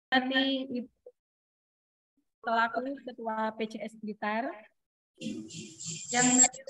Ibu selaku Ketua PCS Blitar, yang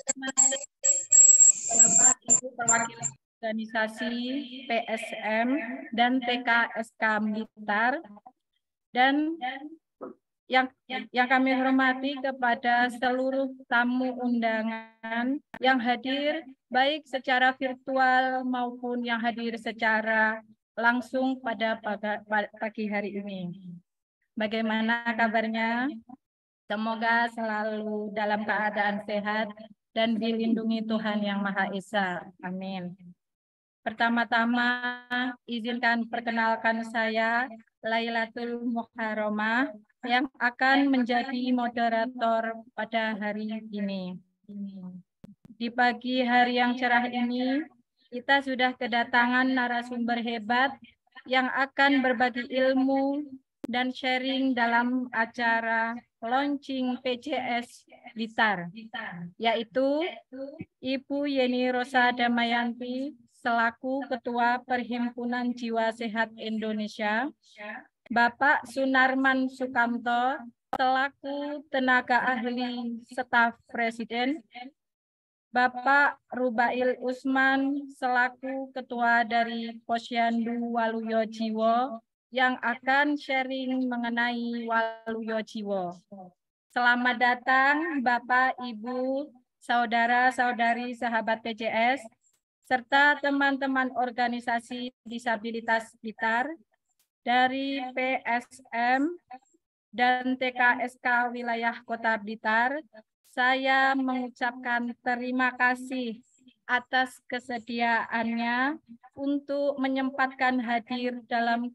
Bapak Ibu perwakilan organisasi PSM dan TKSK Blitar, dan yang kami hormati kepada seluruh tamu undangan yang hadir baik secara virtual maupun yang hadir secara langsung pada pagi hari ini. Bagaimana kabarnya? Semoga selalu dalam keadaan sehat dan dilindungi Tuhan Yang Maha Esa. Amin. Pertama-tama, izinkan perkenalkan saya, Lailatul Muharramah, yang akan menjadi moderator pada hari ini. Di pagi hari yang cerah ini, kita sudah kedatangan narasumber hebat yang akan berbagi ilmu dan sharing dalam acara launching PCS Blitar, yaitu Ibu Yeni Rosa Damayanti selaku Ketua Perhimpunan Jiwa Sehat Indonesia, Bapak Sunarman Sukamto selaku tenaga ahli staf Presiden, Bapak Rubail Usman selaku Ketua dari Posyandu Waluyo Jiwo yang akan sharing mengenai Waluyo Jiwo. Selamat datang Bapak, Ibu, saudara-saudari sahabat PCS, serta teman-teman organisasi disabilitas Blitar dari PSM dan TKSK Wilayah Kota Blitar. Saya mengucapkan terima kasih atas kesediaannya untuk menyempatkan hadir dalam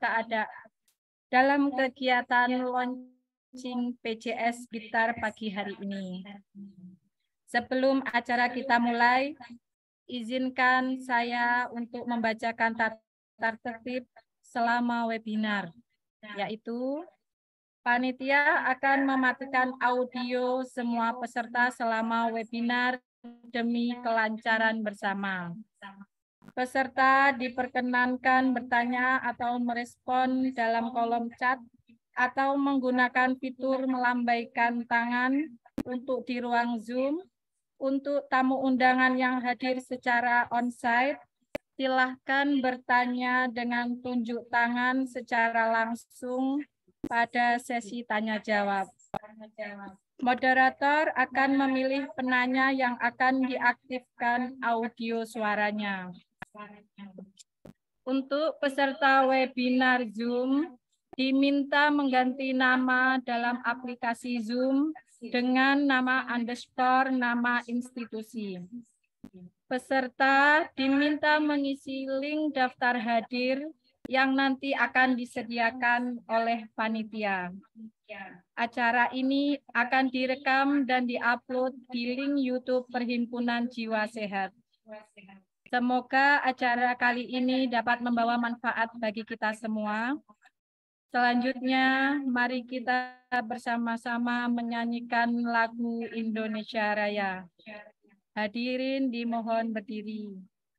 kegiatan launching PCS Blitar pagi hari ini. Sebelum acara kita mulai, izinkan saya untuk membacakan tata tertib selama webinar, yaitu panitia akan mematikan audio semua peserta selama webinar demi kelancaran bersama. Peserta diperkenankan bertanya atau merespon dalam kolom chat atau menggunakan fitur melambaikan tangan untuk di ruang Zoom. Untuk tamu undangan yang hadir secara onsite, silahkan bertanya dengan tunjuk tangan secara langsung pada sesi tanya jawab. Moderator akan memilih penanya yang akan diaktifkan audio suaranya. Untuk peserta webinar Zoom, diminta mengganti nama dalam aplikasi Zoom dengan nama underscore nama institusi. Peserta diminta mengisi link daftar hadir yang nanti akan disediakan oleh panitia. Acara ini akan direkam dan diupload di link YouTube Perhimpunan Jiwa Sehat. Semoga acara kali ini dapat membawa manfaat bagi kita semua. Selanjutnya, mari kita bersama-sama menyanyikan lagu Indonesia Raya. Hadirin dimohon berdiri.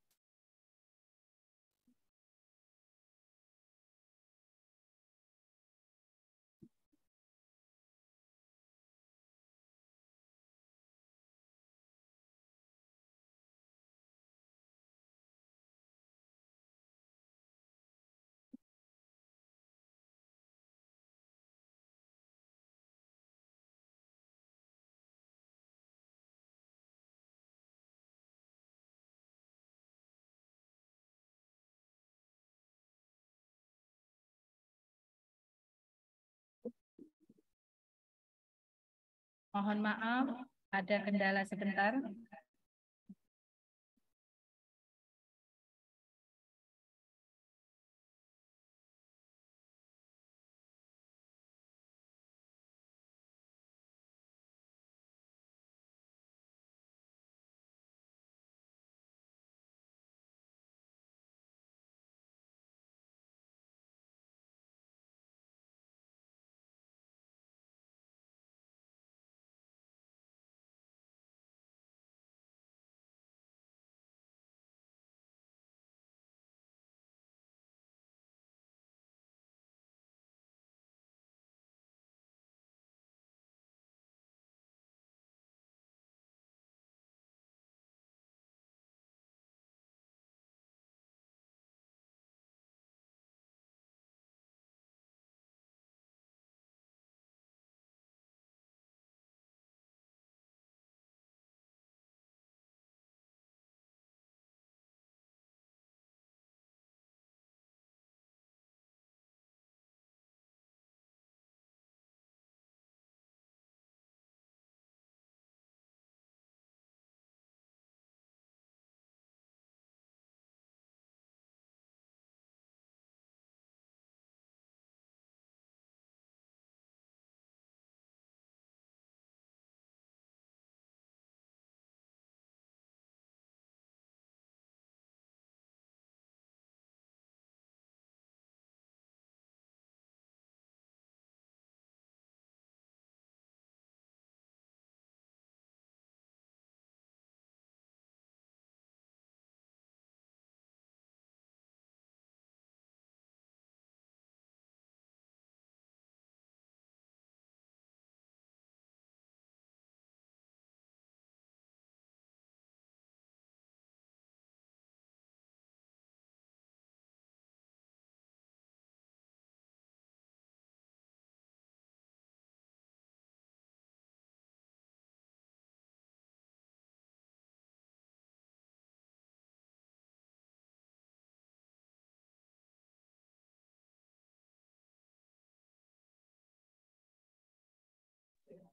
Mohon maaf, ada kendala sebentar.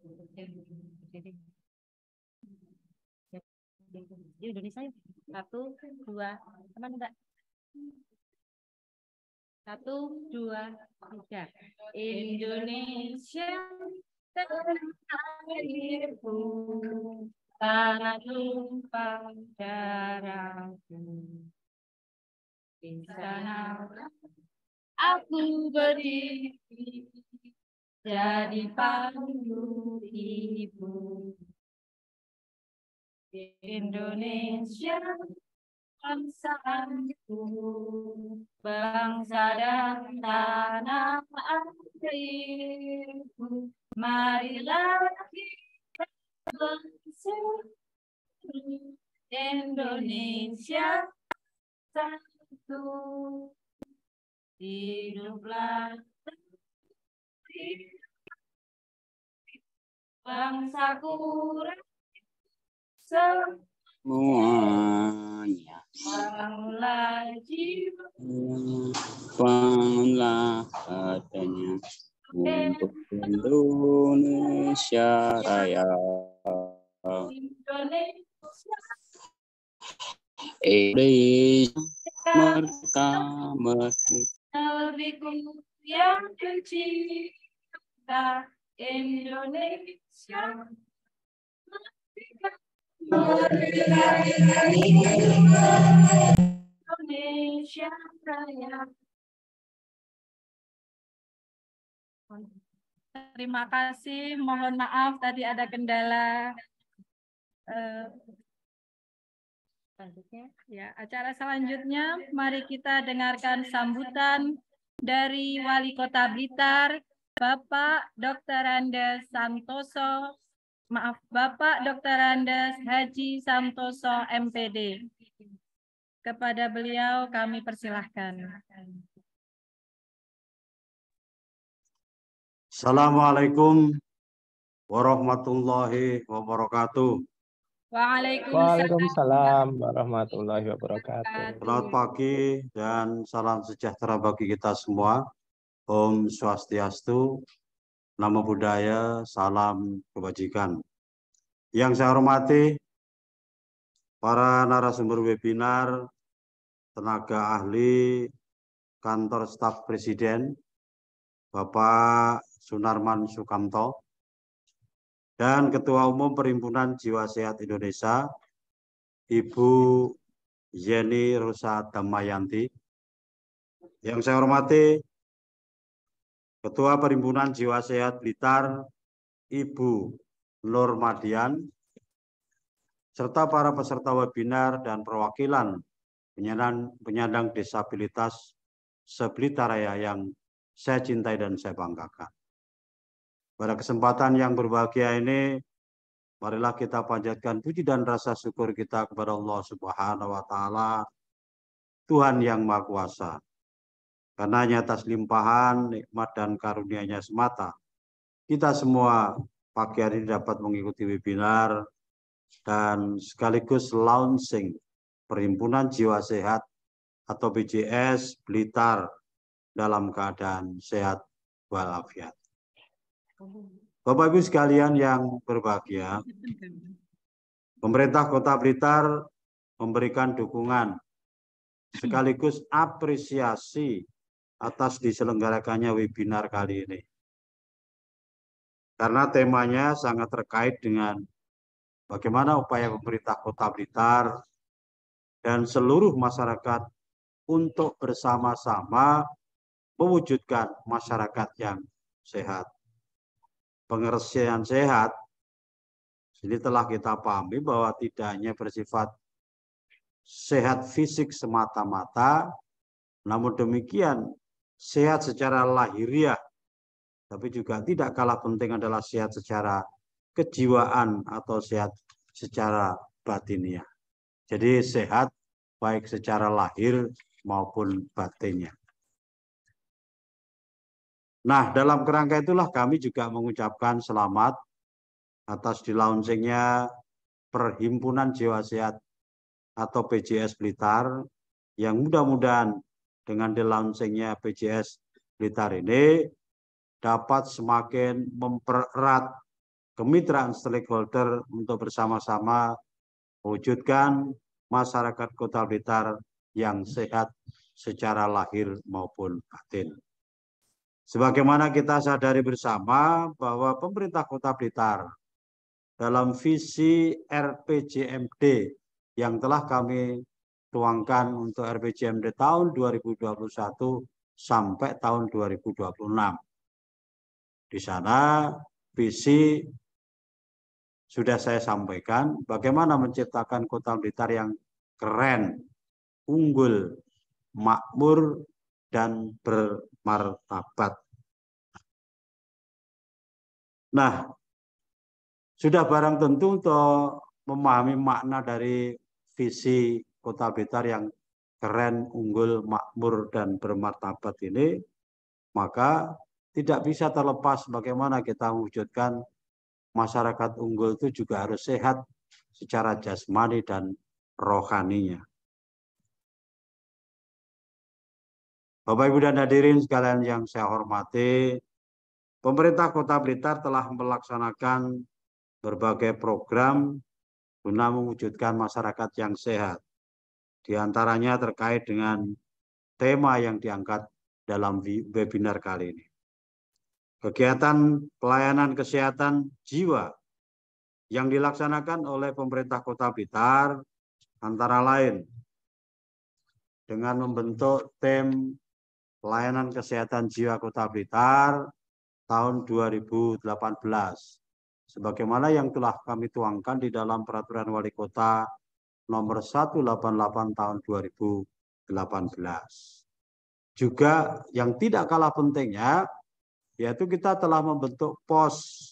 Di Indonesia. 1, 2, teman enggak? 1, 2, 3. Indonesia tanah airku, tanah tumpah darahku. Di sana aku berdiri jadi pandu ibu. Indonesia bangsaku, bangsa dan tanah airku. Marilah kita bersatu, Indonesia satu. Hiduplah bangsaku semuanya. Bangunlah jiwa, Bangunlah adanya untuk Indonesia Raya. Indonesia merdeka, merdeka. negeriku yang tercinta, Indonesia Indonesia Raya. Terima kasih, mohon maaf tadi ada kendala. Selanjutnya, ya, acara selanjutnya mari kita dengarkan sambutan dari Wali Kota Blitar, Bapak Dr. Andes Santoso, Bapak Dr. Andes Haji Santoso MPD. Kepada beliau kami persilahkan. Assalamualaikum warahmatullahi wabarakatuh. Waalaikumsalam warahmatullahi wabarakatuh. Selamat pagi dan salam sejahtera bagi kita semua. Om Swastiastu, Namo Buddhaya, salam kebajikan. Yang saya hormati para narasumber webinar, tenaga ahli kantor staf presiden, Bapak Sunarman Sukamto, dan Ketua Umum Perhimpunan Jiwa Sehat Indonesia, Ibu Yeni Rosa Damayanti. Yang saya hormati Ketua Perhimpunan Jiwa Sehat Blitar, Ibu Nur Madian, serta para peserta webinar dan perwakilan penyandang disabilitas se-Blitar Raya yang saya cintai dan saya banggakan. Pada kesempatan yang berbahagia ini, marilah kita panjatkan puji dan rasa syukur kita kepada Allah Subhanahu wa Ta'ala, Tuhan yang Maha Kuasa. Karena hanya atas limpahan, nikmat dan karunia-Nya semata, kita semua pagi hari ini dapat mengikuti webinar dan sekaligus launching Perhimpunan Jiwa Sehat atau PJS Blitar dalam keadaan sehat walafiat. Bapak Ibu sekalian yang berbahagia, pemerintah Kota Blitar memberikan dukungan sekaligus apresiasi atas diselenggarakannya webinar kali ini. Karena temanya sangat terkait dengan bagaimana upaya pemerintah Kota Blitar dan seluruh masyarakat untuk bersama-sama mewujudkan masyarakat yang sehat. Pengertian sehat ini telah kita pahami bahwa tidak hanya bersifat sehat fisik semata-mata, namun demikian sehat secara lahiriah, tapi juga tidak kalah penting adalah sehat secara kejiwaan atau sehat secara batiniah. Jadi sehat baik secara lahir maupun batinnya. Nah, dalam kerangka itulah kami juga mengucapkan selamat atas di-launchingnya Perhimpunan Jiwa Sehat atau PJS Blitar, yang mudah-mudahan dengan di-launchingnya PJS Blitar ini dapat semakin mempererat kemitraan stakeholder untuk bersama-sama mewujudkan masyarakat Kota Blitar yang sehat secara lahir maupun batin. Sebagaimana kita sadari bersama bahwa pemerintah Kota Blitar dalam visi RPJMD yang telah kami tuangkan untuk RPJMD tahun 2021 sampai tahun 2026. Di sana visi sudah saya sampaikan bagaimana menciptakan Kota Blitar yang keren, unggul, makmur, dan bermartabat. Nah, sudah barang tentu untuk memahami makna dari visi Kota Blitar yang keren, unggul, makmur, dan bermartabat ini, maka tidak bisa terlepas bagaimana kita mewujudkan masyarakat unggul itu juga harus sehat secara jasmani dan rohaninya. Bapak, Ibu, dan hadirin sekalian yang saya hormati, pemerintah Kota Blitar telah melaksanakan berbagai program guna mewujudkan masyarakat yang sehat. Di antaranya terkait dengan tema yang diangkat dalam webinar kali ini. Kegiatan pelayanan kesehatan jiwa yang dilaksanakan oleh pemerintah Kota Blitar antara lain dengan membentuk tim pelayanan kesehatan jiwa Kota Blitar tahun 2018. Sebagaimana yang telah kami tuangkan di dalam Peraturan Wali Kota nomor 188 tahun 2018. Juga yang tidak kalah pentingnya, yaitu kita telah membentuk pos,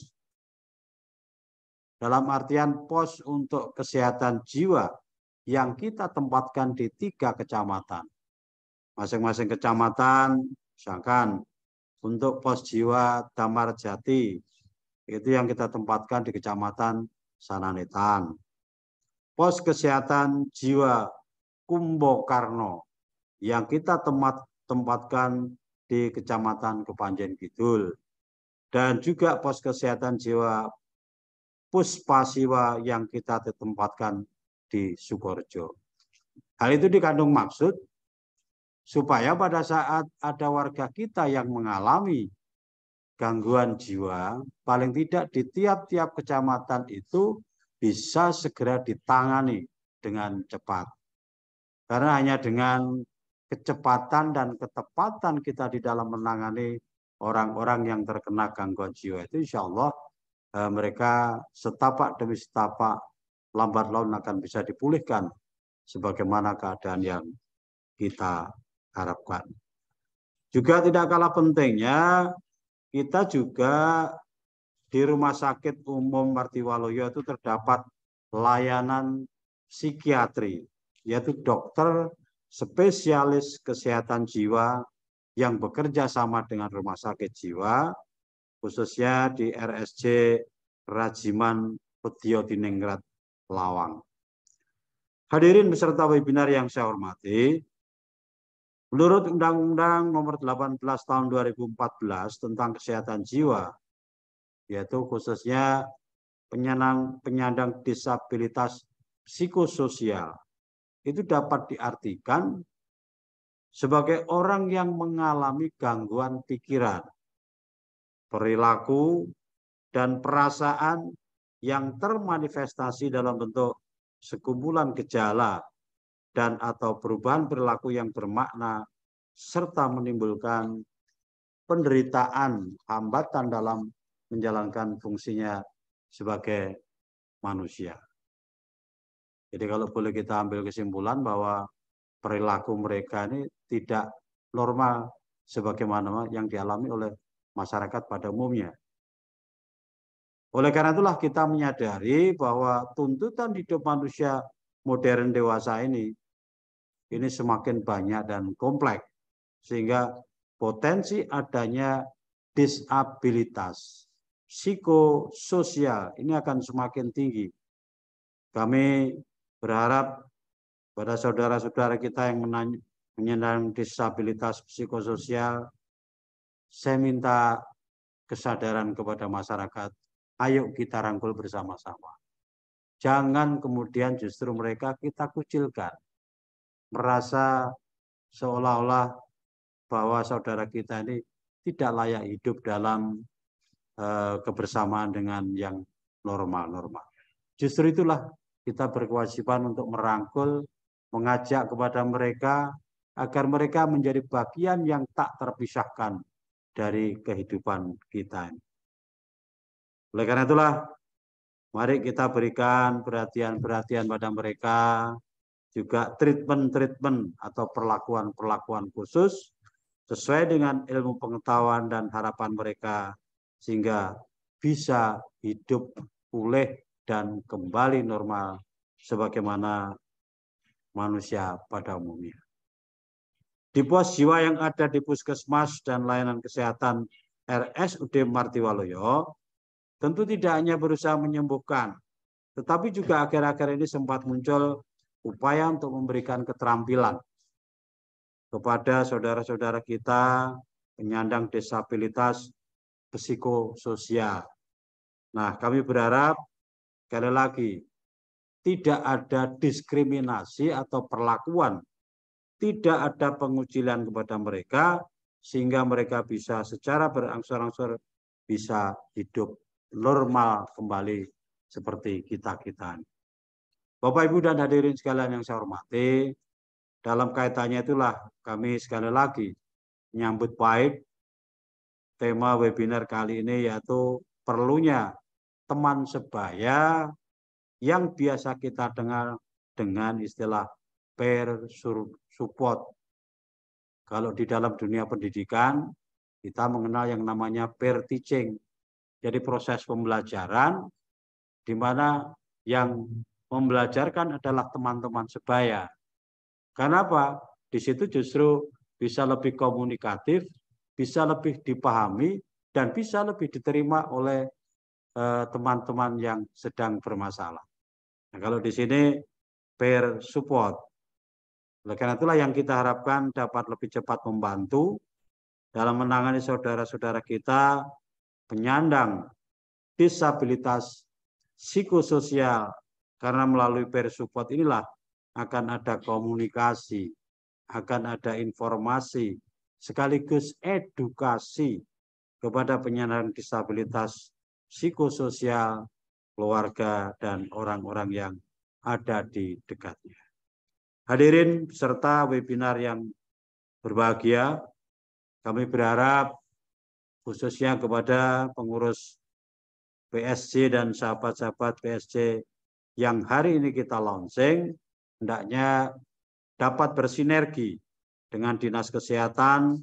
dalam artian pos untuk kesehatan jiwa yang kita tempatkan di 3 kecamatan. Masing-masing kecamatan, misalkan untuk pos jiwa Damarjati, itu yang kita tempatkan di Kecamatan Sananetan. Pos kesehatan jiwa Kumbokarno yang kita tempatkan di Kecamatan Kepanjen Kidul. Dan juga pos kesehatan jiwa Puspasiwa yang kita tempatkan di Sukorejo. Hal itu dikandung maksud supaya pada saat ada warga kita yang mengalami gangguan jiwa, paling tidak di tiap-tiap kecamatan itu bisa segera ditangani dengan cepat. Karena hanya dengan kecepatan dan ketepatan kita di dalam menangani orang-orang yang terkena gangguan jiwa itu, insya Allah mereka setapak demi setapak lambat laun akan bisa dipulihkan sebagaimana keadaan yang kita harapkan. Juga tidak kalah pentingnya, kita juga di Rumah Sakit Umum Martiwaloyo itu terdapat layanan psikiatri, yaitu dokter spesialis kesehatan jiwa yang bekerja sama dengan rumah sakit jiwa, khususnya di RSJ Rajiman Pedio Diningrat Lawang. Hadirin beserta webinar yang saya hormati, menurut Undang-Undang Nomor 18 Tahun 2014 tentang kesehatan jiwa, yaitu khususnya penyandang disabilitas psikososial, itu dapat diartikan sebagai orang yang mengalami gangguan pikiran, perilaku, dan perasaan yang termanifestasi dalam bentuk sekumpulan gejala dan atau perubahan perilaku yang bermakna serta menimbulkan penderitaan, hambatan dalam menjalankan fungsinya sebagai manusia. Jadi kalau boleh kita ambil kesimpulan bahwa perilaku mereka ini tidak normal sebagaimana yang dialami oleh masyarakat pada umumnya. Oleh karena itulah kita menyadari bahwa tuntutan hidup manusia modern dewasa ini semakin banyak dan kompleks, sehingga potensi adanya disabilitas psikososial ini akan semakin tinggi. Kami berharap pada saudara-saudara kita yang menyandang disabilitas psikososial, saya minta kesadaran kepada masyarakat Ayo kita rangkul bersama-sama. Jangan kemudian justru mereka kita kucilkan. Merasa seolah-olah bahwa saudara kita ini tidak layak hidup dalam kebersamaan dengan yang normal-normal. Justru itulah kita berkewajiban untuk merangkul, mengajak kepada mereka agar mereka menjadi bagian yang tak terpisahkan dari kehidupan kita. Oleh karena itulah, mari kita berikan perhatian-perhatian pada mereka, juga treatment-treatment atau perlakuan-perlakuan khusus sesuai dengan ilmu pengetahuan dan harapan mereka, sehingga bisa hidup pulih dan kembali normal sebagaimana manusia pada umumnya. Di pos jiwa yang ada di Puskesmas dan layanan kesehatan RSUD Martiwaloyo tentu tidak hanya berusaha menyembuhkan, tetapi juga akhir-akhir ini sempat muncul upaya untuk memberikan keterampilan kepada saudara-saudara kita penyandang disabilitas psikososial. Nah, kami berharap sekali lagi tidak ada diskriminasi atau perlakuan, tidak ada pengucilan kepada mereka sehingga mereka bisa secara berangsur-angsur bisa hidup normal kembali seperti kita-kita. Bapak, Ibu, dan hadirin sekalian yang saya hormati, dalam kaitannya itulah kami sekali lagi menyambut baik tema webinar kali ini, yaitu perlunya teman sebaya yang biasa kita dengar dengan istilah peer support. Kalau di dalam dunia pendidikan, kita mengenal yang namanya peer teaching. Jadi proses pembelajaran di mana yang membelajarkan adalah teman-teman sebaya. Kenapa? Di situ justru bisa lebih komunikatif, bisa lebih dipahami, dan bisa lebih diterima oleh teman-teman yang sedang bermasalah. Nah, kalau di sini peer support. Oleh karena itulah yang kita harapkan dapat lebih cepat membantu dalam menangani saudara-saudara kita penyandang disabilitas psikososial, karena melalui peer support inilah akan ada komunikasi, akan ada informasi, sekaligus edukasi kepada penyandang disabilitas psikososial, keluarga, dan orang-orang yang ada di dekatnya. Hadirin peserta webinar yang berbahagia, kami berharap khususnya kepada pengurus PSC dan sahabat-sahabat PSC yang hari ini kita launching, hendaknya dapat bersinergi dengan Dinas Kesehatan.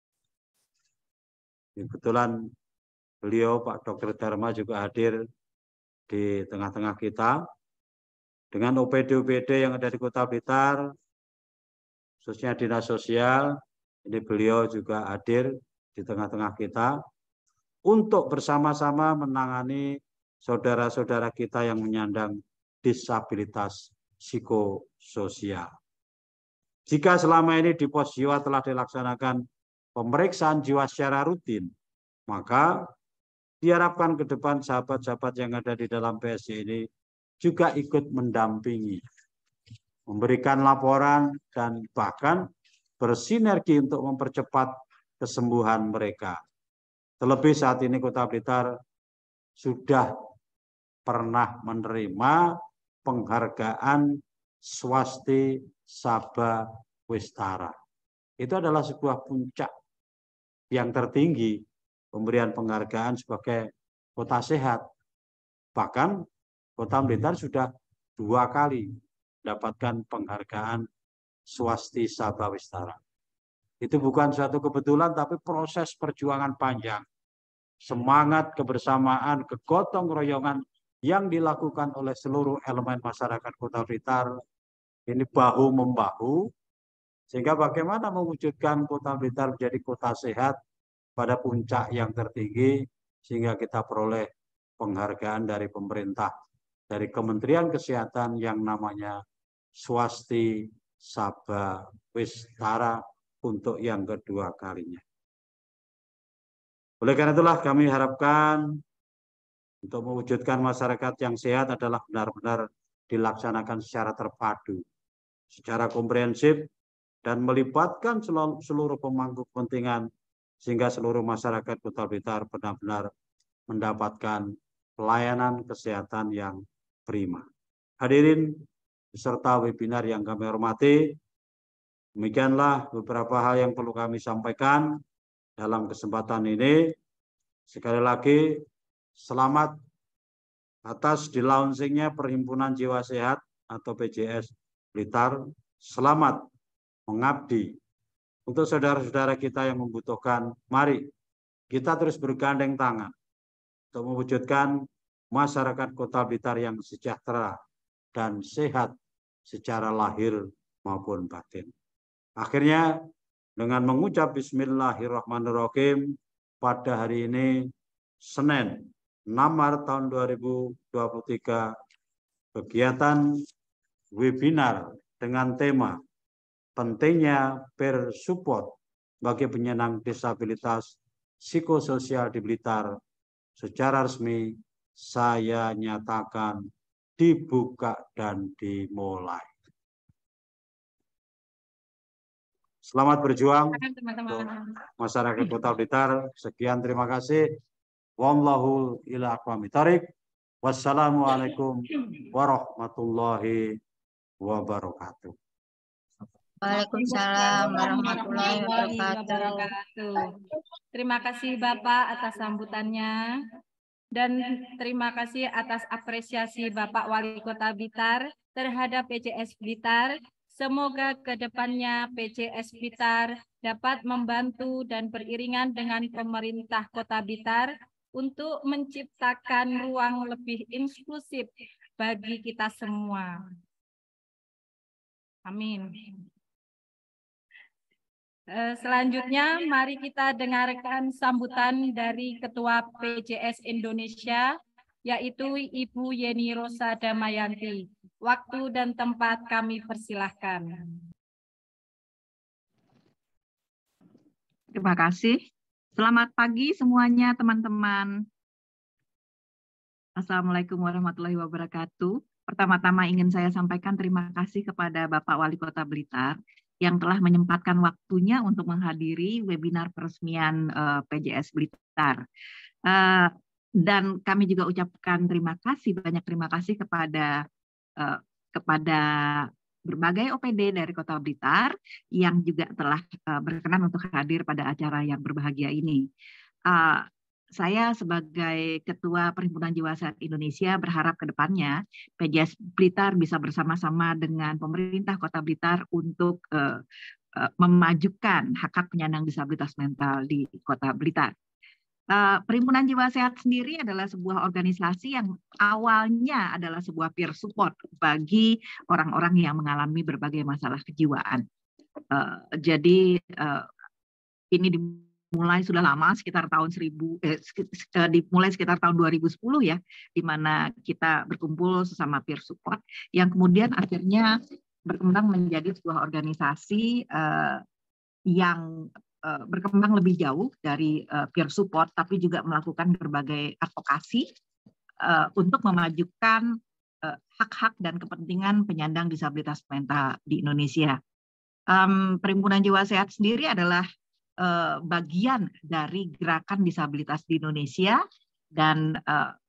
Kebetulan beliau Pak Dr. Dharma juga hadir di tengah-tengah kita. Dengan OPD-OPD yang ada di Kota Blitar, khususnya Dinas Sosial, ini beliau juga hadir di tengah-tengah kita untuk bersama-sama menangani saudara-saudara kita yang menyandang disabilitas psikososial. Jika selama ini di pos jiwa telah dilaksanakan pemeriksaan jiwa secara rutin, maka diharapkan ke depan sahabat-sahabat yang ada di dalam PSC ini juga ikut mendampingi, memberikan laporan, dan bahkan bersinergi untuk mempercepat kesembuhan mereka. Terlebih saat ini Kota Blitar sudah pernah menerima penghargaan Swasti Sabha Wistara. Itu adalah sebuah puncak yang tertinggi pemberian penghargaan sebagai kota sehat. Bahkan Kota Blitar sudah 2 kali mendapatkan penghargaan Swasti Sabha Wistara. Itu bukan suatu kebetulan, tapi proses perjuangan panjang. Semangat kebersamaan, kegotong royongan yang dilakukan oleh seluruh elemen masyarakat Kota Blitar ini bahu-membahu, sehingga bagaimana mewujudkan Kota Blitar menjadi kota sehat pada puncak yang tertinggi, sehingga kita peroleh penghargaan dari pemerintah, dari Kementerian Kesehatan yang namanya Swasti Sabha Wistara untuk yang kedua kalinya. Oleh karena itulah kami harapkan untuk mewujudkan masyarakat yang sehat adalah benar-benar dilaksanakan secara terpadu, secara komprehensif, dan melibatkan seluruh pemangku kepentingan sehingga seluruh masyarakat Kota Blitar benar-benar mendapatkan pelayanan kesehatan yang prima. Hadirin beserta webinar yang kami hormati, demikianlah beberapa hal yang perlu kami sampaikan dalam kesempatan ini. Sekali lagi, selamat atas di-launching-nya Perhimpunan Jiwa Sehat atau PJS Blitar. Selamat mengabdi untuk saudara-saudara kita yang membutuhkan. Mari kita terus bergandeng tangan untuk mewujudkan masyarakat Kota Blitar yang sejahtera dan sehat secara lahir maupun batin. Akhirnya, dengan mengucap Bismillahirrahmanirrahim, pada hari ini, Senin, 6 Maret tahun 2023, kegiatan webinar dengan tema pentingnya peer support bagi penyandang disabilitas psikososial di Blitar secara resmi saya nyatakan dibuka dan dimulai. Selamat berjuang untuk masyarakat Kota Blitar. Sekian, terima kasih. Wallahu ila aqwamit thoriq. Wassalamualaikum warahmatullahi wabarakatuh. Waalaikumsalam warahmatullahi wabarakatuh. Terima kasih Bapak atas sambutannya dan terima kasih atas apresiasi Bapak Wali Kota Blitar terhadap PJS Blitar. Semoga ke depannya PJS Blitar dapat membantu dan beriringan dengan pemerintah Kota Blitar untuk menciptakan ruang lebih inklusif bagi kita semua. Amin. Selanjutnya, mari kita dengarkan sambutan dari Ketua PJS Indonesia, yaitu Ibu Yeni Rosa Damayanti. Waktu dan tempat kami persilahkan. Terima kasih. Selamat pagi semuanya teman-teman. Assalamualaikum warahmatullahi wabarakatuh. Pertama-tama ingin saya sampaikan terima kasih kepada Bapak Wali Kota Blitar yang telah menyempatkan waktunya untuk menghadiri webinar peresmian PJS Blitar. Dan kami juga ucapkan banyak terima kasih kepada berbagai OPD dari Kota Blitar yang juga telah berkenan untuk hadir pada acara yang berbahagia ini. Saya sebagai Ketua Perhimpunan Jiwa Sehat Indonesia berharap ke depannya PJS Blitar bisa bersama-sama dengan pemerintah Kota Blitar untuk memajukan hak-hak penyandang disabilitas mental di Kota Blitar. Perhimpunan Jiwa Sehat sendiri adalah sebuah organisasi yang awalnya adalah sebuah peer support bagi orang-orang yang mengalami berbagai masalah kejiwaan. Jadi ini dimulai sudah lama, sekitar tahun dimulai sekitar tahun 2010 ya, di mana kita berkumpul sesama peer support yang kemudian akhirnya berkembang menjadi sebuah organisasi yang berkembang lebih jauh dari peer support, tapi juga melakukan berbagai advokasi untuk memajukan hak-hak dan kepentingan penyandang disabilitas mental di Indonesia. Perhimpunan Jiwa Sehat sendiri adalah bagian dari gerakan disabilitas di Indonesia dan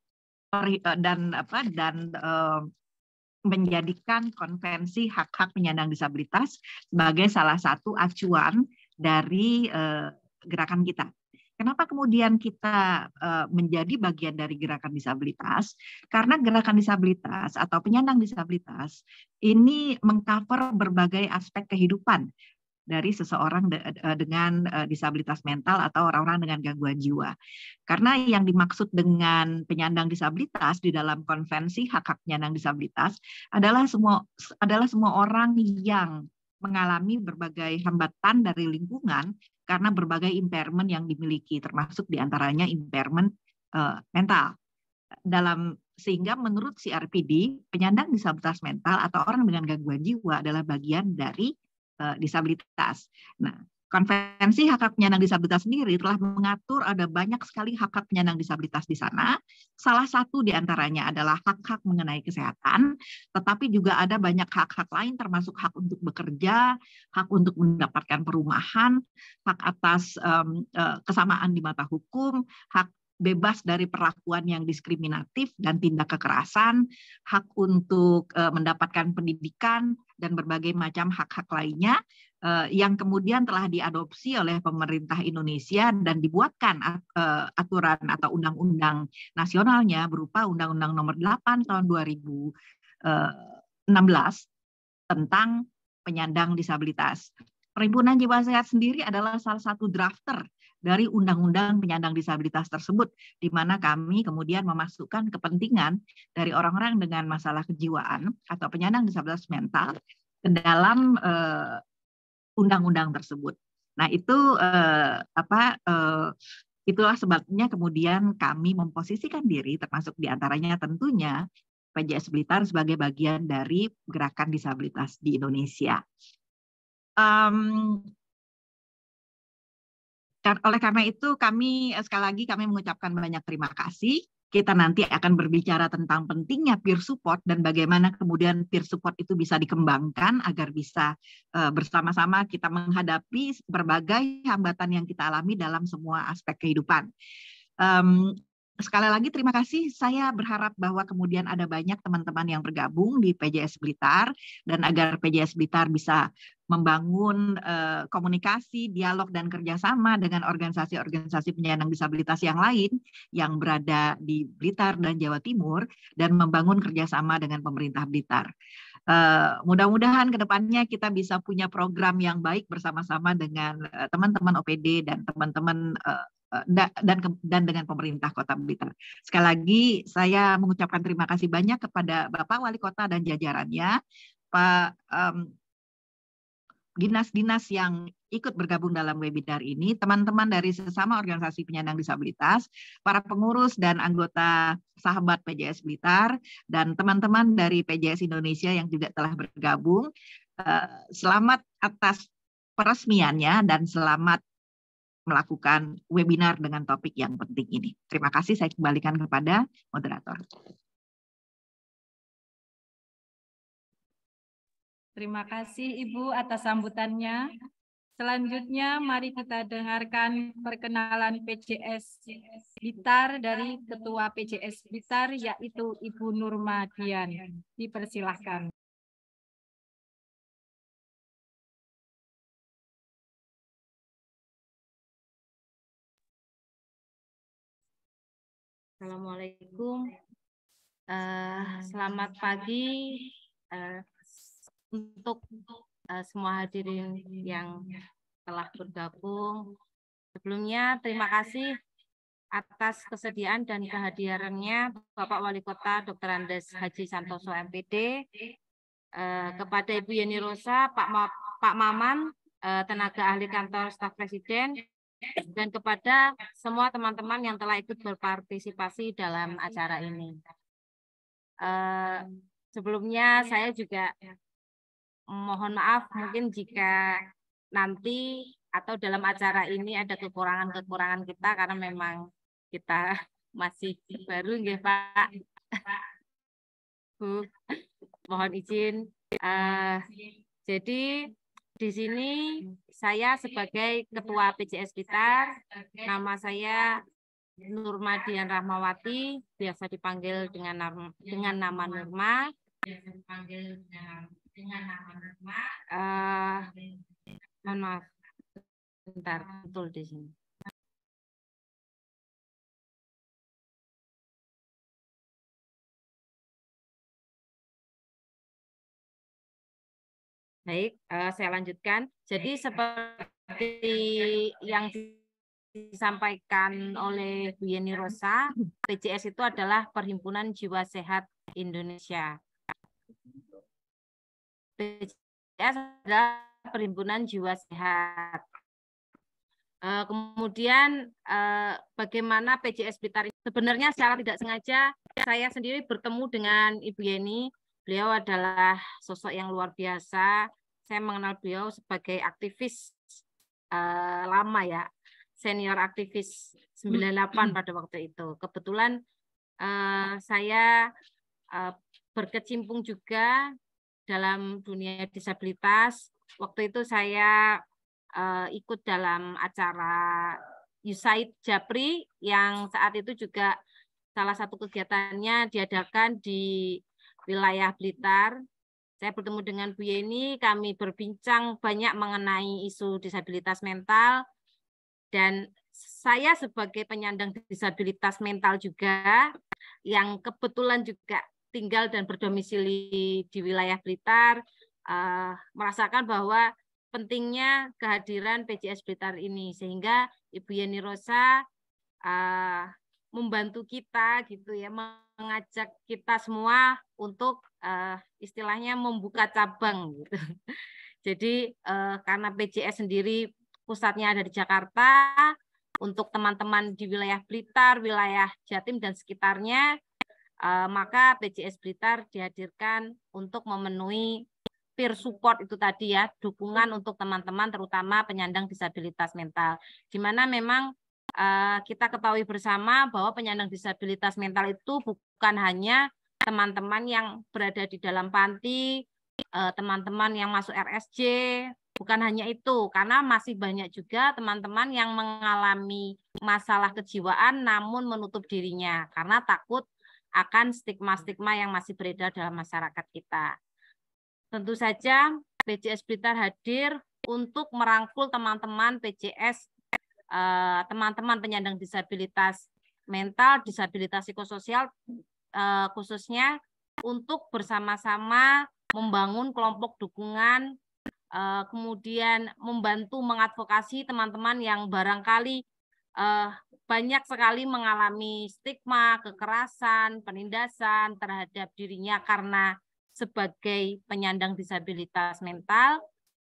menjadikan konvensi hak-hak penyandang disabilitas sebagai salah satu acuan dari gerakan kita. Kenapa kemudian kita menjadi bagian dari gerakan disabilitas? Karena gerakan disabilitas atau penyandang disabilitas ini mengcover berbagai aspek kehidupan dari seseorang dengan disabilitas mental atau orang-orang dengan gangguan jiwa. Karena yang dimaksud dengan penyandang disabilitas di dalam konvensi hak-hak penyandang disabilitas adalah semua orang yang mengalami berbagai hambatan dari lingkungan karena berbagai impairment yang dimiliki, termasuk diantaranya impairment mental. Sehingga menurut CRPD, penyandang disabilitas mental atau orang dengan gangguan jiwa adalah bagian dari disabilitas. Nah, Konvensi Hak-Hak Penyandang Disabilitas sendiri telah mengatur ada banyak sekali hak-hak penyandang disabilitas di sana. Salah satu di antaranya adalah hak-hak mengenai kesehatan, tetapi juga ada banyak hak-hak lain termasuk hak untuk bekerja, hak untuk mendapatkan perumahan, hak atas kesamaan di mata hukum, hak bebas dari perlakuan yang diskriminatif dan tindak kekerasan, hak untuk mendapatkan pendidikan, dan berbagai macam hak-hak lainnya yang kemudian telah diadopsi oleh pemerintah Indonesia dan dibuatkan aturan atau undang-undang nasionalnya berupa Undang-Undang Nomor 8 tahun 2016 tentang penyandang disabilitas. Perhimpunan Jiwa Sehat sendiri adalah salah satu drafter dari Undang-Undang Penyandang Disabilitas tersebut, di mana kami kemudian memasukkan kepentingan dari orang-orang dengan masalah kejiwaan atau penyandang disabilitas mental ke dalam undang-undang tersebut. Nah, itu itulah sebabnya kemudian kami memposisikan diri, termasuk diantaranya tentunya PJS Blitar sebagai bagian dari gerakan disabilitas di Indonesia. Oleh karena itu, sekali lagi kami mengucapkan banyak terima kasih. Kita nanti akan berbicara tentang pentingnya peer support dan bagaimana kemudian peer support itu bisa dikembangkan agar bisa bersama-sama kita menghadapi berbagai hambatan yang kita alami dalam semua aspek kehidupan. Sekali lagi terima kasih. Saya berharap bahwa kemudian ada banyak teman-teman yang bergabung di PJS Blitar dan agar PJS Blitar bisa membangun komunikasi, dialog, dan kerjasama dengan organisasi-organisasi penyandang disabilitas yang lain yang berada di Blitar dan Jawa Timur dan membangun kerjasama dengan pemerintah Blitar. Mudah-mudahan ke depannya kita bisa punya program yang baik bersama-sama dengan teman-teman OPD dan teman-teman dan dengan pemerintah Kota Blitar. Sekali lagi saya mengucapkan terima kasih banyak kepada Bapak Wali Kota dan jajarannya, Pak dinas-dinas yang ikut bergabung dalam webinar ini, teman-teman dari sesama organisasi penyandang disabilitas, para pengurus dan anggota sahabat PJS Blitar, dan teman-teman dari PJS Indonesia yang juga telah bergabung. Selamat atas peresmiannya dan selamat melakukan webinar dengan topik yang penting ini. Terima kasih, saya kembalikan kepada moderator. Terima kasih Ibu atas sambutannya. Selanjutnya mari kita dengarkan perkenalan PJS Blitar dari Ketua PJS Blitar yaitu Ibu Nurma Dian. Dipersilahkan. Assalamualaikum. Selamat pagi. Untuk semua hadirin yang telah bergabung. Sebelumnya terima kasih atas kesediaan dan kehadirannya Bapak Wali Kota Dr. Andes Haji Santoso MPD, kepada Ibu Yeni Rosa, Pak Maman, tenaga ahli kantor staf presiden, dan kepada semua teman-teman yang telah ikut berpartisipasi dalam acara ini. Sebelumnya saya juga mohon maaf mungkin jika nanti atau dalam acara ini ada kekurangan-kekurangan kita karena memang kita masih baru nggih Pak. Bu, mohon izin. Jadi di sini saya sebagai Ketua PJS Blitar, nama saya Nurma Dian Rahmawati, biasa dipanggil dengan nama Nurma. Mohon maaf, bentar, betul di sini. Baik, saya lanjutkan. Jadi seperti yang disampaikan oleh Bu Yeni Rosa, PJS itu adalah Perhimpunan Jiwa Sehat Indonesia. PJS adalah Perhimpunan Jiwa Sehat. Kemudian bagaimana PJS Blitar sebenarnya secara tidak sengaja saya sendiri bertemu dengan Ibu Yeni. Beliau adalah sosok yang luar biasa. Saya mengenal beliau sebagai aktivis lama ya, senior aktivis 98 pada waktu itu. Kebetulan saya berkecimpung juga dalam dunia disabilitas. Waktu itu saya ikut dalam acara USAID Japri yang saat itu juga salah satu kegiatannya diadakan di wilayah Blitar. Saya bertemu dengan Bu Yeni, kami berbincang banyak mengenai isu disabilitas mental, dan saya sebagai penyandang disabilitas mental juga, yang kebetulan juga tinggal dan berdomisili di wilayah Blitar, merasakan bahwa pentingnya kehadiran PJS Blitar ini, sehingga Ibu Yeni Rosa membantu kita gitu ya, mengajak kita semua untuk istilahnya membuka cabang gitu. Jadi karena PJS sendiri pusatnya ada di Jakarta, untuk teman-teman di wilayah Blitar, wilayah Jatim dan sekitarnya, maka PJS Blitar dihadirkan untuk memenuhi peer support itu tadi ya, dukungan untuk teman-teman terutama penyandang disabilitas mental, di mana memang kita ketahui bersama bahwa penyandang disabilitas mental itu bukan hanya teman-teman yang berada di dalam panti, teman-teman yang masuk RSJ, bukan hanya itu, karena masih banyak juga teman-teman yang mengalami masalah kejiwaan namun menutup dirinya karena takut akan stigma-stigma yang masih beredar dalam masyarakat kita. Tentu saja PJS Blitar hadir untuk merangkul teman-teman PJS, teman-teman penyandang disabilitas mental, disabilitas psikososial, khususnya untuk bersama-sama membangun kelompok dukungan, kemudian membantu mengadvokasi teman-teman yang barangkali banyak sekali mengalami stigma, kekerasan, penindasan terhadap dirinya karena sebagai penyandang disabilitas mental.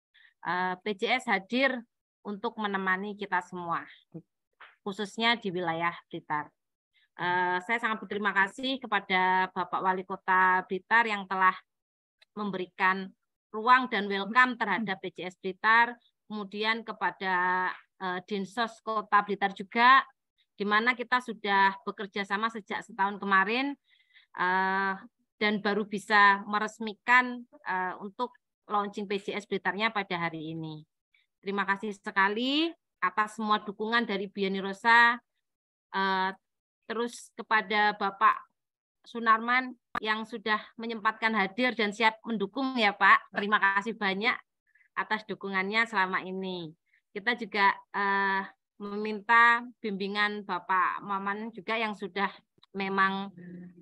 PJS hadir untuk menemani kita semua, khususnya di wilayah Blitar. Saya sangat berterima kasih kepada Bapak Wali Kota Blitar yang telah memberikan ruang dan welcome terhadap PJS Blitar, kemudian kepada Dinsos Kota Blitar juga, di mana kita sudah bekerja sama sejak setahun kemarin dan baru bisa meresmikan untuk launching PJS Blitarnya pada hari ini. Terima kasih sekali atas semua dukungan dari Bu Yeni Rosa, terus kepada Bapak Sunarman yang sudah menyempatkan hadir dan siap mendukung ya Pak. Terima kasih banyak atas dukungannya selama ini. Kita juga meminta bimbingan Bapak Maman juga yang sudah memang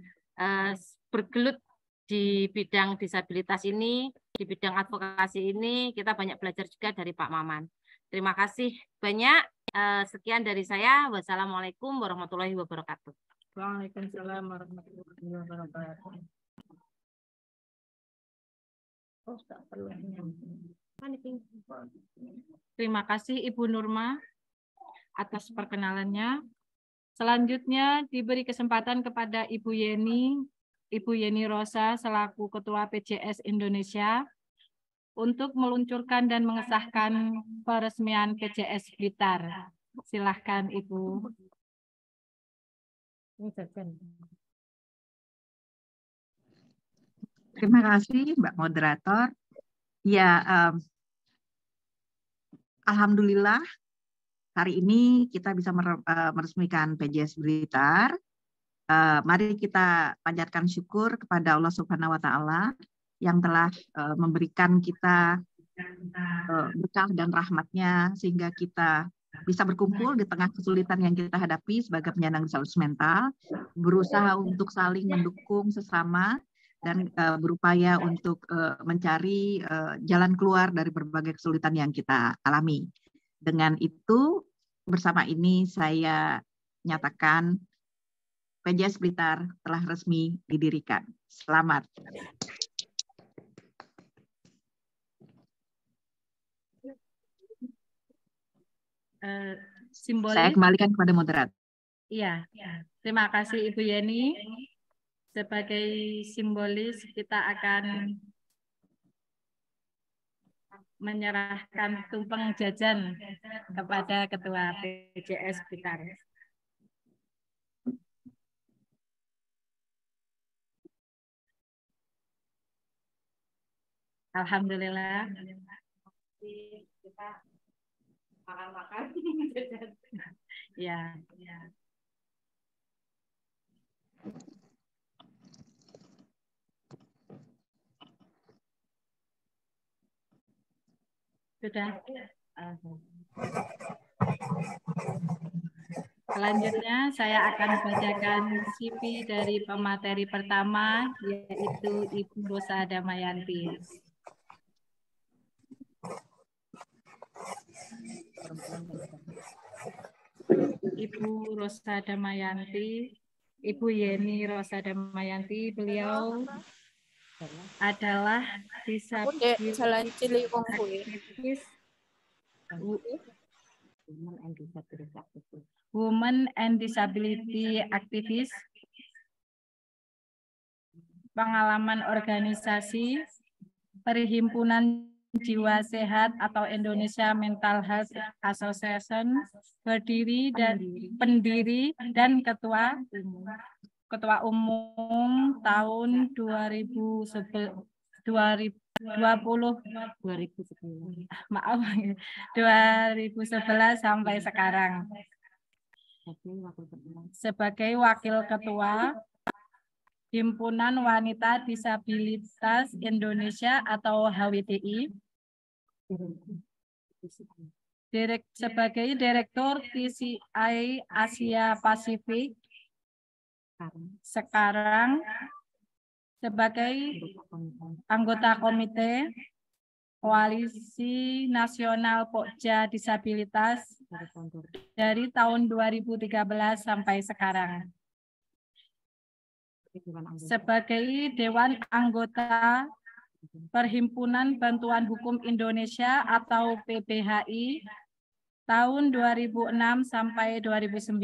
bergelut di bidang disabilitas ini, di bidang advokasi ini, kita banyak belajar juga dari Pak Maman. Terima kasih banyak. Sekian dari saya. Wassalamualaikum warahmatullahi wabarakatuh. Waalaikumsalam warahmatullahi wabarakatuh. Terima kasih Ibu Nurma atas perkenalannya. Selanjutnya diberi kesempatan kepada Ibu Yeni Rosa selaku Ketua PJS Indonesia untuk meluncurkan dan mengesahkan peresmian PJS Blitar. Silahkan Ibu. Terima kasih Mbak Moderator. Ya, alhamdulillah hari ini kita bisa meresmikan PJS Blitar. Mari kita panjatkan syukur kepada Allah Subhanahu wa Ta'ala yang telah memberikan kita berkah dan rahmatnya sehingga kita bisa berkumpul di tengah kesulitan yang kita hadapi sebagai penyandang disabilitas mental, berusaha untuk saling mendukung sesama dan berupaya untuk mencari jalan keluar dari berbagai kesulitan yang kita alami. Dengan itu, bersama ini saya nyatakan PJS Blitar telah resmi didirikan. Selamat. Simbolis. Saya kembalikan kepada moderator. Iya, terima kasih Ibu Yeni. Sebagai simbolis kita akan menyerahkan tumpeng jajan kepada Ketua PJS Blitar. Alhamdulillah. Kita makan-makan. Ya. Sudah. Selanjutnya saya akan bacakan CV dari pemateri pertama, yaitu Ibu Rosa Damayanti. Ibu Rosa Damayanti, Ibu Yeni Rosa Damayanti, beliau adalah disabilitas Women and Disability Activist, pengalaman organisasi, Perhimpunan Jiwa Sehat atau Indonesia Mental Health Association, pendiri dan ketua umum tahun 2020 sampai sekarang. Sebagai wakil ketua Himpunan Wanita Disabilitas Indonesia atau HWDI, sebagai Direktur TCI Asia Pasifik, sekarang sebagai anggota Komite Koalisi Nasional Pokja Disabilitas dari tahun 2013 sampai sekarang. Sebagai Dewan Anggota Perhimpunan Bantuan Hukum Indonesia atau PBHI tahun 2006 sampai 2009.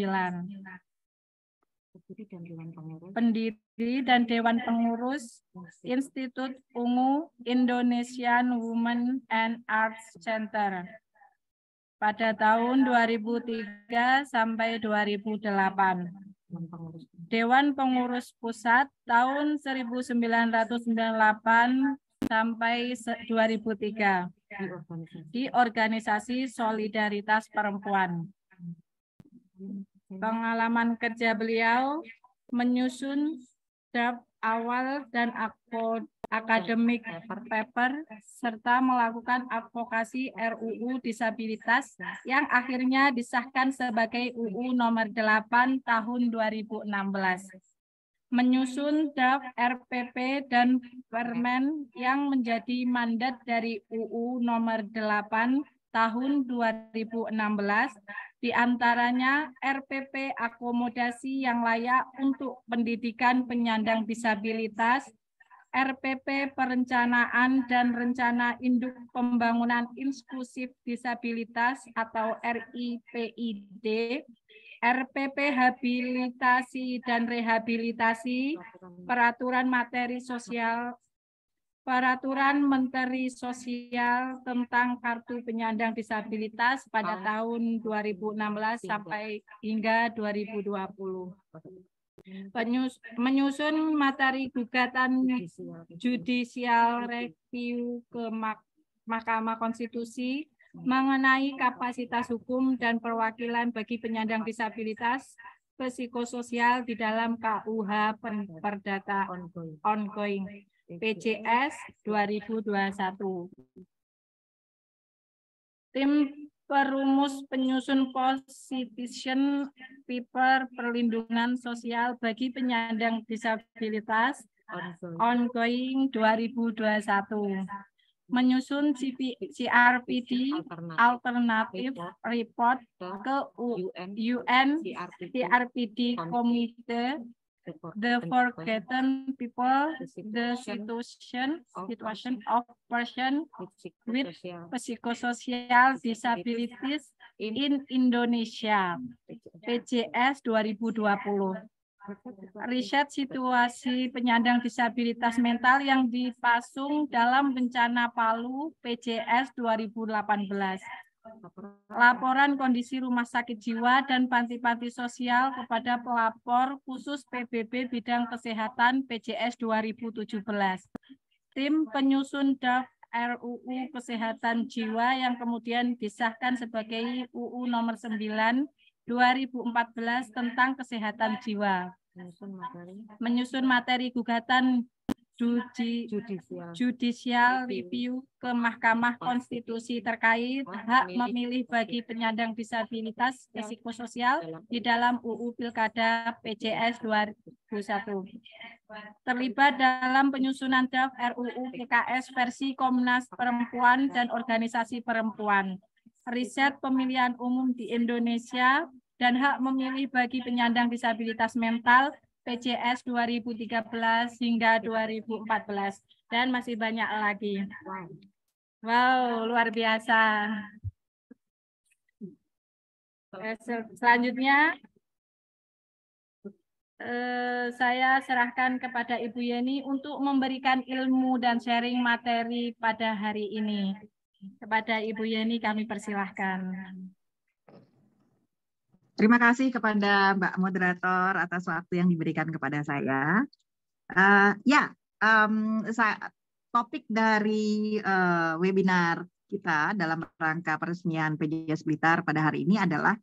Pendiri dan Dewan Pengurus Institut Ungu Indonesian Women and Arts Center pada tahun 2003 sampai 2008. Dewan Pengurus Pusat tahun 1998 sampai 2003 di Organisasi Solidaritas Perempuan. Pengalaman kerja beliau menyusun draft awal dan akademik paper serta melakukan advokasi RUU Disabilitas yang akhirnya disahkan sebagai UU nomor 8 tahun 2016. Menyusun draft RPP dan Permen yang menjadi mandat dari UU nomor 8 tahun 2016, diantaranya RPP akomodasi yang layak untuk pendidikan penyandang disabilitas, RPP perencanaan dan rencana induk pembangunan inklusif disabilitas atau RIPID, RPP habilitasi dan rehabilitasi, peraturan Menteri Sosial tentang Kartu Penyandang Disabilitas pada tahun 2016 sampai hingga 2020. Menyusun materi gugatan judicial review ke Mahkamah Konstitusi mengenai kapasitas hukum dan perwakilan bagi penyandang disabilitas psikososial di dalam KUH Perdata Ongoing PJS 2021. Tim perumus penyusun position paper perlindungan sosial bagi penyandang disabilitas ongoing 2021. Menyusun CRPD alternatif report ke UN CRPD Komite The Forgotten People, the situation of person with psychosocial disabilities in Indonesia, PJS 2020. riset situasi penyandang disabilitas mental yang dipasung dalam bencana Palu PJS 2018. Laporan kondisi rumah sakit jiwa dan panti-panti sosial kepada pelapor khusus PBB bidang kesehatan PJS 2017. Tim penyusun draft RUU Kesehatan Jiwa yang kemudian disahkan sebagai UU nomor 9 2014 tentang kesehatan jiwa. Menyusun materi gugatan judicial review ke Mahkamah Konstitusi terkait hak memilih bagi penyandang disabilitas risiko sosial di dalam UU Pilkada PJS 2021. Terlibat dalam penyusunan draft RUU PKS versi Komnas Perempuan dan organisasi perempuan. Riset pemilihan umum di Indonesia dan hak memilih bagi penyandang disabilitas mental PJS 2013 hingga 2014 dan masih banyak lagi. Wow, luar biasa. Selanjutnya saya serahkan kepada Ibu Yeni untuk memberikan ilmu dan sharing materi pada hari ini. Kepada Ibu Yeni kami persilahkan. Terima kasih kepada Mbak Moderator atas waktu yang diberikan kepada saya. Topik dari webinar kita dalam rangka peresmian PJS Blitar pada hari ini adalah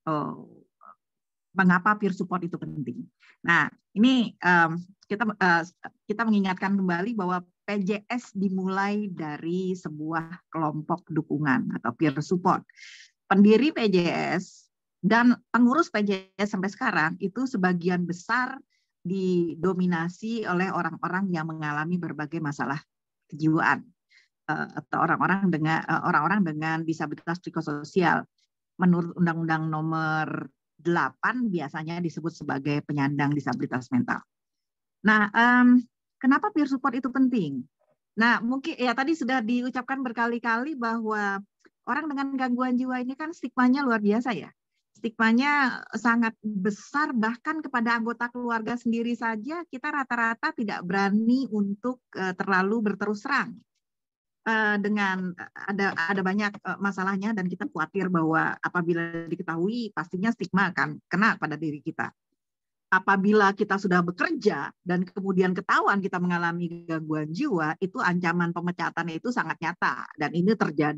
mengapa peer support itu penting. Nah, ini kita mengingatkan kembali bahwa PJS dimulai dari sebuah kelompok dukungan atau peer support. Pendiri PJS dan pengurus PJS sampai sekarang itu sebagian besar didominasi oleh orang-orang yang mengalami berbagai masalah kejiwaan atau orang-orang dengan disabilitas psikososial. Menurut Undang-Undang Nomor 8 biasanya disebut sebagai penyandang disabilitas mental. Nah, kenapa peer support itu penting? Nah, mungkin ya tadi sudah diucapkan berkali-kali bahwa orang dengan gangguan jiwa ini kan stigmanya luar biasa ya. Stigmanya sangat besar, bahkan kepada anggota keluarga sendiri saja kita rata-rata tidak berani untuk terlalu berterus terang. Dengan ada banyak masalahnya dan kita khawatir bahwa apabila diketahui pastinya stigma akan kena pada diri kita. Apabila kita sudah bekerja dan kemudian ketahuan kita mengalami gangguan jiwa, itu ancaman pemecatannya itu sangat nyata dan ini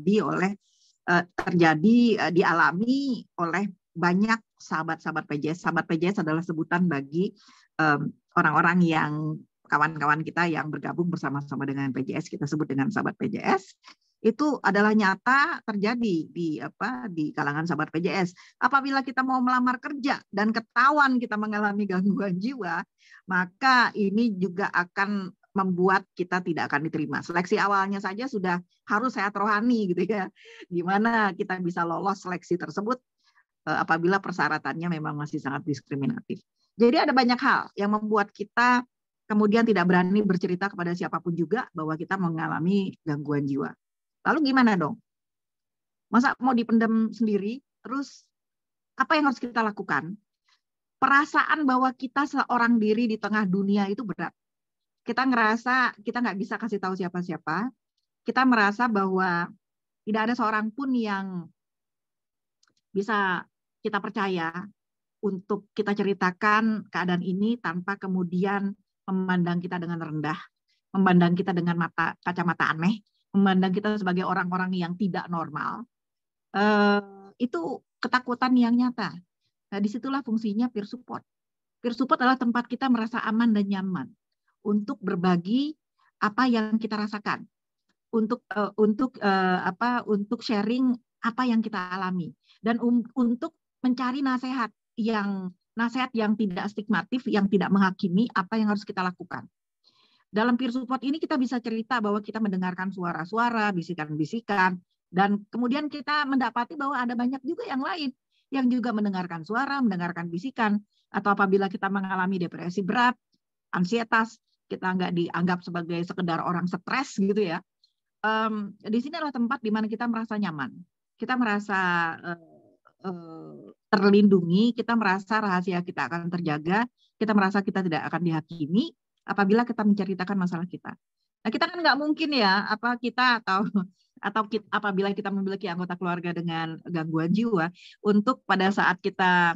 dialami oleh banyak sahabat-sahabat PJS. Sahabat PJS adalah sebutan bagi orang-orang yang kawan-kawan kita yang bergabung bersama-sama dengan PJS, kita sebut dengan sahabat PJS. Itu adalah nyata terjadi di kalangan sahabat PJS. Apabila kita mau melamar kerja dan ketahuan kita mengalami gangguan jiwa, maka ini juga akan membuat kita tidak akan diterima. Seleksi awalnya saja sudah harus sehat rohani gitu ya. Gimana kita bisa lolos seleksi tersebut apabila persyaratannya memang masih sangat diskriminatif. Jadi ada banyak hal yang membuat kita kemudian tidak berani bercerita kepada siapapun juga bahwa kita mengalami gangguan jiwa. Lalu gimana dong? Masa mau dipendam sendiri? Terus apa yang harus kita lakukan? Perasaan bahwa kita seorang diri di tengah dunia itu berat. Kita ngerasa kita nggak bisa kasih tahu siapa-siapa. Kita merasa bahwa tidak ada seorang pun yang bisa kita percaya untuk kita ceritakan keadaan ini tanpa kemudian memandang kita dengan rendah, memandang kita dengan kacamata aneh, memandang kita sebagai orang-orang yang tidak normal, itu ketakutan yang nyata. Nah, disitulah fungsinya peer support. Peer support adalah tempat kita merasa aman dan nyaman untuk berbagi apa yang kita rasakan, untuk sharing apa yang kita alami, dan untuk mencari nasihat yang tidak stigmatif, yang tidak menghakimi apa yang harus kita lakukan. Dalam peer support ini kita bisa cerita bahwa kita mendengarkan suara-suara, bisikan-bisikan, dan kemudian kita mendapati bahwa ada banyak juga yang lain yang juga mendengarkan suara, mendengarkan bisikan, atau apabila kita mengalami depresi berat, ansietas, kita nggak dianggap sebagai sekedar orang stres gitu ya. Di sini adalah tempat di mana kita merasa nyaman, kita merasa terlindungi, kita merasa rahasia kita akan terjaga, kita merasa kita tidak akan dihakimi apabila kita menceritakan masalah kita. Nah, kita kan nggak mungkin ya, apabila kita memiliki anggota keluarga dengan gangguan jiwa, untuk pada saat kita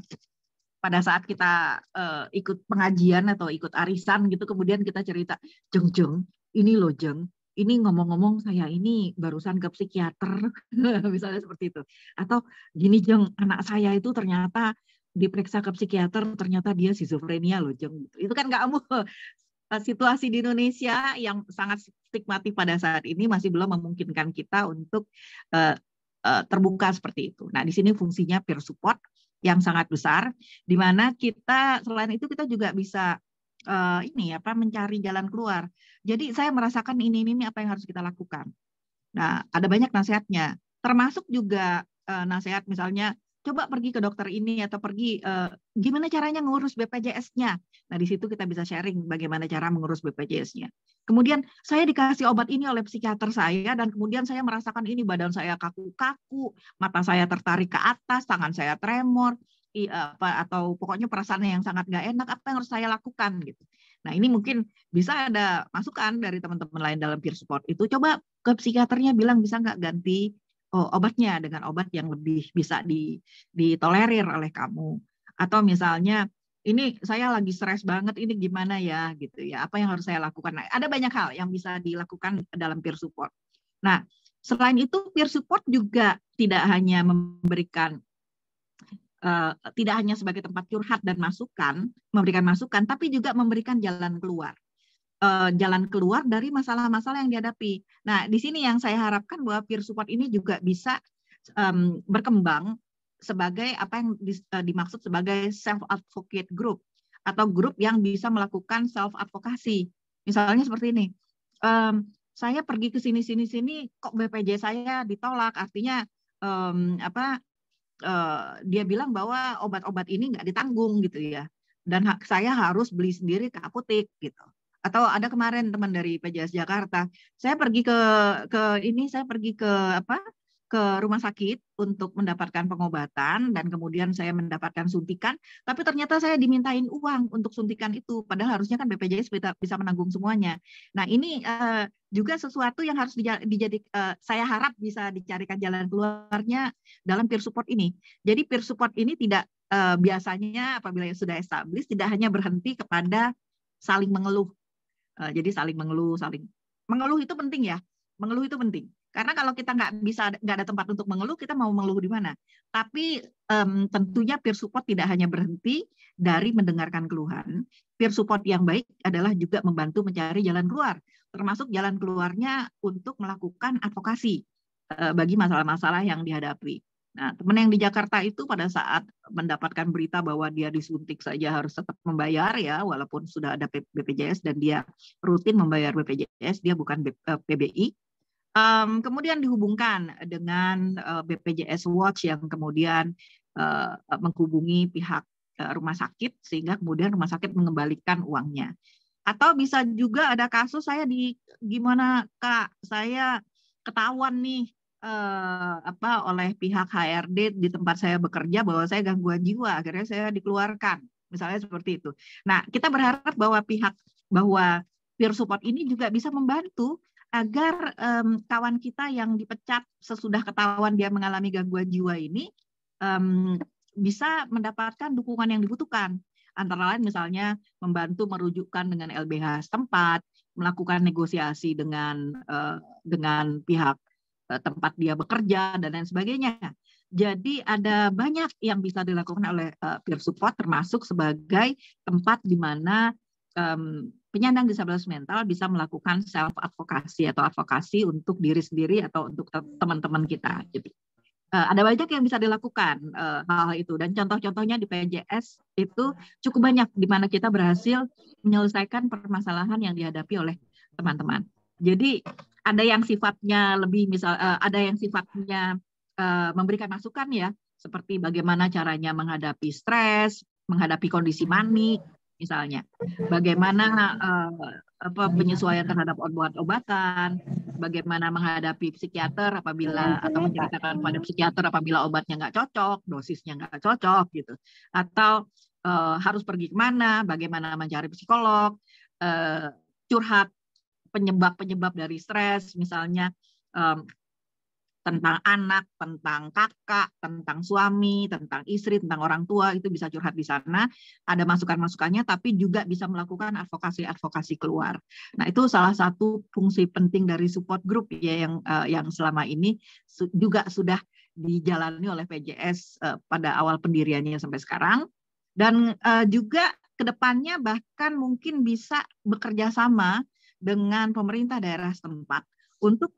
ikut pengajian atau ikut arisan gitu, kemudian kita cerita, Jeng, ini loh Jeng, ini ngomong-ngomong saya ini barusan ke psikiater, misalnya seperti itu. Atau gini Jeng, anak saya itu ternyata diperiksa ke psikiater, ternyata dia skizofrenia loh Jeng. Itu kan nggak situasi di Indonesia yang sangat stigmatis pada saat ini masih belum memungkinkan kita untuk terbuka seperti itu. Nah, di sini fungsinya peer support yang sangat besar, di mana kita selain itu kita juga bisa mencari jalan keluar. Jadi saya merasakan ini apa yang harus kita lakukan. Nah, ada banyak nasihatnya, termasuk juga nasihat misalnya coba pergi ke dokter ini atau pergi gimana caranya ngurus BPJS-nya. Nah, di situ kita bisa sharing bagaimana cara mengurus BPJS-nya. Kemudian saya dikasih obat ini oleh psikiater saya dan kemudian saya merasakan ini badan saya kaku-kaku, mata saya tertarik ke atas, tangan saya tremor, atau pokoknya perasaan yang sangat gak enak, apa yang harus saya lakukan gitu. Nah, ini mungkin bisa ada masukan dari teman-teman lain dalam peer support itu, coba ke psikiaternya bilang bisa nggak ganti obatnya dengan obat yang lebih bisa ditolerir oleh kamu. Atau misalnya ini saya lagi stres banget, ini gimana ya gitu ya, apa yang harus saya lakukan. Nah, ada banyak hal yang bisa dilakukan dalam peer support. Nah, selain itu peer support juga tidak hanya memberikan tidak hanya sebagai tempat curhat dan memberikan masukan, tapi juga memberikan jalan keluar dari masalah-masalah yang dihadapi. Nah, di sini yang saya harapkan bahwa peer support ini juga bisa berkembang sebagai apa yang dimaksud sebagai self-advocate group atau grup yang bisa melakukan self-advokasi. Misalnya seperti ini, saya pergi ke sini kok BPJS saya ditolak, artinya dia bilang bahwa obat-obat ini nggak ditanggung gitu ya, dan saya harus beli sendiri ke apotek gitu. Atau ada kemarin teman dari PJS Jakarta, saya pergi ke rumah sakit untuk mendapatkan pengobatan dan kemudian saya mendapatkan suntikan, tapi ternyata saya dimintain uang untuk suntikan itu, padahal harusnya kan BPJS bisa menanggung semuanya. Nah, ini juga sesuatu yang harus saya harap bisa dicarikan jalan keluarnya dalam peer support ini. Jadi peer support ini tidak biasanya apabila sudah established tidak hanya berhenti kepada saling mengeluh. Jadi saling mengeluh itu penting ya. Mengeluh itu penting. Karena kalau kita nggak ada tempat untuk mengeluh, kita mau mengeluh di mana? Tapi tentunya peer support tidak hanya berhenti dari mendengarkan keluhan. Peer support yang baik adalah juga membantu mencari jalan keluar, termasuk jalan keluarnya untuk melakukan advokasi bagi masalah-masalah yang dihadapi. Nah, teman yang di Jakarta itu pada saat mendapatkan berita bahwa dia disuntik saja harus tetap membayar ya, walaupun sudah ada BPJS dan dia rutin membayar BPJS, dia bukan PBI. Kemudian dihubungkan dengan BPJS Watch yang kemudian menghubungi pihak rumah sakit sehingga kemudian rumah sakit mengembalikan uangnya. Atau bisa juga ada kasus gimana Kak, saya ketahuan nih oleh pihak HRD di tempat saya bekerja bahwa saya gangguan jiwa, akhirnya saya dikeluarkan, misalnya seperti itu. Nah, kita berharap bahwa peer support ini juga bisa membantu agar kawan kita yang dipecat sesudah ketahuan dia mengalami gangguan jiwa ini bisa mendapatkan dukungan yang dibutuhkan. Antara lain misalnya membantu merujukkan dengan LBH setempat, melakukan negosiasi dengan pihak tempat dia bekerja dan lain sebagainya. Jadi ada banyak yang bisa dilakukan oleh peer support, termasuk sebagai tempat di mana penyandang disabilitas mental bisa melakukan self advokasi atau advokasi untuk diri sendiri atau untuk teman-teman kita. Jadi ada banyak yang bisa dilakukan hal itu, dan contoh-contohnya di PJS itu cukup banyak di mana kita berhasil menyelesaikan permasalahan yang dihadapi oleh teman-teman. Jadi ada yang sifatnya ada yang sifatnya memberikan masukan ya, seperti bagaimana caranya menghadapi stres, menghadapi kondisi manik, misalnya bagaimana penyesuaian terhadap obat-obatan, bagaimana menghadapi psikiater apabila atau menceritakan pada psikiater apabila obatnya nggak cocok, dosisnya nggak cocok gitu, atau harus pergi kemana, bagaimana mencari psikolog, curhat penyebab-penyebab dari stres, misalnya tentang anak, tentang kakak, tentang suami, tentang istri, tentang orang tua, itu bisa curhat di sana. Ada masukan-masukannya, tapi juga bisa melakukan advokasi-advokasi keluar. Nah, itu salah satu fungsi penting dari support group ya yang selama ini juga sudah dijalani oleh PJS pada awal pendiriannya sampai sekarang. Dan juga kedepannya bahkan mungkin bisa bekerja sama dengan pemerintah daerah setempat untuk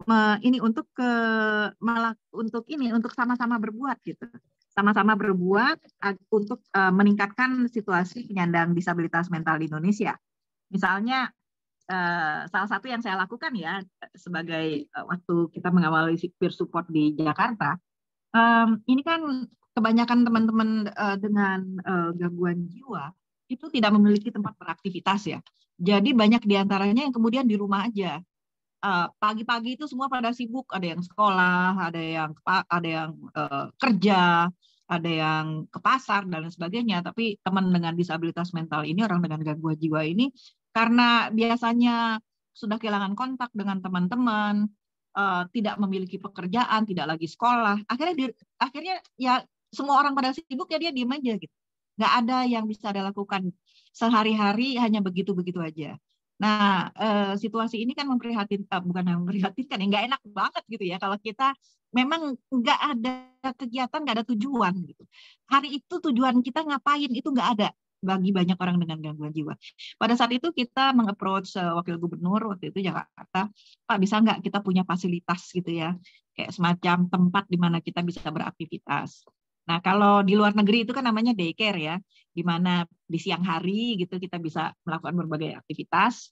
sama-sama berbuat gitu, sama-sama berbuat untuk meningkatkan situasi penyandang disabilitas mental di Indonesia. Misalnya salah satu yang saya lakukan ya sebagai waktu kita mengawali peer support di Jakarta, ini kan kebanyakan teman-teman dengan gangguan jiwa itu tidak memiliki tempat beraktivitas ya. Jadi banyak diantaranya yang kemudian di rumah aja. Pagi-pagi itu semua pada sibuk, ada yang sekolah, ada yang kerja, ada yang ke pasar dan sebagainya. Tapi teman dengan disabilitas mental ini, orang dengan gangguan jiwa ini, karena biasanya sudah kehilangan kontak dengan teman-teman, tidak memiliki pekerjaan, tidak lagi sekolah, akhirnya ya semua orang pada sibuk ya dia diem aja gitu. Nggak ada yang bisa dia lakukan sehari-hari, hanya begitu-begitu aja. Nah, situasi ini kan bukan yang memprihatinkan, nggak enak banget gitu ya kalau kita memang nggak ada kegiatan, nggak ada tujuan gitu. Hari itu tujuan kita ngapain itu nggak ada bagi banyak orang dengan gangguan jiwa. Pada saat itu kita meng-approach wakil gubernur waktu itu Jakarta, Pak bisa nggak kita punya fasilitas gitu ya, kayak semacam tempat di mana kita bisa beraktivitas. Nah, kalau di luar negeri itu kan namanya daycare ya, di mana di siang hari gitu kita bisa melakukan berbagai aktivitas.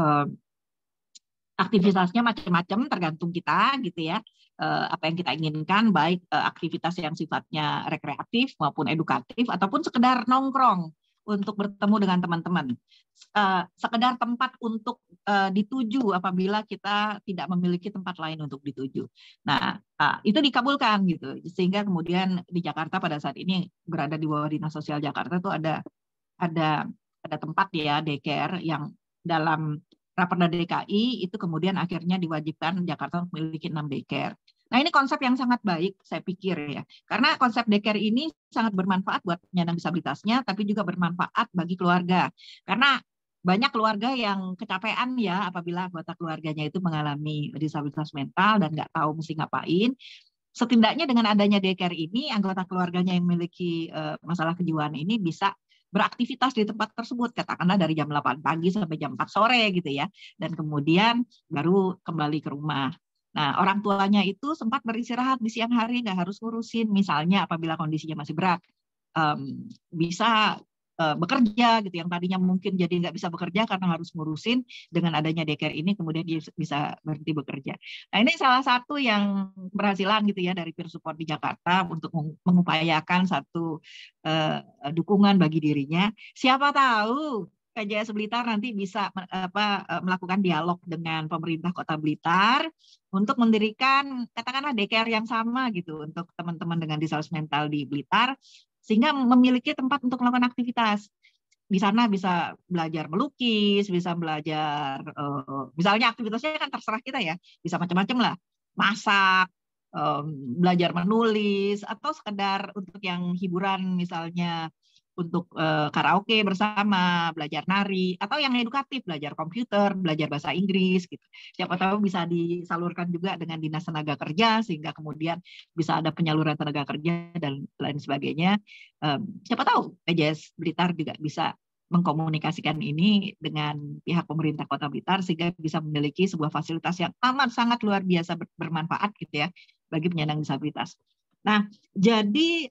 Aktivitasnya macam-macam tergantung kita gitu ya. Apa yang kita inginkan, baik aktivitas yang sifatnya rekreatif maupun edukatif ataupun sekedar nongkrong untuk bertemu dengan teman-teman. Sekedar tempat untuk dituju apabila kita tidak memiliki tempat lain untuk dituju. Nah, itu dikabulkan gitu. Sehingga kemudian di Jakarta pada saat ini berada di bawah Dinas Sosial Jakarta itu ada tempat ya daycare yang dalam Raperda DKI itu kemudian akhirnya diwajibkan Jakarta memiliki 6 daycare. Nah, ini konsep yang sangat baik, saya pikir ya. Karena konsep daycare ini sangat bermanfaat buat penyandang disabilitasnya, tapi juga bermanfaat bagi keluarga. Karena banyak keluarga yang kecapean ya apabila anggota keluarganya itu mengalami disabilitas mental dan nggak tahu mesti ngapain. Setidaknya dengan adanya daycare ini, anggota keluarganya yang memiliki masalah kejiwaan ini bisa beraktivitas di tempat tersebut, katakanlah dari jam 8 pagi sampai jam 4 sore gitu ya. Dan kemudian baru kembali ke rumah. Nah, orang tuanya itu sempat beristirahat di siang hari, nggak harus ngurusin. Misalnya apabila kondisinya masih berat, bisa bekerja gitu. Yang tadinya mungkin jadi nggak bisa bekerja karena harus ngurusin, dengan adanya daycare ini kemudian dia bisa berhenti bekerja. Nah, ini salah satu yang keberhasilan gitu ya dari peer support di Jakarta untuk mengupayakan satu dukungan bagi dirinya. Siapa tahu PJS Blitar nanti bisa melakukan dialog dengan pemerintah Kota Blitar untuk mendirikan katakanlah daycare yang sama gitu untuk teman-teman dengan disabilitas mental di Blitar, sehingga memiliki tempat untuk melakukan aktivitas. Di sana bisa belajar melukis, bisa belajar, misalnya aktivitasnya kan terserah kita ya, bisa macam-macam lah, masak, belajar menulis, atau sekedar untuk yang hiburan misalnya untuk karaoke bersama, belajar nari, atau yang edukatif, belajar komputer, belajar bahasa Inggris gitu. Siapa tahu bisa disalurkan juga dengan Dinas Tenaga Kerja sehingga kemudian bisa ada penyaluran tenaga kerja dan lain sebagainya. Siapa tahu PJS Blitar juga bisa mengkomunikasikan ini dengan pihak pemerintah Kota Blitar sehingga bisa memiliki sebuah fasilitas yang amat sangat luar biasa bermanfaat gitu ya bagi penyandang disabilitas. Nah, jadi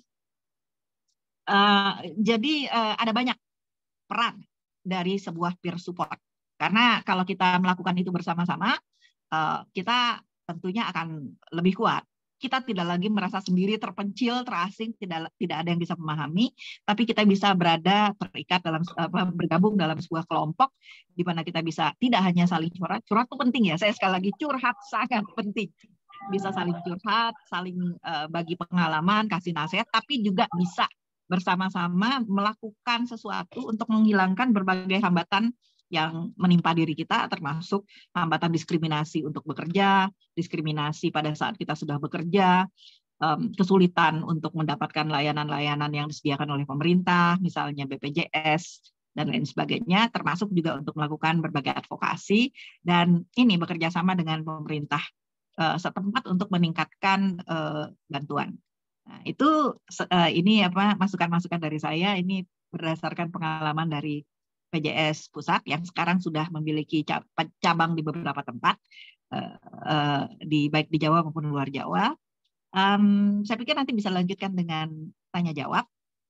ada banyak peran dari sebuah peer support. Karena kalau kita melakukan itu bersama-sama, kita tentunya akan lebih kuat. kita tidak lagi merasa sendiri, terpencil, terasing, tidak ada yang bisa memahami, tapi kita bisa terikat dalam bergabung dalam sebuah kelompok di mana kita bisa tidak hanya saling curhat itu penting ya. Saya sekali lagi curhat sangat penting. Bisa saling curhat, saling bagi pengalaman, kasih nasihat, tapi juga bisa bersama-sama melakukan sesuatu untuk menghilangkan berbagai hambatan yang menimpa diri kita, termasuk hambatan diskriminasi untuk bekerja, diskriminasi pada saat kita sudah bekerja, kesulitan untuk mendapatkan layanan-layanan yang disediakan oleh pemerintah, misalnya BPJS, dan lain sebagainya, termasuk juga untuk melakukan berbagai advokasi, dan ini bekerja sama dengan pemerintah setempat untuk meningkatkan bantuan. Nah, itu ini masukan-masukan dari saya, ini berdasarkan pengalaman dari PJS Pusat yang sekarang sudah memiliki cabang di beberapa tempat, baik di Jawa maupun luar Jawa. Saya pikir nanti bisa lanjutkan dengan tanya jawab.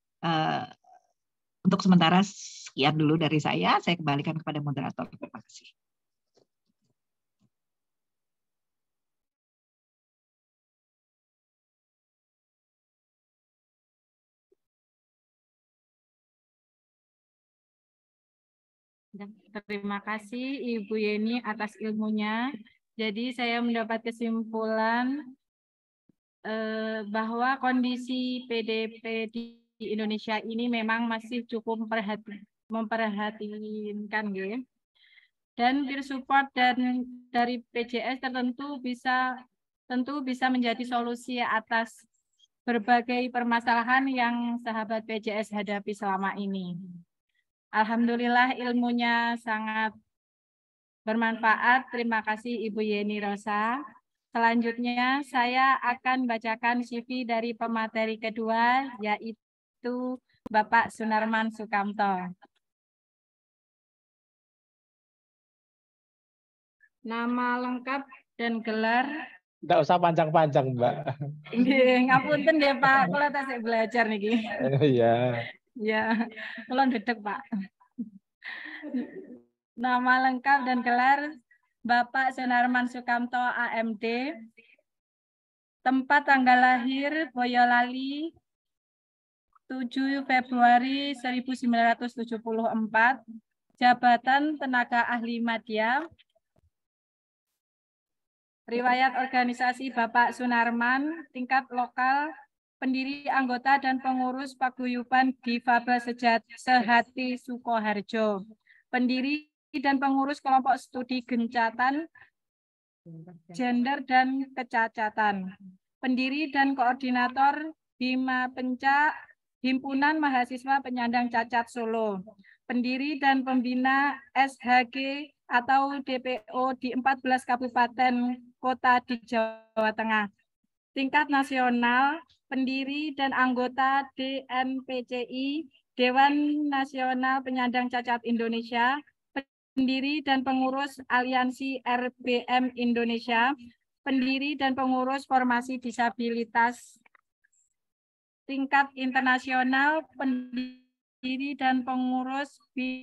Untuk sementara sekian dulu dari saya kembalikan kepada moderator. Terima kasih. Terima kasih Ibu Yeni atas ilmunya. Jadi saya mendapat kesimpulan bahwa kondisi PDP di Indonesia ini memang masih cukup memperhatikan, ya. Dan peer support dan dari PJS tentu bisa menjadi solusi atas berbagai permasalahan yang sahabat PJS hadapi selama ini. Alhamdulillah ilmunya sangat bermanfaat. Terima kasih Ibu Yeni Rosa. Selanjutnya saya akan bacakan CV dari pemateri kedua, yaitu Bapak Sunarman Sukamto. Nama lengkap dan gelar. Tidak usah panjang-panjang, Mbak. Ngapunten ya Pak, kalau tasik belajar nih. Iya. Ya, tolong dedek Pak. Nama lengkap dan gelar Bapak Sunarman Sukamto AMD. Tempat tanggal lahir Boyolali 7 Februari 1974. Jabatan tenaga ahli media. Riwayat organisasi Bapak Sunarman, tingkat lokal, pendiri, anggota, dan pengurus Paguyuban Difabel Sehati Sukoharjo. Pendiri dan pengurus kelompok studi gencatan, gender, dan kecacatan. Pendiri dan koordinator Bima Penca, Himpunan Mahasiswa Penyandang Cacat Solo. Pendiri dan pembina SHG atau DPO di 14 kabupaten kota di Jawa Tengah. Tingkat nasional, pendiri dan anggota DNPCI, Dewan Nasional Penyandang Cacat Indonesia, pendiri dan pengurus Aliansi RBM Indonesia, pendiri dan pengurus Formasi Disabilitas. Tingkat internasional, pendiri dan pengurus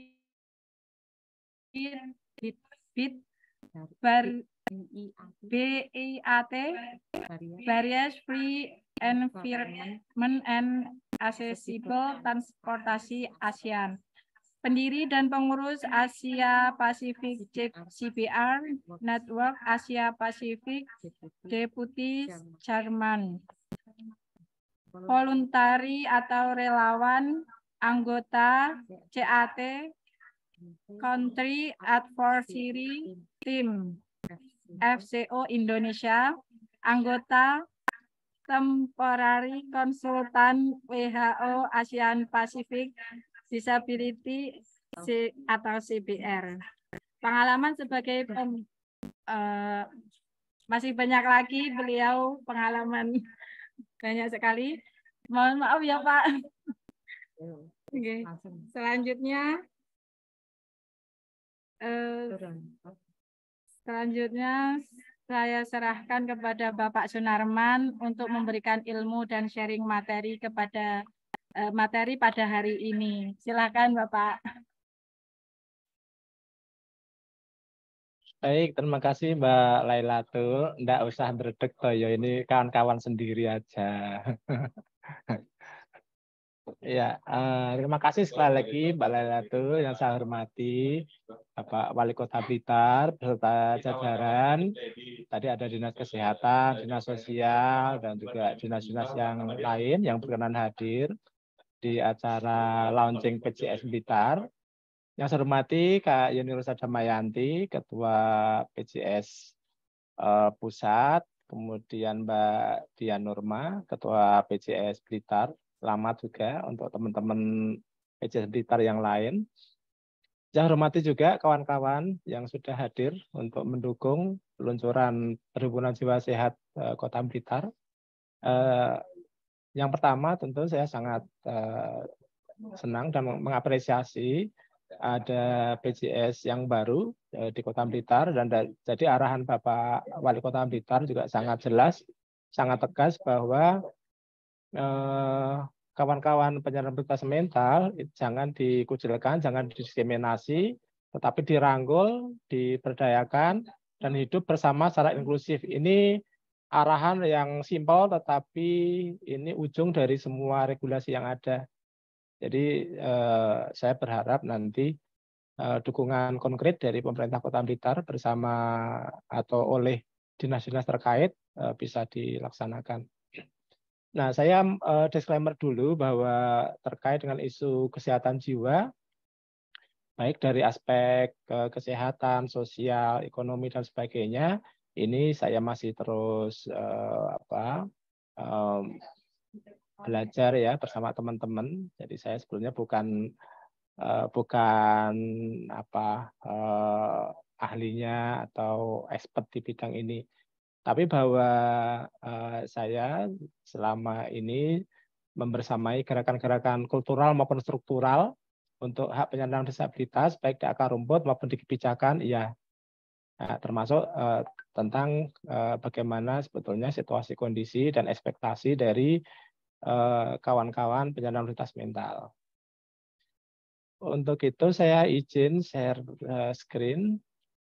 BIAT, Barriers Free Environment and Accessible Transportasi ASEAN. Pendiri dan pengurus Asia Pacific CBR Network Asia Pacific Deputy Chairman. Voluntari atau relawan, anggota CAT Country Advisory Team FCO Indonesia, anggota Temporary Konsultan WHO ASEAN Pacific Disability atau CBR. Pengalaman sebagai masih banyak lagi beliau, pengalaman banyak sekali. Mohon maaf ya Pak. Oke. Selanjutnya saya serahkan kepada Bapak Sunarman untuk memberikan ilmu dan sharing materi kepada materi pada hari ini. Silakan Bapak. Baik, terima kasih Mbak Lailatul. Nggak usah berdek toyo, ini kawan-kawan sendiri aja. Ya, terima kasih sekali lagi Mbak Lailatul yang saya hormati, Bapak Wali Kota Blitar beserta jajaran. Tadi ada Dinas Kesehatan, Dinas Sosial, dan juga dinas-dinas yang lain yang berkenan hadir di acara launching PJS Blitar. Yang saya hormati Kak Yeni Rosa Damayanti, Ketua PJS Pusat, kemudian Mbak Dian Nurma, Ketua PJS Blitar. Selamat juga untuk teman-teman PJS Blitar yang lain. Saya hormati juga kawan-kawan yang sudah hadir untuk mendukung peluncuran Perhimpunan Jiwa Sehat Kota Blitar. Yang pertama tentu saya sangat senang dan mengapresiasi ada PJS yang baru di Kota Blitar, dan jadi arahan Bapak Wali Kota Blitar juga sangat jelas, sangat tegas bahwa kawan-kawan penyandang disabilitas mental jangan dikucilkan, jangan didiskriminasi, tetapi dirangkul, diberdayakan, dan hidup bersama secara inklusif. Ini arahan yang simpel, tetapi ini ujung dari semua regulasi yang ada. Jadi saya berharap nanti dukungan konkret dari pemerintah Kota Blitar bersama atau oleh dinas-dinas terkait bisa dilaksanakan. Nah, saya disclaimer dulu bahwa terkait dengan isu kesehatan jiwa, baik dari aspek kesehatan, sosial, ekonomi, dan sebagainya, ini saya masih terus belajar ya bersama teman-teman. Jadi saya sebetulnya bukan ahlinya atau expert di bidang ini. Tapi bahwa saya selama ini membersamai gerakan-gerakan kultural maupun struktural untuk hak penyandang disabilitas, baik di akar rumput maupun di kebijakan, ya. Nah, termasuk tentang bagaimana sebetulnya situasi kondisi dan ekspektasi dari kawan-kawan penyandang disabilitas mental. Untuk itu saya izin share screen.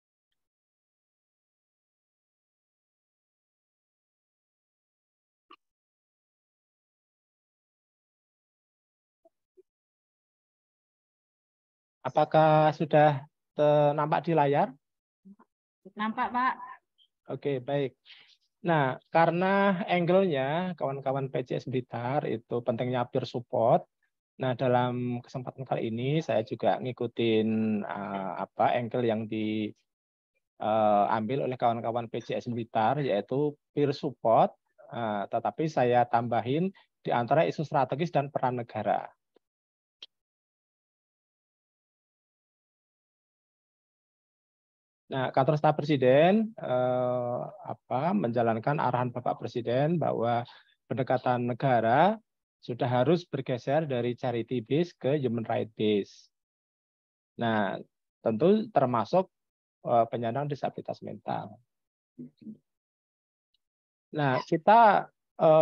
Apakah sudah nampak di layar? Nampak, Pak. Oke, baik. Nah, karena angle-nya kawan-kawan PJS Blitar itu pentingnya peer support. Nah, dalam kesempatan kali ini saya juga ngikutin angle yang diambil oleh kawan-kawan PJS Blitar, yaitu peer support, tetapi saya tambahin di antara isu strategis dan peran negara. Nah, Kantor Staf Presiden menjalankan arahan Bapak Presiden bahwa pendekatan negara sudah harus bergeser dari charity base ke human right base. Nah, tentu termasuk penyandang disabilitas mental. Nah, kita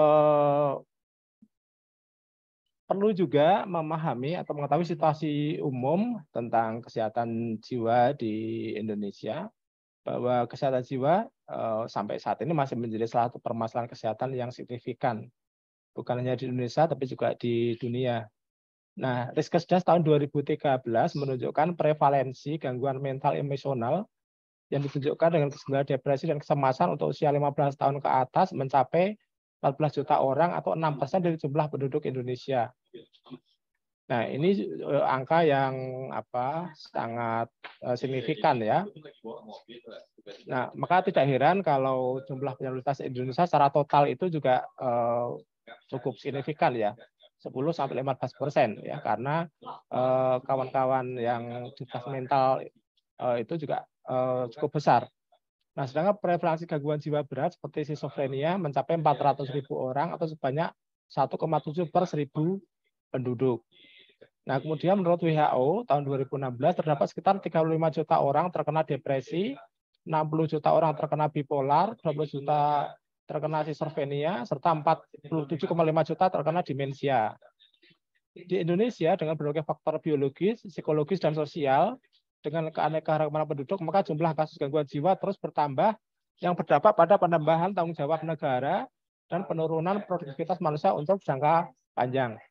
perlu juga memahami atau mengetahui situasi umum tentang kesehatan jiwa di Indonesia, bahwa kesehatan jiwa sampai saat ini masih menjadi salah satu permasalahan kesehatan yang signifikan, bukan hanya di Indonesia tapi juga di dunia. Nah, Riskesdas tahun 2013 menunjukkan prevalensi gangguan mental emosional yang ditunjukkan dengan gejala depresi dan kecemasan untuk usia 15 tahun ke atas mencapai 14 juta orang atau 6% dari jumlah penduduk Indonesia. Nah, ini angka yang sangat signifikan ya. Nah, maka tidak heran kalau jumlah penyandang disabilitas Indonesia secara total itu juga cukup signifikan ya, 10-15% ya, karena kawan-kawan yang disabilitas mental itu juga cukup besar. Nah, sedangkan prevalensi gangguan jiwa berat seperti skizofrenia mencapai 400.000 orang atau sebanyak 1,7 per 1.000 penduduk. Nah, kemudian menurut WHO tahun 2016 terdapat sekitar 35 juta orang terkena depresi, 60 juta orang terkena bipolar, 20 juta terkena skizofrenia, serta 47,5 juta terkena demensia. Di Indonesia dengan berbagai faktor biologis, psikologis, dan sosial, dengan keanekaragaman penduduk, maka jumlah kasus gangguan jiwa terus bertambah yang berdampak pada penambahan tanggung jawab negara dan penurunan produktivitas manusia untuk jangka panjang.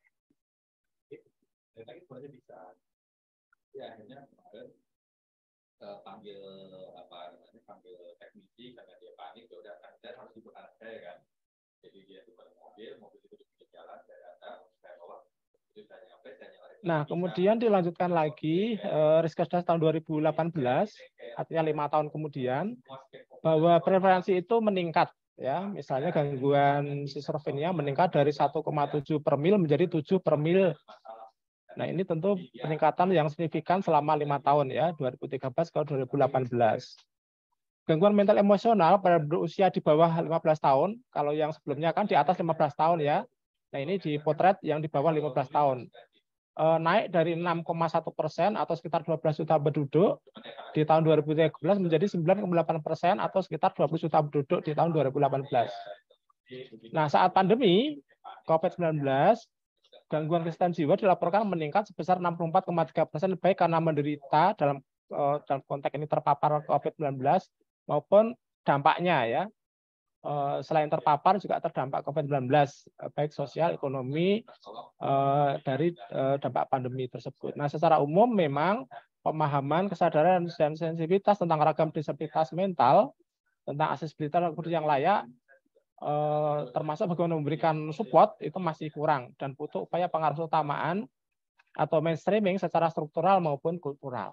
Panggil teknisi karena dia panik, ya udah saya harus dibuat anak saya kan. Jadi dia itu mobil itu di jalan, saya datang, saya bawa. Nah, kemudian dilanjutkan lagi Riskesdas tahun 2018, artinya 5 tahun kemudian, bahwa prevalensi itu meningkat. Ya, misalnya gangguan schizofrenia meningkat dari 1,7 per mil menjadi 7 per mil. Nah, ini tentu peningkatan yang signifikan selama 5 tahun ya, 2013 ke 2018. Gangguan mental emosional pada berusia di bawah 15 tahun, kalau yang sebelumnya kan di atas 15 tahun ya. Nah, ini dipotret yang di bawah 15 tahun. Naik dari 6,1% atau sekitar 12 juta penduduk di tahun 2013 menjadi 9,8% atau sekitar 20 juta penduduk di tahun 2018. Nah, saat pandemi COVID-19, gangguan kesehatan jiwa dilaporkan meningkat sebesar 64,3%, baik karena menderita dalam konteks ini terpapar COVID-19 maupun dampaknya ya. Selain terpapar juga terdampak COVID-19, baik sosial, ekonomi dari dampak pandemi tersebut. Nah, secara umum memang pemahaman, kesadaran, dan sensitivitas tentang ragam disabilitas mental, tentang aksesibilitas yang layak, termasuk bagaimana memberikan support itu masih kurang dan butuh upaya pengarah utamaan atau mainstreaming secara struktural maupun kultural.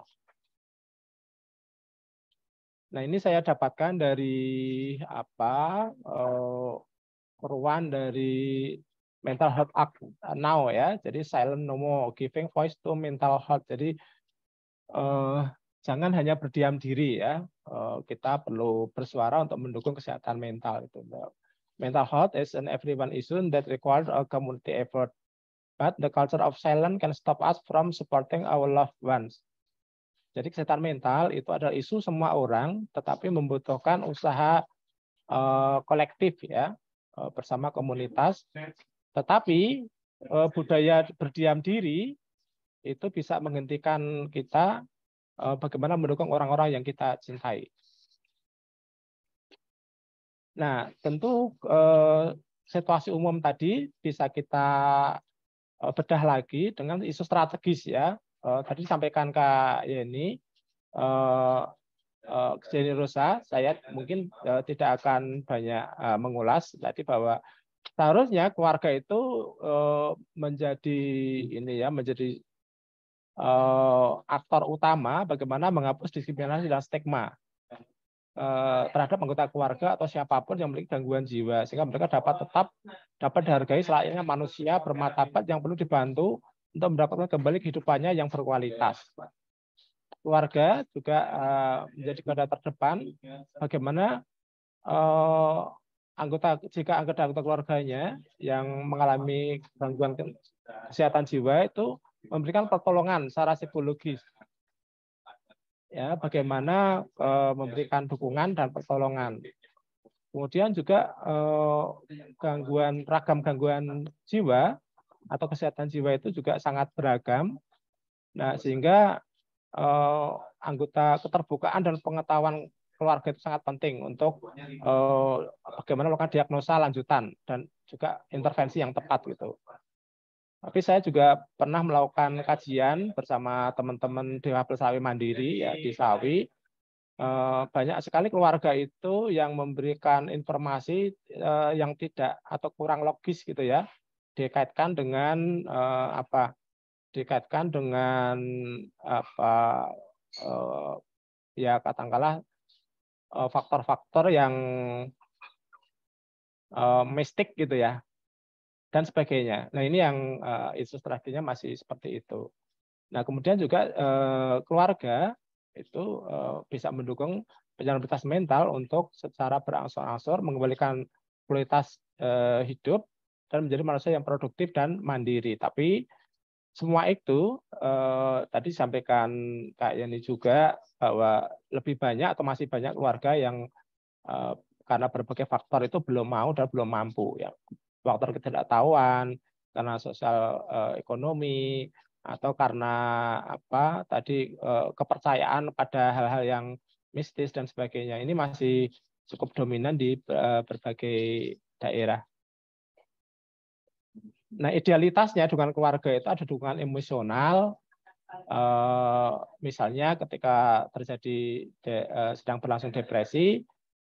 Nah, ini saya dapatkan dari keruan dari Mental Health Act Now ya. Jadi silent no more, giving voice to mental health. Jadi jangan hanya berdiam diri ya. Kita perlu bersuara untuk mendukung kesehatan mental itu. Mental health is an everyone issue that requires a community effort. But the culture of silence can stop us from supporting our loved ones. Jadi kesehatan mental itu adalah isu semua orang, tetapi membutuhkan usaha kolektif ya bersama komunitas. Tetapi budaya berdiam diri itu bisa menghentikan kita bagaimana mendukung orang-orang yang kita cintai. Nah, tentu situasi umum tadi bisa kita bedah lagi dengan isu strategis ya. Tadi disampaikan Kak Yeni, Jenny Rosa, saya mungkin tidak akan banyak mengulas tadi bahwa seharusnya keluarga itu menjadi aktor utama bagaimana menghapus diskriminasi dan stigma terhadap anggota keluarga atau siapapun yang memiliki gangguan jiwa, sehingga mereka dapat dihargai selayaknya manusia bermartabat yang perlu dibantu untuk mendapatkan kembali kehidupannya yang berkualitas. Keluarga juga menjadi garda terdepan bagaimana jika anggota keluarganya yang mengalami gangguan kesehatan jiwa itu memberikan pertolongan secara psikologis. Ya, bagaimana memberikan dukungan dan pertolongan. Kemudian juga ragam gangguan jiwa atau kesehatan jiwa itu juga sangat beragam. Nah, sehingga anggota keterbukaan dan pengetahuan keluarga itu sangat penting untuk bagaimana melakukan diagnosa lanjutan dan juga intervensi yang tepat gitu. Tapi saya juga pernah melakukan kajian bersama teman-teman Difabel Sawi Mandiri ya di Sawi. Banyak sekali keluarga itu yang memberikan informasi yang tidak atau kurang logis gitu ya, dikaitkan dengan ya katakanlah faktor-faktor yang mistik gitu ya dan sebagainya. Nah, ini yang isu strateginya masih seperti itu. Nah, kemudian juga keluarga itu bisa mendukung penyandang mental untuk secara berangsur-angsur mengembalikan kualitas hidup dan menjadi manusia yang produktif dan mandiri. Tapi semua itu tadi disampaikan Kak Yani juga bahwa lebih banyak atau masih banyak keluarga yang karena berbagai faktor itu belum mau dan belum mampu ya. Faktor ketidaktahuan, karena sosial ekonomi, atau karena apa tadi kepercayaan pada hal-hal yang mistis dan sebagainya. Ini masih cukup dominan di berbagai daerah. Nah, idealitasnya dukungan keluarga itu ada dukungan emosional, misalnya ketika terjadi sedang berlangsung depresi,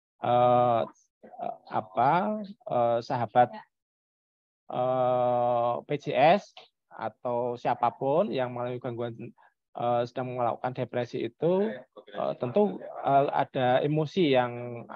sahabat PJS atau siapapun yang mengalami gangguan sedang melakukan depresi itu tentu ada emosi yang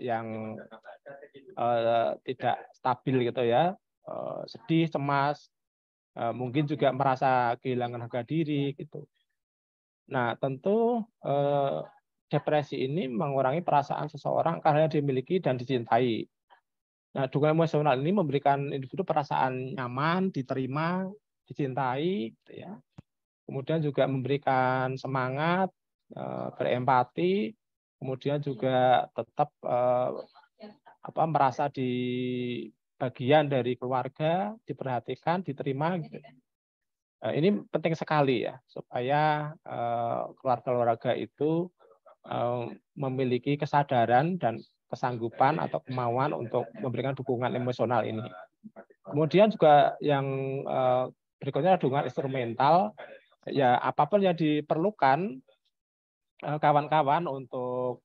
tidak stabil gitu ya, sedih, cemas, mungkin juga merasa kehilangan harga diri gitu. Nah, tentu depresi ini mengurangi perasaan seseorang karena dimiliki dan dicintai. Nah, dukungan emosional ini memberikan individu perasaan nyaman, diterima, dicintai, gitu ya. Kemudian juga memberikan semangat, berempati, kemudian juga tetap merasa di bagian dari keluarga, diperhatikan, diterima. Gitu. Ini penting sekali ya, supaya keluarga-keluarga itu memiliki kesadaran dan kesanggupan atau kemauan untuk memberikan dukungan emosional ini. Kemudian juga yang berikutnya adalah dukungan instrumental. Ya, apapun yang diperlukan kawan-kawan untuk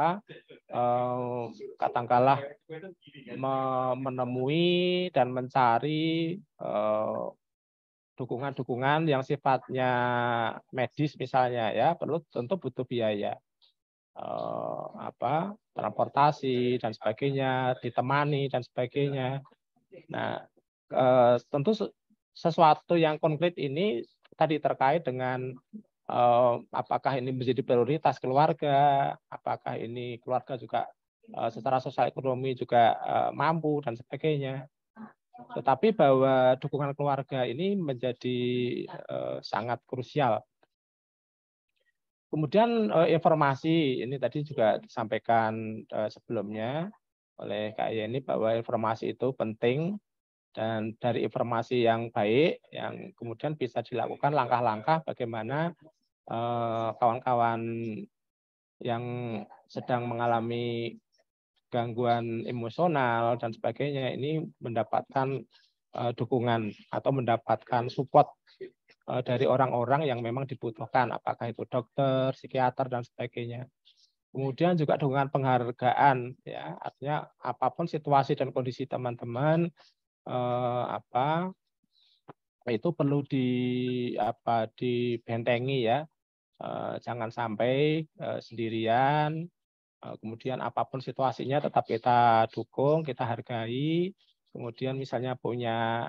katakanlah menemui dan mencari dukungan-dukungan yang sifatnya medis misalnya ya, tentu butuh biaya. Transportasi dan sebagainya, ditemani dan sebagainya. Nah, tentu sesuatu yang konkret ini tadi terkait dengan apakah ini menjadi prioritas keluarga, apakah ini keluarga juga secara sosial ekonomi juga mampu dan sebagainya. Tetapi bahwa dukungan keluarga ini menjadi sangat krusial. Kemudian informasi ini tadi juga disampaikan sebelumnya oleh Kak Yeni bahwa informasi itu penting, dan dari informasi yang baik yang kemudian bisa dilakukan langkah-langkah bagaimana kawan-kawan yang sedang mengalami gangguan emosional dan sebagainya ini mendapatkan dukungan atau mendapatkan support dari orang-orang yang memang dibutuhkan, apakah itu dokter, psikiater dan sebagainya. Kemudian juga dukungan penghargaan, ya artinya apapun situasi dan kondisi teman-teman itu perlu dibentengi ya, jangan sampai sendirian. Kemudian apapun situasinya tetap kita dukung, kita hargai. Kemudian misalnya punya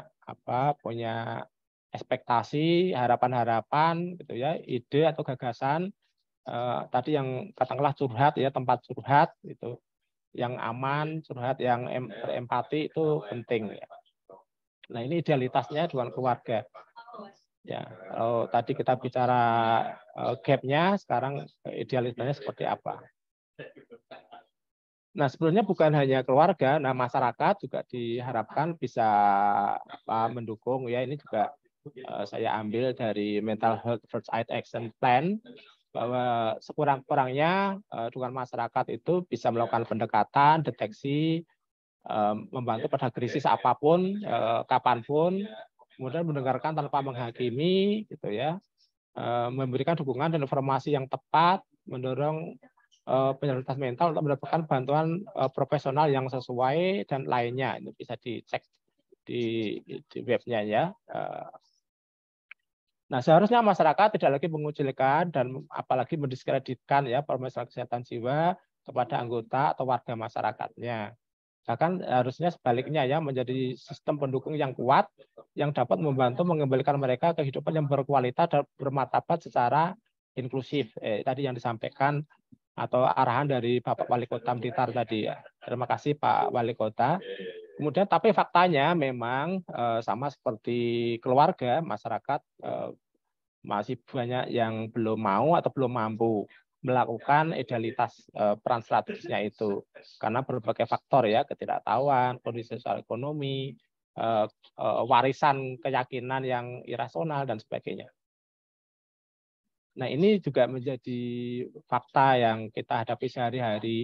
ekspektasi, harapan-harapan gitu ya, ide atau gagasan tadi yang katakanlah curhat ya, tempat curhat itu yang aman, curhat yang berempati itu penting ya. Nah, ini idealitasnya dukungan keluarga. Ya, kalau tadi kita bicara gap-nya, sekarang idealitasnya seperti apa? Nah, sebenarnya bukan hanya keluarga, nah masyarakat juga diharapkan bisa mendukung ya. Ini juga saya ambil dari Mental Health First Aid Action Plan, bahwa sekurang-kurangnya dukungan masyarakat itu bisa melakukan pendekatan, deteksi, membantu pada krisis apapun, kapanpun, kemudian mendengarkan tanpa menghakimi, gitu ya, memberikan dukungan dan informasi yang tepat, mendorong penyintas mental untuk mendapatkan bantuan profesional yang sesuai dan lainnya. Itu bisa dicek di webnya ya. Nah, seharusnya masyarakat tidak lagi mengucilkan dan apalagi mendiskreditkan ya permasalahan kesehatan jiwa kepada anggota atau warga masyarakatnya. Bahkan harusnya sebaliknya ya, menjadi sistem pendukung yang kuat yang dapat membantu mengembalikan mereka ke kehidupan yang berkualitas dan bermartabat secara inklusif. Tadi yang disampaikan atau arahan dari Bapak Wali Kota Blitar tadi ya. Terima kasih Pak Wali Kota. Kemudian tapi faktanya memang sama seperti keluarga, masyarakat masih banyak yang belum mau atau belum mampu melakukan idealitas peran strategisnya itu karena berbagai faktor ya, ketidaktahuan, kondisi sosial ekonomi, warisan keyakinan yang irasional dan sebagainya. Nah, ini juga menjadi fakta yang kita hadapi sehari-hari.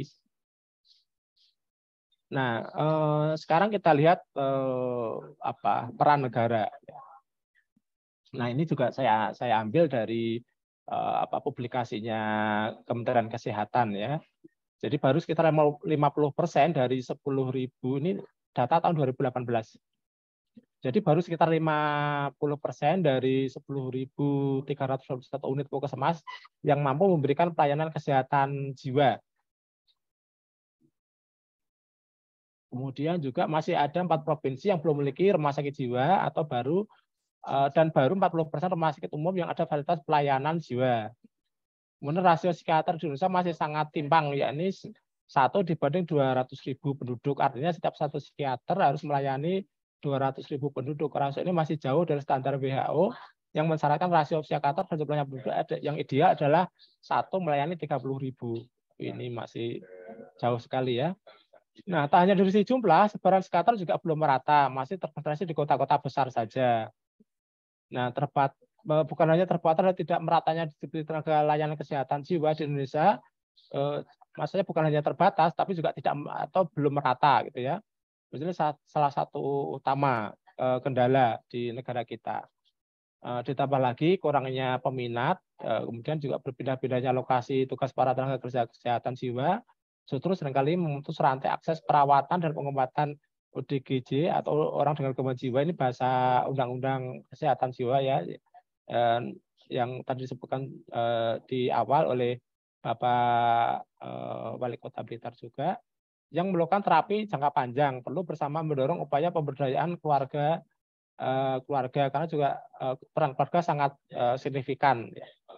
Nah, sekarang kita lihat peran negara. Nah, ini juga saya ambil dari publikasinya Kementerian Kesehatan ya. Jadi baru sekitar 50% dari 10.000 ini data tahun 2018. Jadi baru sekitar 50% dari 10.321 unit puskesmas yang mampu memberikan pelayanan kesehatan jiwa. Kemudian juga masih ada 4 provinsi yang belum memiliki rumah sakit jiwa atau baru 40% rumah sakit umum yang ada fasilitas pelayanan jiwa. Kemudian rasio psikiater di Indonesia masih sangat timpang, yakni 1 dibanding 200.000 penduduk. Artinya setiap satu psikiater harus melayani 200.000 penduduk. Rasio ini masih jauh dari standar WHO yang mensyaratkan rasio psikiater per jumlahnya penduduk yang ideal adalah 1 melayani 30.000. Ini masih jauh sekali ya. Nah, tak hanya dari sisi jumlah, sebaran psikiater juga belum merata, masih terkonsentrasi di kota-kota besar saja. Nah, bukan hanya terbatas dan tidak meratanya disiplin tenaga layanan kesehatan jiwa di Indonesia, maksudnya bukan hanya terbatas, tapi juga tidak atau belum merata gitu ya. Ini salah satu utama kendala di negara kita. Ditambah lagi kurangnya peminat, kemudian juga berpindah-pindahnya lokasi tugas para tenaga kerja kesehatan jiwa, justru seringkali memutus rantai akses perawatan dan pengobatan ODGJ atau orang dengan gangguan jiwa. Ini bahasa Undang-Undang Kesehatan Jiwa ya, yang tadi disebutkan di awal oleh Bapak Wali Kota Blitar juga, yang melakukan terapi jangka panjang perlu bersama mendorong upaya pemberdayaan keluarga karena juga peran keluarga sangat signifikan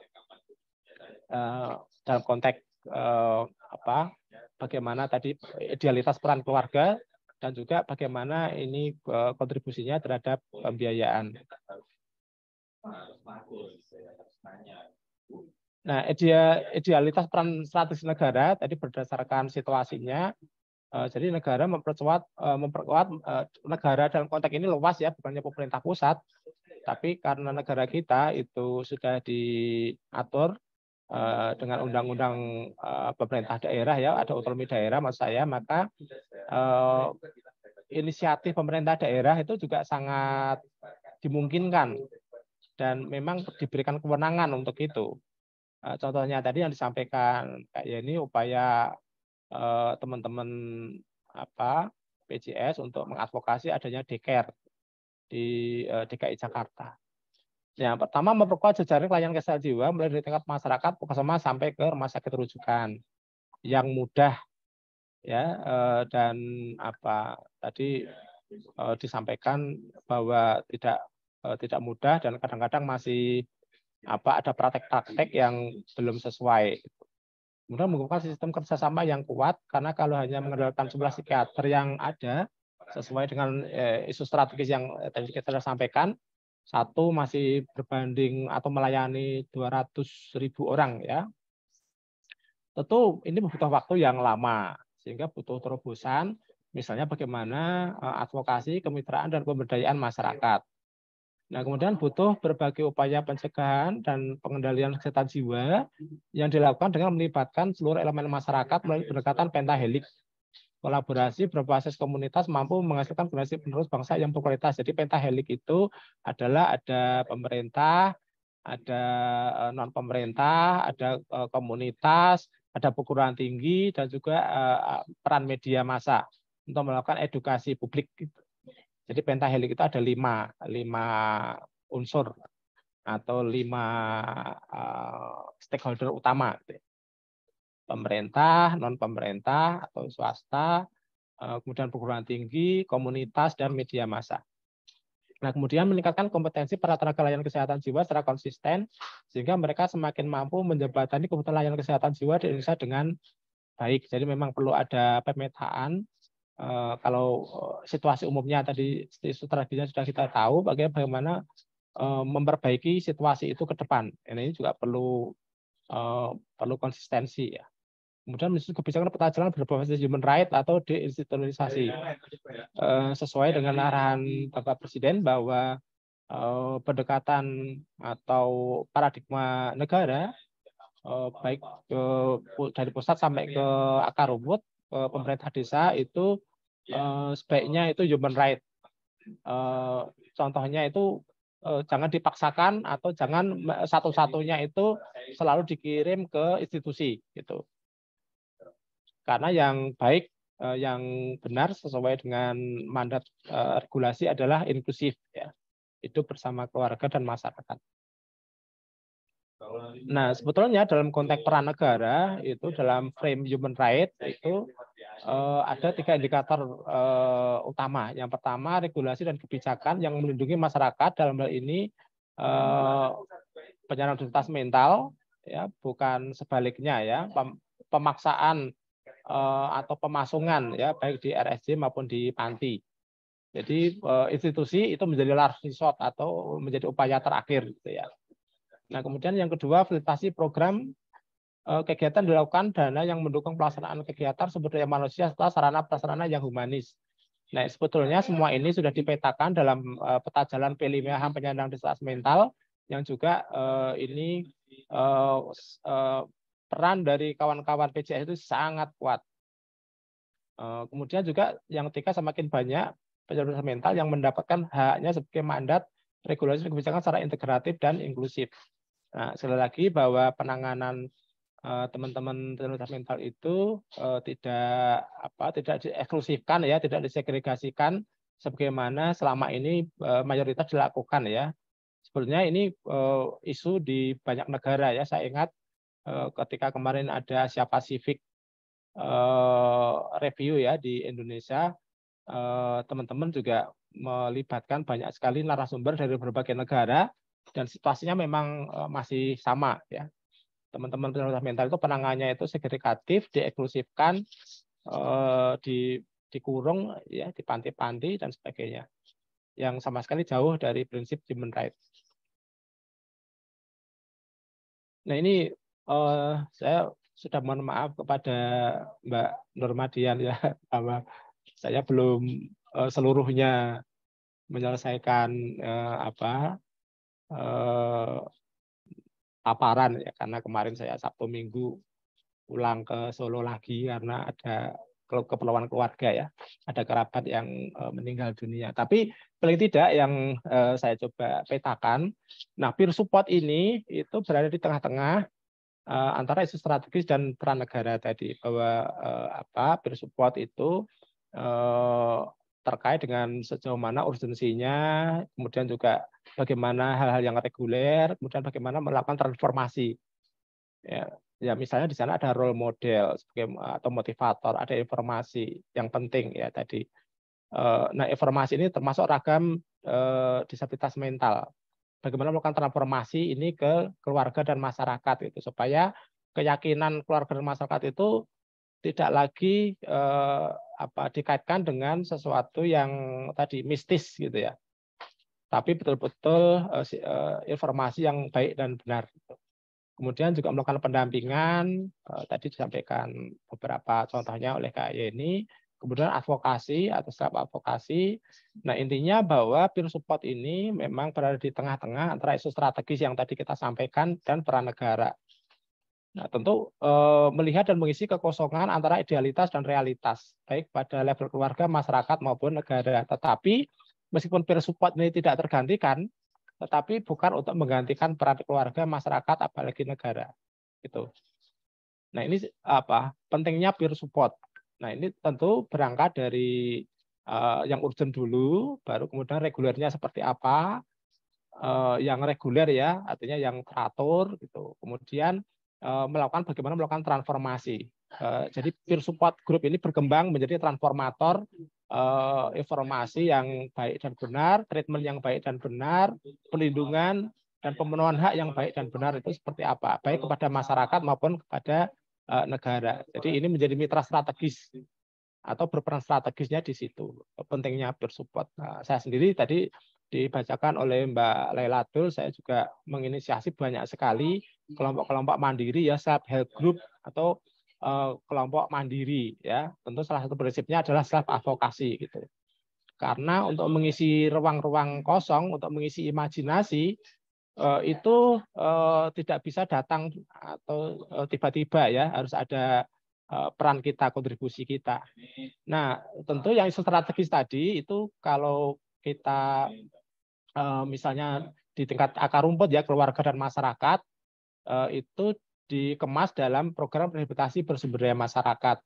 dalam konteks bagaimana tadi idealitas peran keluarga dan juga bagaimana ini kontribusinya terhadap pembiayaan. Nah, idealitas peran strategis negara tadi berdasarkan situasinya. Jadi negara memperkuat negara dalam konteks ini luas ya, bukannya pemerintah pusat, tapi karena negara kita itu sudah diatur dengan undang-undang pemerintah daerah ya, ada otonomi daerah maksud saya, maka inisiatif pemerintah daerah itu juga sangat dimungkinkan dan memang diberikan kewenangan untuk itu. Contohnya tadi yang disampaikan Kak Yeni, upaya teman-teman PJS untuk mengadvokasi adanya daycare di DKI Jakarta. Yang pertama, memperkuat jejaring layanan kesehatan jiwa mulai dari tingkat masyarakat puskesmas sampai ke rumah sakit rujukan yang mudah ya, dan tadi disampaikan bahwa tidak mudah dan kadang-kadang masih ada praktek-praktek yang belum sesuai. Kemudian menggunakan sistem kerjasama yang kuat, karena kalau hanya mengandalkan jumlah psikiater yang ada sesuai dengan isu strategis yang tadi kita sudah sampaikan, 1 masih berbanding atau melayani 200.000 orang ya. Tentu ini butuh waktu yang lama, sehingga butuh terobosan, misalnya bagaimana advokasi, kemitraan, dan pemberdayaan masyarakat. Nah, kemudian butuh berbagai upaya pencegahan dan pengendalian kesehatan jiwa yang dilakukan dengan melibatkan seluruh elemen masyarakat melalui pendekatan pentahelik. Kolaborasi berbasis komunitas mampu menghasilkan generasi penerus bangsa yang berkualitas. Jadi pentahelik itu adalah ada pemerintah, ada non-pemerintah, ada komunitas, ada perguruan tinggi, dan juga peran media massa untuk melakukan edukasi publik. Jadi pentahelik itu ada 5 unsur atau 5 stakeholder utama. Pemerintah, non-pemerintah atau swasta, kemudian perguruan tinggi, komunitas, dan media massa. Nah, kemudian meningkatkan kompetensi para tenaga layanan kesehatan jiwa secara konsisten, sehingga mereka semakin mampu menjembatani kebutuhan layanan kesehatan jiwa di Indonesia dengan baik. Jadi memang perlu ada pemetaan. Kalau situasi umumnya tadi strateginya sudah kita tahu, bagaimana memperbaiki situasi itu ke depan. Ini juga perlu konsistensi ya. Kemudian kebijakan peta jalan berbasis human right atau deinstitutionalisasi, sesuai dengan arahan Bapak Presiden bahwa pendekatan atau paradigma negara, baik dari pusat sampai ke akar rumput, pemerintah desa itu sebaiknya itu human right. Contohnya itu jangan dipaksakan atau jangan satu-satunya itu selalu dikirim ke institusi gitu. Karena yang baik, yang benar sesuai dengan mandat regulasi adalah inklusif ya. Itu bersama keluarga dan masyarakat. Nah, sebetulnya dalam konteks peran negara itu dalam frame human right itu ada 3 indikator utama. Yang pertama, regulasi dan kebijakan yang melindungi masyarakat, dalam hal ini penyandang disabilitas mental, ya, bukan sebaliknya ya, pemaksaan atau pemasungan ya, baik di RSJ maupun di panti. Jadi institusi itu menjadi last resort atau menjadi upaya terakhir gitu ya. Nah, kemudian yang kedua, fasilitasi program kegiatan dilakukan dana yang mendukung pelaksanaan kegiatan sumber daya manusia serta sarana prasarana yang humanis. Nah, sebetulnya semua ini sudah dipetakan dalam peta jalan P5 penyandang disabilitas mental, yang juga ini peran dari kawan-kawan PJS itu sangat kuat. Kemudian juga yang ketiga, semakin banyak penyandang disabilitas mental yang mendapatkan haknya sebagai mandat regulasi kebijakan secara integratif dan inklusif. Nah, sekali lagi bahwa penanganan teman-teman penyandang mental itu tidak dieksklusifkan ya, tidak disegregasikan sebagaimana selama ini mayoritas dilakukan ya. Sebenarnya ini isu di banyak negara ya. Saya ingat ketika kemarin ada Asia Pasifik review ya di Indonesia, teman-teman juga melibatkan banyak sekali narasumber dari berbagai negara dan situasinya memang masih sama ya. Teman-teman penyandang mental itu penanganannya itu segregatif, dieksklusifkan, dikurung ya, di panti-panti dan sebagainya, yang sama sekali jauh dari prinsip human rights. Nah, ini saya sudah mohon maaf kepada Mbak Nurmadian ya, bahwa saya belum seluruhnya menyelesaikan paparan ya, karena kemarin saya Sabtu Minggu pulang ke Solo lagi karena ada keperluan keluarga ya, ada kerabat yang meninggal dunia. Tapi paling tidak yang saya coba petakan, nah peer support ini itu berada di tengah-tengah antara isu strategis dan peran negara tadi, bahwa peer support itu terkait dengan sejauh mana urgensinya, kemudian juga bagaimana hal-hal yang reguler, kemudian bagaimana melakukan transformasi. Ya, misalnya di sana ada role model atau motivator, ada informasi yang penting ya tadi. Nah, informasi ini termasuk ragam disabilitas mental. Bagaimana melakukan transformasi ini ke keluarga dan masyarakat itu, supaya keyakinan keluarga dan masyarakat itu tidak lagi dikaitkan dengan sesuatu yang tadi mistis gitu ya, tapi betul-betul informasi yang baik dan benar. Kemudian juga melakukan pendampingan, tadi disampaikan beberapa contohnya oleh Kak Yeni. Kemudian advokasi atau self advokasi. Nah, intinya bahwa peer support ini memang berada di tengah-tengah antara isu strategis yang tadi kita sampaikan dan peran negara. Nah, tentu melihat dan mengisi kekosongan antara idealitas dan realitas, baik pada level keluarga, masyarakat maupun negara. Tetapi meskipun peer support ini tidak tergantikan, tetapi bukan untuk menggantikan peran keluarga, masyarakat, apalagi negara. Gitu. Nah, ini pentingnya peer support. Nah, ini tentu berangkat dari yang urgent dulu, baru kemudian regulernya seperti apa. Yang reguler ya, artinya yang teratur gitu. Kemudian bagaimana melakukan transformasi. Jadi peer support group ini berkembang menjadi transformator informasi yang baik dan benar, treatment yang baik dan benar, perlindungan dan pemenuhan hak yang baik dan benar itu seperti apa, baik kepada masyarakat maupun kepada negara. Jadi ini menjadi mitra strategis atau berperan strategisnya di situ. Pentingnya peer support. Nah, saya sendiri tadi dibacakan oleh Mbak Lailatul, saya juga menginisiasi banyak sekali kelompok-kelompok mandiri ya, self help group atau kelompok mandiri ya. Tentu salah satu prinsipnya adalah self advokasi gitu. Karena untuk mengisi ruang-ruang kosong, untuk mengisi imajinasi, itu tidak bisa datang atau tiba-tiba ya, harus ada peran kita, kontribusi kita. Nah, tentu yang strategis tadi itu kalau kita misalnya di tingkat akar rumput ya, keluarga dan masyarakat, itu dikemas dalam program rehabilitasi bersumber daya masyarakat.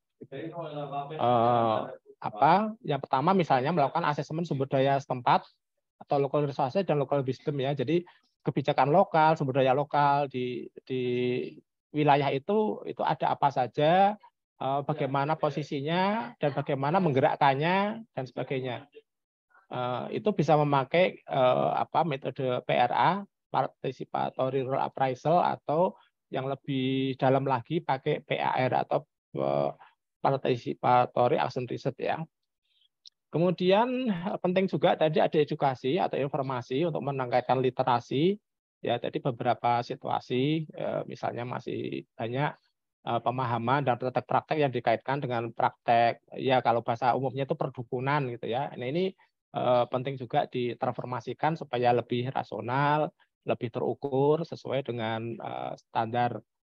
Yang pertama misalnya melakukan asesmen sumber daya setempat atau local resources dan local wisdom ya. Jadi kebijakan lokal, sumber daya lokal di wilayah itu ada apa saja, bagaimana posisinya dan bagaimana menggerakkannya dan sebagainya. Itu bisa memakai metode PRA, participatory role appraisal, atau yang lebih dalam lagi pakai PAR atau participatory action research ya. Kemudian penting juga tadi ada edukasi atau informasi untuk meningkatkan literasi ya. Tadi beberapa situasi misalnya masih banyak pemahaman dan praktek-praktek yang dikaitkan dengan praktek ya, kalau bahasa umumnya itu perdukunan gitu ya. Nah, ini penting juga ditransformasikan supaya lebih rasional, lebih terukur sesuai dengan standar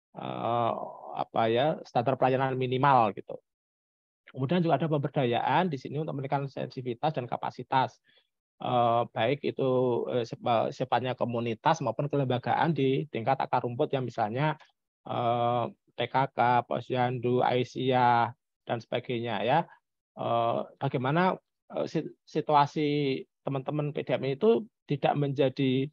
standar pelayanan minimal gitu. Kemudian juga ada pemberdayaan di sini untuk meningkatkan sensitivitas dan kapasitas, baik itu sifatnya komunitas maupun kelembagaan di tingkat akar rumput yang misalnya PKK, Posyandu, Aisyah dan sebagainya ya. Bagaimana situasi teman-teman PDM itu tidak menjadi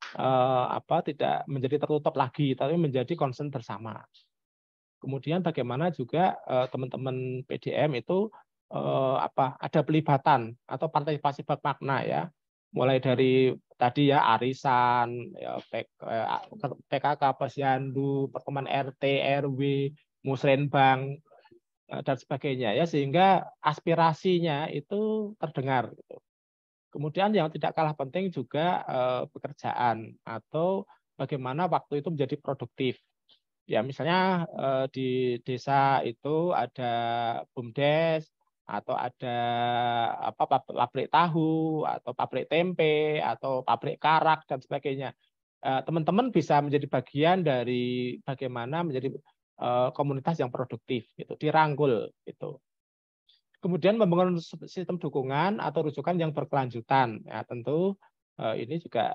tertutup lagi, tapi menjadi concern bersama. Kemudian bagaimana juga teman-teman PDM itu ada pelibatan atau partisipasi bermakna ya, mulai dari tadi ya arisan, ya, PKK, Posyandu, pertemuan RT, RW, musrenbang dan sebagainya ya, sehingga aspirasinya itu terdengar. Gitu. Kemudian yang tidak kalah penting juga pekerjaan atau bagaimana waktu itu menjadi produktif. Ya misalnya di desa itu ada BUMDes atau ada pabrik tahu atau pabrik tempe atau pabrik karak dan sebagainya. Teman-teman bisa menjadi bagian dari bagaimana menjadi komunitas yang produktif gitu, dirangkul gitu. Kemudian membangun sistem dukungan atau rujukan yang berkelanjutan. Ya, tentu ini juga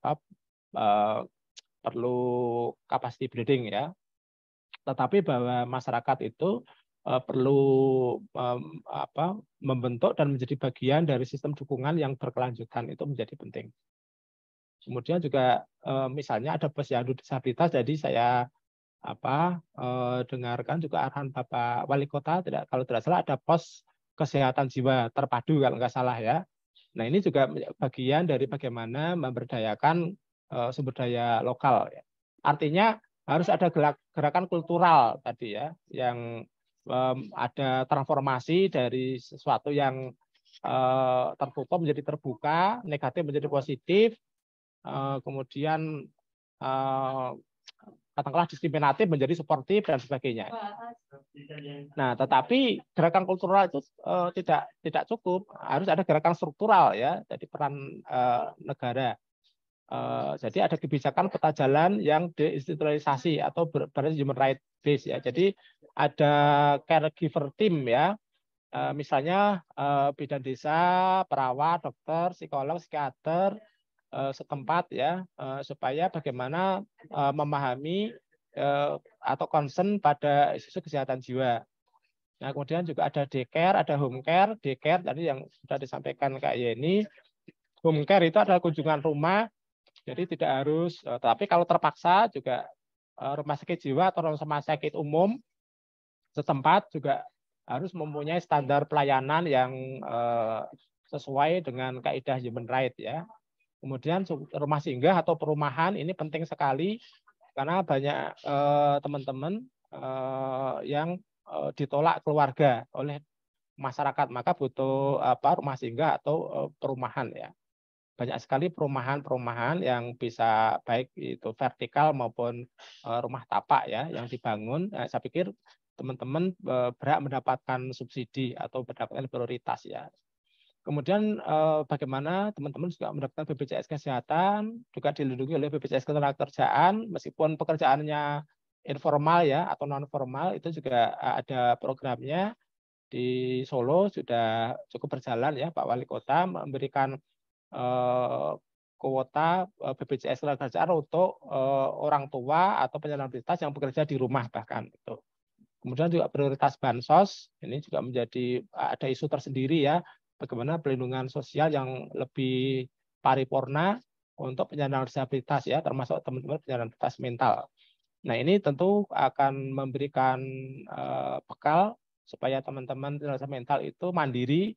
perlu capacity building ya. Tetapi bahwa masyarakat itu perlu membentuk dan menjadi bagian dari sistem dukungan yang berkelanjutan, itu menjadi penting. Kemudian juga misalnya ada posyandu disabilitas, jadi saya dengarkan juga arahan Bapak Wali Kota, kalau tidak salah ada pos kesehatan jiwa terpadu kalau nggak salah ya. Nah ini juga bagian dari bagaimana memberdayakan sumber daya lokal. Ya. Artinya harus ada gerakan kultural tadi ya, yang ada transformasi dari sesuatu yang tertutup menjadi terbuka, negatif menjadi positif, kemudian katakanlah diskriminatif menjadi suportif dan sebagainya. Nah, tetapi gerakan kultural itu tidak cukup, harus ada gerakan struktural ya, jadi peran negara. Jadi ada kebijakan peta jalan yang deinstitutionalisasi atau berbasis human right base ya. Jadi ada caregiver team ya, misalnya bidan desa, perawat, dokter, psikolog, psikiater setempat ya, supaya bagaimana memahami atau concern pada isu kesehatan jiwa. Nah, kemudian juga ada daycare, ada home care. Daycare tadi yang sudah disampaikan Kak Yeni. Home care itu adalah kunjungan rumah. Jadi tidak harus, tapi kalau terpaksa juga rumah sakit jiwa atau rumah sakit umum setempat juga harus mempunyai standar pelayanan yang sesuai dengan kaidah human right ya. Kemudian rumah singgah atau perumahan ini penting sekali karena banyak teman-teman yang ditolak keluarga oleh masyarakat, maka butuh rumah singgah atau perumahan ya. Banyak sekali perumahan-perumahan yang bisa baik itu vertikal maupun rumah tapak ya yang dibangun. Nah, saya pikir teman-teman berhak mendapatkan subsidi atau mendapatkan prioritas ya. Kemudian bagaimana teman-teman juga mendapatkan BPJS Kesehatan, juga dilindungi oleh BPJS Ketenagakerjaan, meskipun pekerjaannya informal ya atau non formal, itu juga ada programnya. Di Solo sudah cukup berjalan ya, Pak Wali Kota memberikan kuota BPJS Ketenagakerjaan untuk orang tua atau penyandang disabilitas yang bekerja di rumah bahkan itu. Kemudian juga prioritas bansos, ini juga menjadi ada isu tersendiri ya, bagaimana perlindungan sosial yang lebih paripurna untuk penyandang disabilitas ya, termasuk teman-teman penyandang disabilitas mental. Nah, ini tentu akan memberikan bekal supaya teman-teman penyandang mental itu mandiri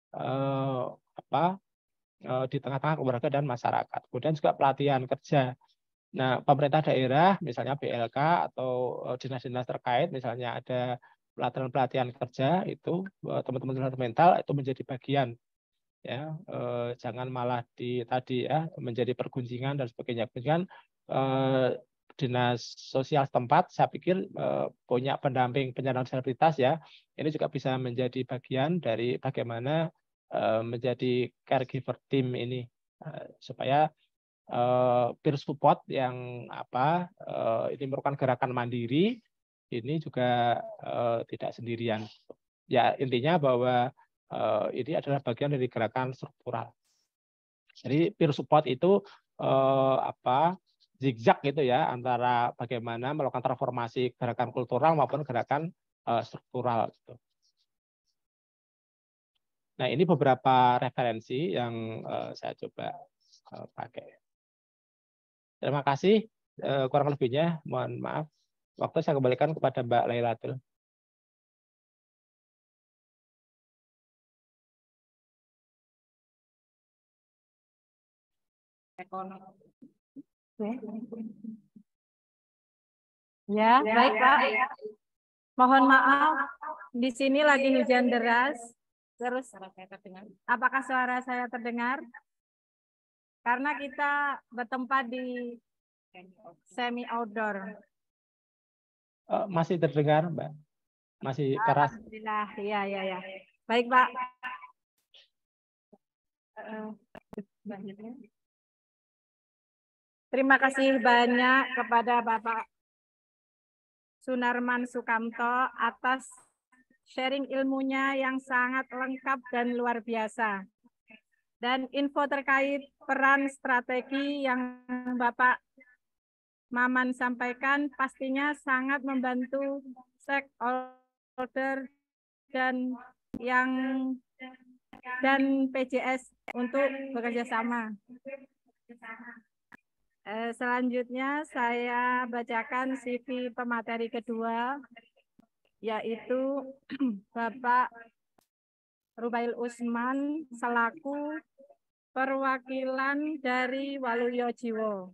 di tengah-tengah keluarga dan masyarakat. Kemudian juga pelatihan kerja. Nah, pemerintah daerah, misalnya BLK atau dinas-dinas terkait, misalnya ada pelatihan kerja, itu teman-teman penyandang mental itu menjadi bagian. Ya, jangan malah tadi ya menjadi pergunjingan dan sebagainya. Kemudian dinas sosial setempat, saya pikir punya pendamping penyandang disabilitas ya. Ini juga bisa menjadi bagian dari bagaimana menjadi caregiver team ini supaya peer support yang ini merupakan gerakan mandiri ini juga tidak sendirian. Ya, intinya bahwa ini adalah bagian dari gerakan struktural. Jadi peer support itu zigzag gitu ya antara bagaimana melakukan transformasi gerakan kultural maupun gerakan struktural gitu. Nah, ini beberapa referensi yang saya coba pakai. Terima kasih. Kurang lebihnya mohon maaf. Waktu saya kembalikan kepada Mbak Lailatul. Ya, baik Pak. Mohon maaf, di sini lagi hujan deras. Terus, apakah suara saya terdengar? Karena kita bertempat di semi outdoor. Masih terdengar, Mbak? Masih keras? Alhamdulillah, ya. Baik, Pak. Terima kasih banyak kepada Bapak Sunarman Sukamto atas sharing ilmunya yang sangat lengkap dan luar biasa. Dan info terkait peran strategi yang Bapak Maman sampaikan pastinya sangat membantu stakeholder dan PJS untuk bekerja sama. Selanjutnya saya bacakan CV pemateri kedua, yaitu Bapak Rubail Usman selaku perwakilan dari Waluyo Jiwo.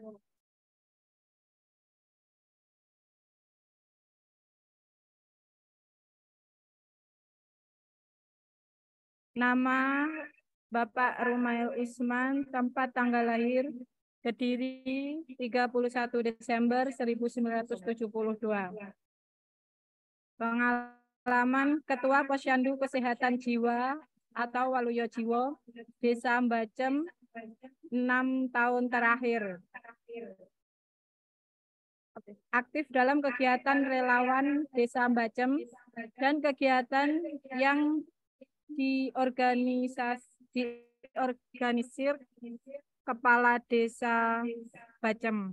Nama Bapak Rubail Usman, tempat tanggal lahir Kediri 31 Desember 1972. Pengalaman Ketua Posyandu Kesehatan Jiwa atau Waluyo Jiwo, Desa Mbacem 6 tahun terakhir. Aktif dalam kegiatan relawan Desa Mbacem dan kegiatan yang diorganisir Kepala Desa Bacem.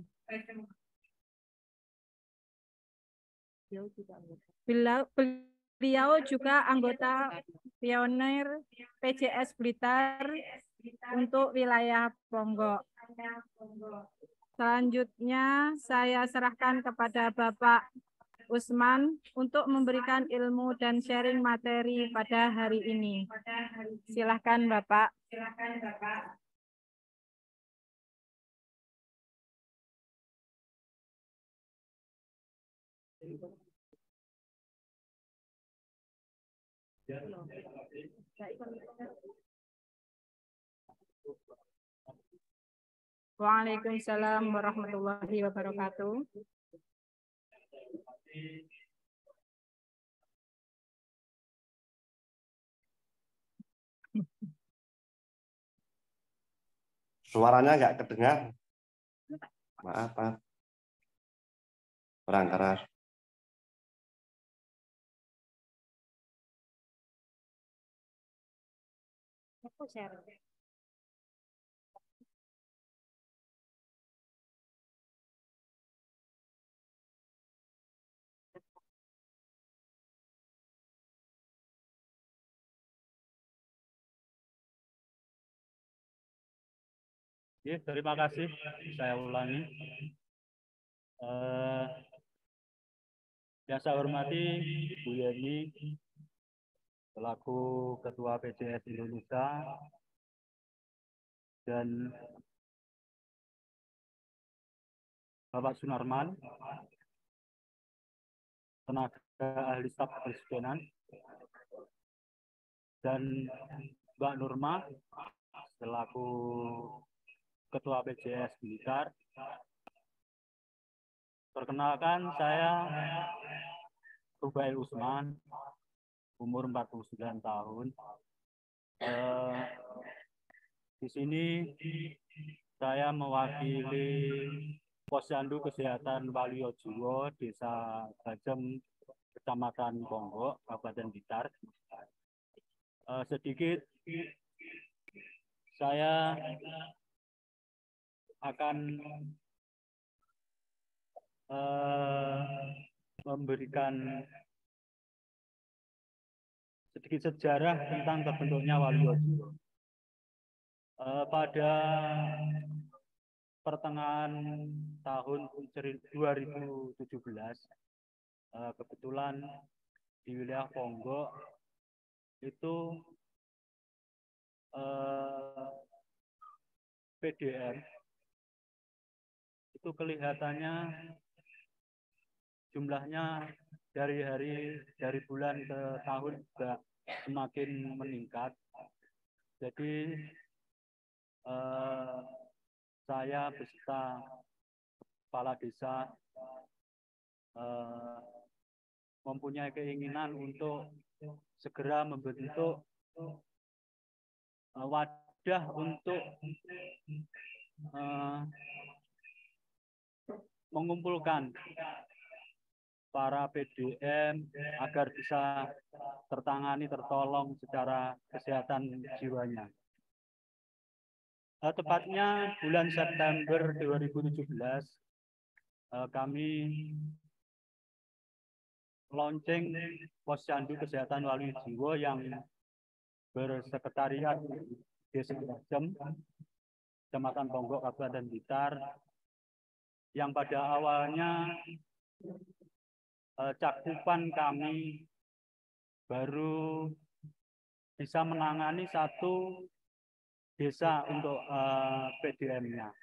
Beliau juga anggota pionir PJS Blitar untuk wilayah Ponggok. Selanjutnya saya serahkan kepada Bapak Usman untuk memberikan ilmu dan sharing materi pada hari ini. Silakan Bapak. Waalaikumsalam warahmatullahi wabarakatuh. Suaranya nggak kedengar. Maaf, Pak. Kurang keras. Ya, terima kasih. Saya ulangi. Yang saya hormati Bu Yeni selaku Ketua PJS Indonesia dan Bapak Sunarman, tenaga ahli staf kepresidenan, dan Mbak Nurma selaku Ketua PJS Blitar. Perkenalkan, saya Rubail Usman, umur 49 tahun. Di sini saya mewakili Posyandu Kesehatan Waliojiwo, Desa Bajem, Kecamatan Ponggok, Kabupaten Blitar. Sedikit saya akan memberikan sedikit sejarah tentang terbentuknya Waliojiwo. Pada pertengahan tahun 2017, kebetulan di wilayah Ponggok itu PDM itu kelihatannya jumlahnya dari bulan ke tahun juga semakin meningkat. Jadi saya beserta kepala desa mempunyai keinginan untuk segera membentuk wadah untuk mengumpulkan para PDM agar bisa tertolong secara kesehatan jiwanya. Tepatnya bulan September 2017, kami launching Posyandu Kesehatan Waliojiwo yang bersekretariat Desa Bajem, Kecamatan Ponggok, Kabupaten Blitar, yang pada awalnya cakupan kami baru bisa menangani satu desa untuk PDM-nya.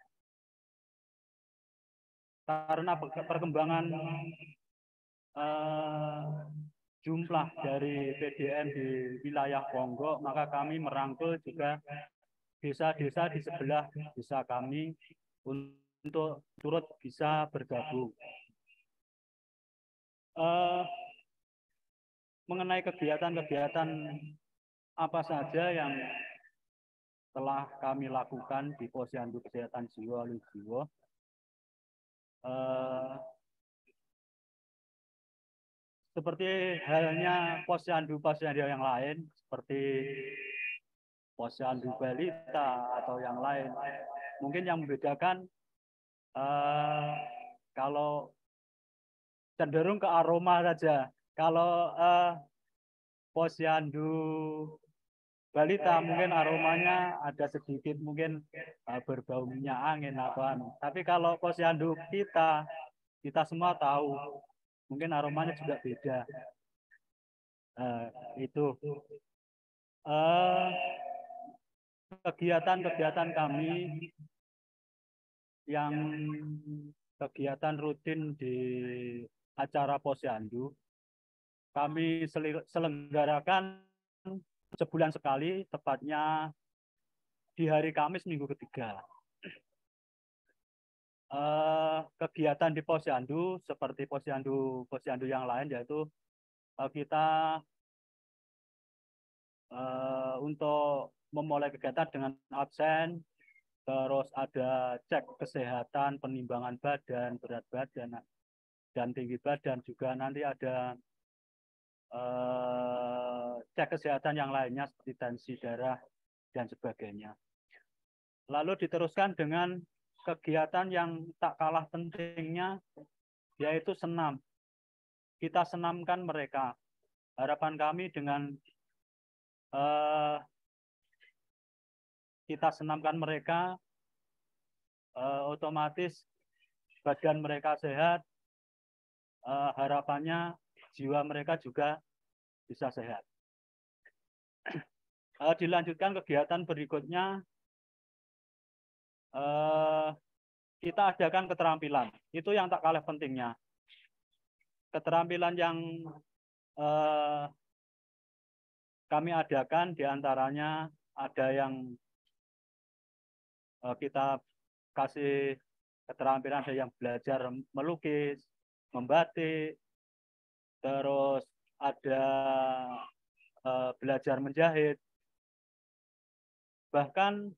Karena perkembangan jumlah dari PDM di wilayah Ponggok, maka kami merangkul juga desa-desa di sebelah desa kami untuk turut bisa bergabung. Mengenai kegiatan-kegiatan apa saja yang telah kami lakukan di Posyandu Kesehatan Jiwa Waliojiwo, seperti halnya posyandu-posyandu yang lain, seperti Posyandu Balita atau yang lain. Mungkin yang membedakan kalau cenderung ke aroma saja. Kalau Posyandu Balita mungkin aromanya ada sedikit mungkin berbau minyak angin atau anu. Tapi kalau posyandu kita semua tahu mungkin aromanya juga beda. Itu kegiatan-kegiatan kami yang kegiatan rutin di acara posyandu kami selenggarakan sebulan sekali, tepatnya di hari Kamis minggu ketiga. Kegiatan di posyandu seperti posyandu yang lain, yaitu kita untuk memulai kegiatan dengan absen, terus ada cek kesehatan, penimbangan badan, berat badan, dan tinggi badan. Juga nanti ada cek kesehatan yang lainnya seperti tensi darah dan sebagainya. Lalu diteruskan dengan kegiatan yang tak kalah pentingnya, yaitu senam. Kita senamkan mereka. Harapan kami dengan kita senamkan mereka, otomatis badan mereka sehat, harapannya jiwa mereka juga bisa sehat. Dilanjutkan kegiatan berikutnya, kita adakan keterampilan. Itu yang tak kalah pentingnya. Keterampilan yang kami adakan diantaranya ada yang kita kasih keterampilan, ada yang belajar melukis, membatik, terus ada belajar menjahit. Bahkan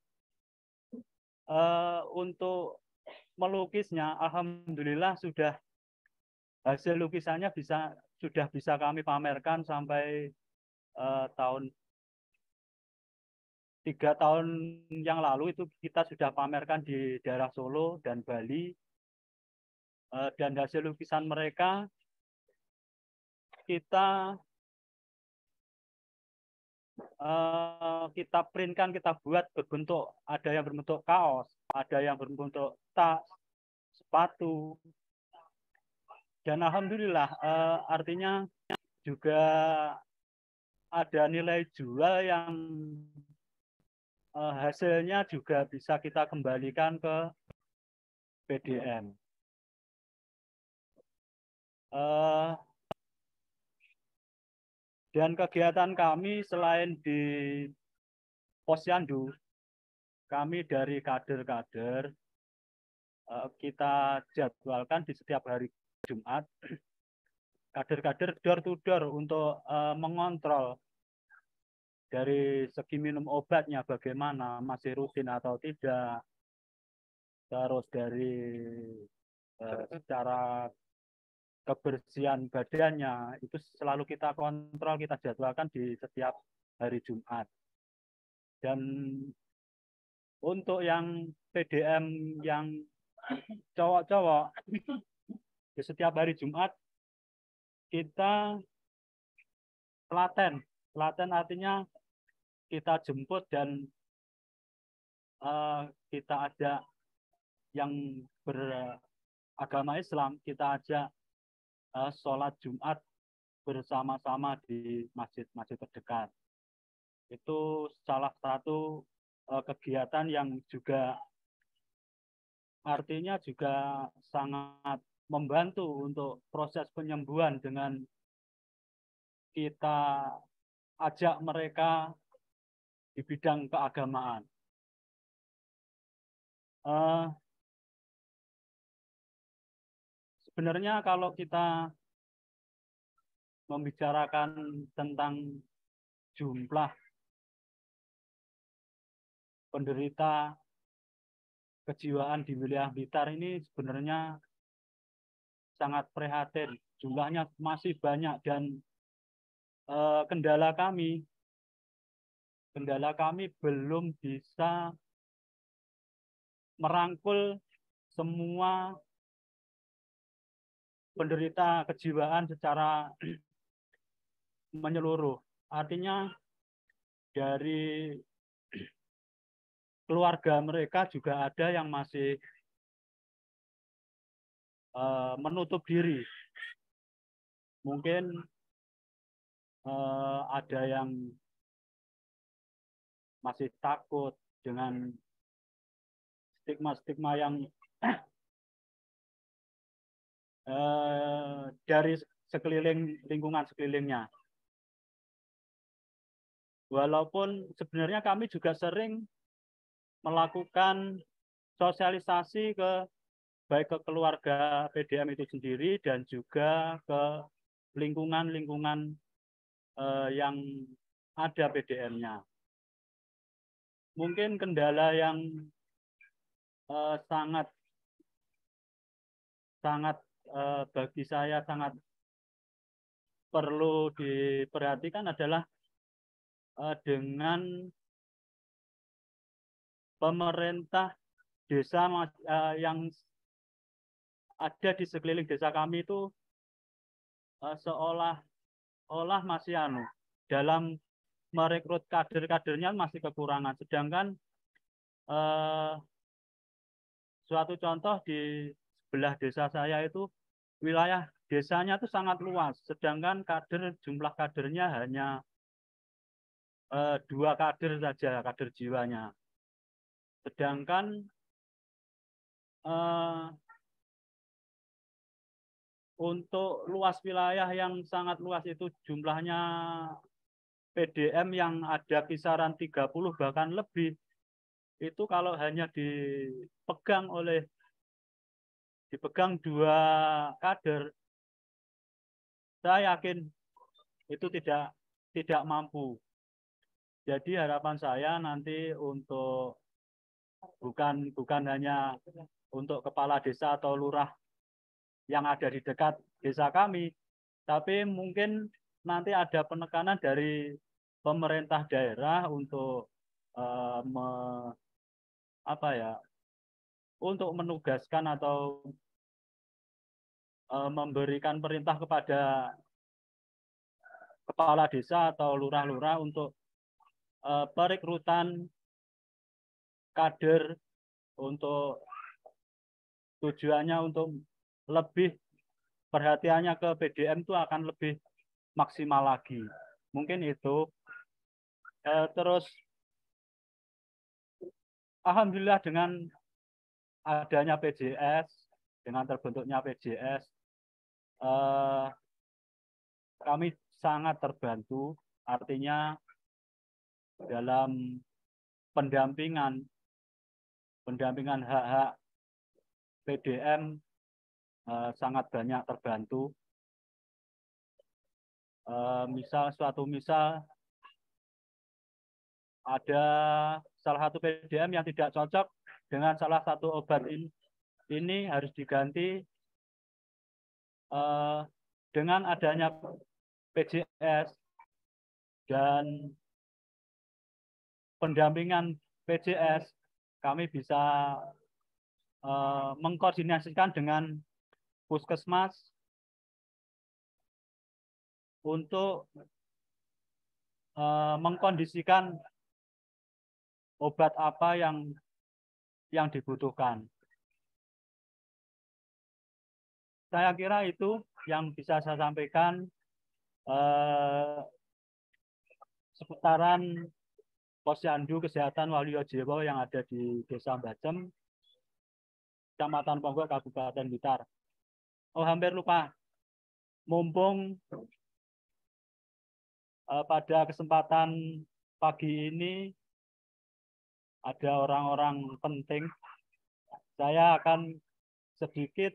untuk melukisnya, alhamdulillah sudah hasil lukisannya sudah bisa kami pamerkan sampai 3 tahun yang lalu itu kita sudah pamerkan di daerah Solo dan Bali, dan hasil lukisan mereka kita printkan, kita buat berbentuk, ada yang berbentuk kaos, ada yang berbentuk tas, sepatu, dan alhamdulillah artinya juga ada nilai jual yang hasilnya juga bisa kita kembalikan ke PDM. Dan kegiatan kami selain di Posyandu, kami dari kader-kader kita jadwalkan di setiap hari Jumat, kader-kader door to door untuk mengontrol dari segi minum obatnya bagaimana, masih rutin atau tidak, terus dari secara kebersihan badannya itu selalu kita kontrol, kita jadwalkan di setiap hari Jumat. Dan untuk yang PDM yang cowok-cowok, di setiap hari Jumat kita telaten artinya kita jemput dan kita ajak yang beragama Islam, kita ajak sholat Jumat bersama-sama di masjid-masjid terdekat. Itu salah satu kegiatan yang juga artinya juga sangat membantu untuk proses penyembuhan dengan kita ajak mereka di bidang keagamaan. Sebenarnya kalau kita membicarakan tentang jumlah penderita kejiwaan di wilayah Blitar ini sebenarnya sangat prihatin. Jumlahnya masih banyak dan kendala kami belum bisa merangkul semua penderita kejiwaan secara menyeluruh. Artinya dari keluarga mereka juga ada yang masih menutup diri. Mungkin ada yang masih takut dengan stigma-stigma yang dari lingkungan sekelilingnya. Walaupun sebenarnya kami juga sering melakukan sosialisasi baik ke keluarga PDM itu sendiri dan juga ke lingkungan-lingkungan yang ada PDM-nya. Mungkin kendala yang sangat bagi saya sangat perlu diperhatikan adalah dengan pemerintah desa yang ada di sekeliling desa kami itu seolah-olah masih dalam merekrut kader-kadernya masih kekurangan. Sedangkan suatu contoh di sebelah desa saya itu wilayah desanya itu sangat luas, sedangkan jumlah kadernya hanya 2 kader saja, kader jiwanya. Sedangkan untuk luas wilayah yang sangat luas itu jumlahnya PDM yang ada kisaran 30 bahkan lebih, itu kalau hanya dipegang 2 kader, saya yakin itu tidak mampu. Jadi harapan saya nanti untuk bukan hanya untuk kepala desa atau lurah yang ada di dekat desa kami, tapi mungkin nanti ada penekanan dari pemerintah daerah untuk untuk menugaskan atau memberikan perintah kepada kepala desa atau lurah-lurah untuk perekrutan kader, untuk tujuannya untuk lebih perhatiannya ke PDM itu akan lebih maksimal lagi. Mungkin itu. Terus alhamdulillah dengan adanya PJS, dengan terbentuknya PJS, kami sangat terbantu. Artinya dalam pendampingan hak-hak PDM sangat banyak terbantu. Misal ada salah satu PDM yang tidak cocok dengan salah satu obat ini harus diganti, dengan adanya PJS dan pendampingan PJS, kami bisa mengkoordinasikan dengan puskesmas untuk mengkondisikan obat apa yang dibutuhkan. Saya kira itu yang bisa saya sampaikan seputaran Posyandu Kesehatan Waluyo-Jewo yang ada di Desa Mbacem, Kecamatan Ponggok, Kabupaten Blitar. Oh, hampir lupa. Mumpung pada kesempatan pagi ini ada orang-orang penting, saya akan sedikit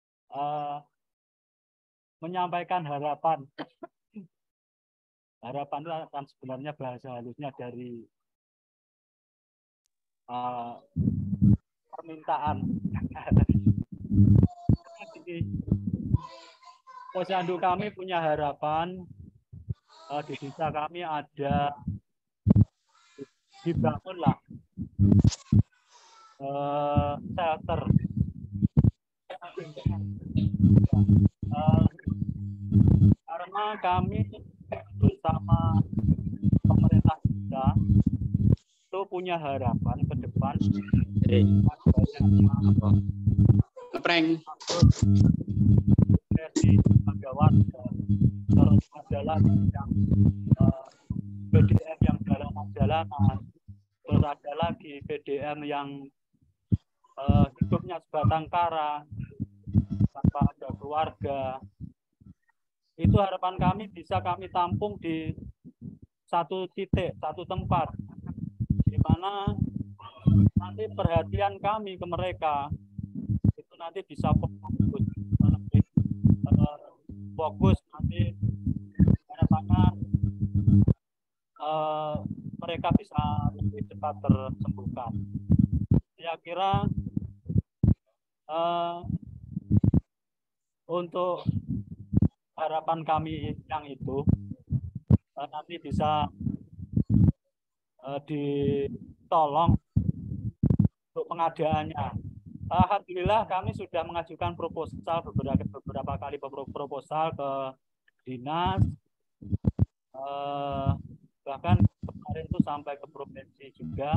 menyampaikan harapan. Harapan itu akan sebenarnya bahasa halusnya dari permintaan. Posyandu kami punya harapan di desa kami ada dibangunlah shelter karena kami bersama pemerintah desa itu punya harapan ke depan dari pegawai, terus ada lagi yang PDM yang jalanan, terus ada lagi PDM yang hidupnya sebatang kara tanpa ada keluarga. Itu harapan kami bisa kami tampung di satu titik, satu tempat, di mana nanti perhatian kami ke mereka itu nanti bisa fokus nanti harapannya mereka bisa lebih cepat tersembuhkan. Saya kira untuk harapan kami yang itu nanti bisa ditolong untuk pengadaannya. Alhamdulillah kami sudah mengajukan proposal beberapa kali proposal ke dinas, bahkan kemarin itu sampai ke provinsi juga.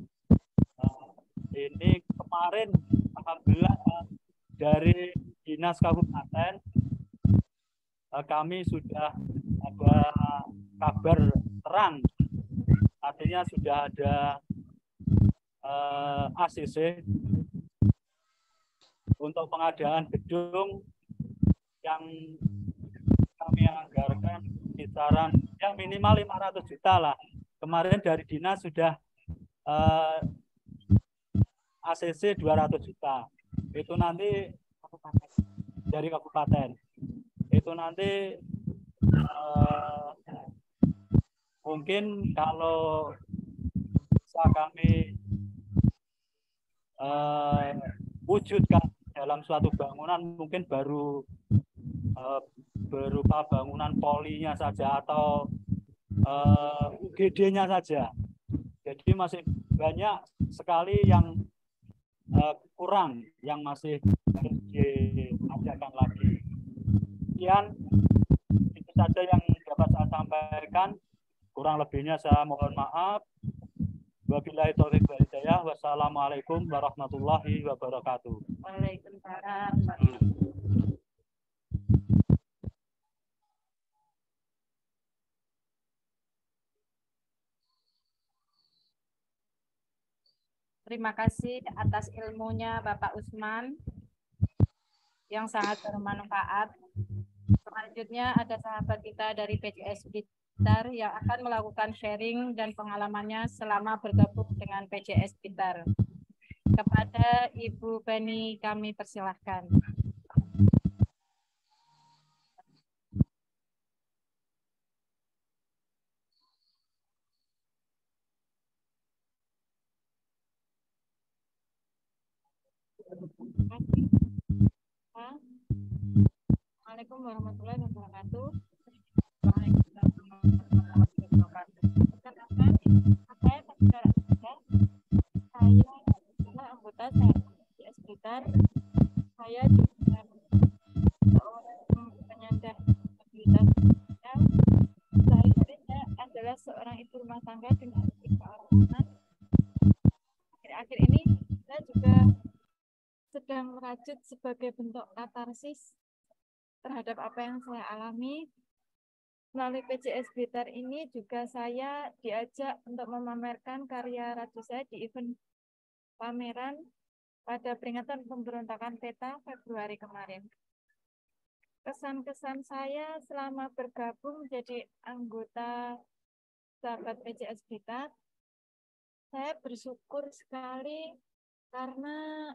Ini kemarin alhamdulillah dari dinas kabupaten kami sudah ada kabar terang, artinya sudah ada ACC untuk pengadaan gedung yang kami anggarkan kisaran yang minimal 500 juta lah. Kemarin dari dinas sudah ACC 200 juta. Itu nanti dari kabupaten. Itu nanti mungkin kalau bisa kami wujudkan dalam suatu bangunan, mungkin baru berupa bangunan polinya saja atau UGD-nya saja. Jadi masih banyak sekali yang kurang, yang masih harus diadakan lagi. Sekian, itu saja yang dapat saya sampaikan. Kurang lebihnya saya mohon maaf. Wabillahi taufiq wal hidayah. Wassalamualaikum warahmatullahi wabarakatuh. Waalaikumsalam. Terima kasih atas ilmunya Bapak Usman yang sangat bermanfaat. Selanjutnya ada sahabat kita dari PJS Blitar yang akan melakukan sharing dan pengalamannya selama bergabung dengan PJS Blitar. Kepada Ibu Beni kami persilahkan. Assalamualaikum warahmatullahi wabarakatuh. Saya adalah anggota PJS Blitar. Saya juga seorang penyandang disabilitas. Sehari-hari saya adalah seorang ibu rumah tangga dengan 3 orang anak. Akhir-akhir ini saya juga sedang merajut sebagai bentuk katarsis terhadap apa yang saya alami. Melalui PJS Blitar ini juga saya diajak untuk memamerkan karya rajut saya di event pameran pada peringatan pemberontakan PETA Februari kemarin. Kesan-kesan saya selama bergabung menjadi anggota sahabat PJS Blitar, saya bersyukur sekali karena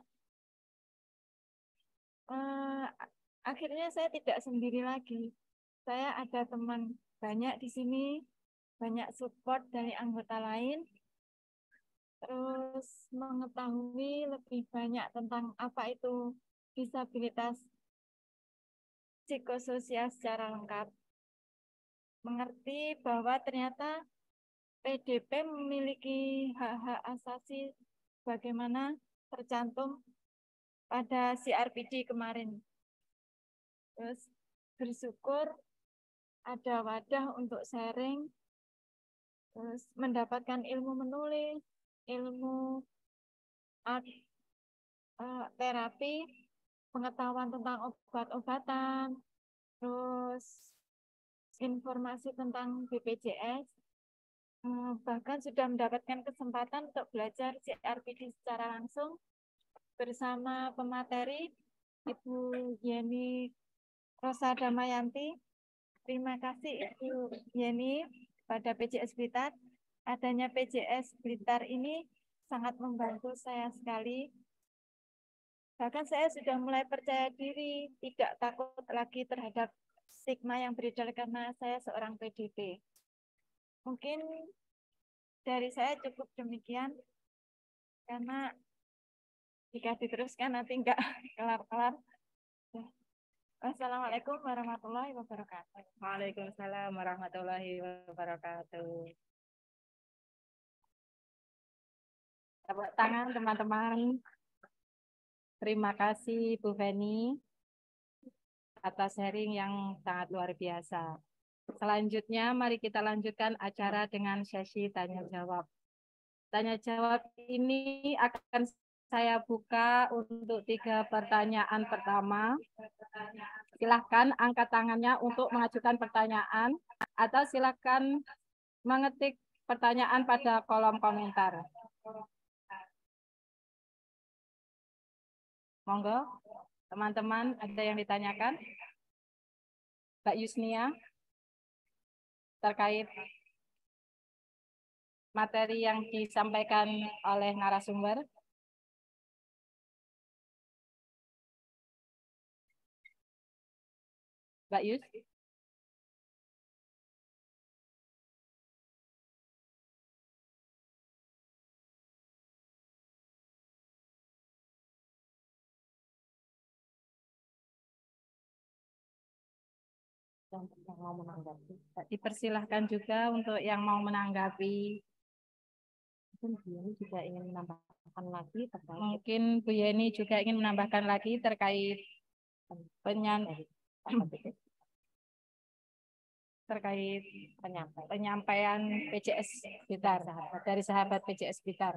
akhirnya saya tidak sendiri lagi. Saya ada teman banyak di sini, banyak support dari anggota lain, terus mengetahui lebih banyak tentang apa itu disabilitas psikososial secara lengkap. Mengerti bahwa ternyata PDP memiliki hak-hak asasi bagaimana tercantum pada CRPD kemarin. Terus bersyukur ada wadah untuk sharing, terus mendapatkan ilmu menulis, ilmu art, terapi, pengetahuan tentang obat-obatan, terus informasi tentang BPJS, bahkan sudah mendapatkan kesempatan untuk belajar CRPD secara langsung bersama pemateri Ibu Yeni Rosa Damayanti. Terima kasih Ibu Yeni pada PJS Blitar. Adanya PJS Blitar ini sangat membantu saya sekali. Bahkan saya sudah mulai percaya diri, tidak takut lagi terhadap stigma yang beredar karena saya seorang PDP. Mungkin dari saya cukup demikian, karena Jika diteruskan nanti enggak kelar-kelar. Assalamualaikum warahmatullahi wabarakatuh. Waalaikumsalam warahmatullahi wabarakatuh. Tepuk tangan teman-teman. Terima kasih Bu Feni atas sharing yang sangat luar biasa. Selanjutnya mari kita lanjutkan acara dengan sesi tanya jawab. Tanya jawab ini akan saya buka untuk 3 pertanyaan pertama. Silahkan angkat tangannya untuk mengajukan pertanyaan atau silahkan mengetik pertanyaan pada kolom komentar. Monggo, teman-teman ada yang ditanyakan? Mbak Yusnia, terkait materi yang disampaikan oleh narasumber. Mbak Yus. Yang mau menanggapi. Dipersilahkan juga untuk yang mau menanggapi. Mungkin Bu Yeni juga ingin menambahkan lagi terkait. Mungkin Bu Yeni juga ingin menambahkan lagi terkait penyampaian PJS Blitar dari sahabat PJS Blitar.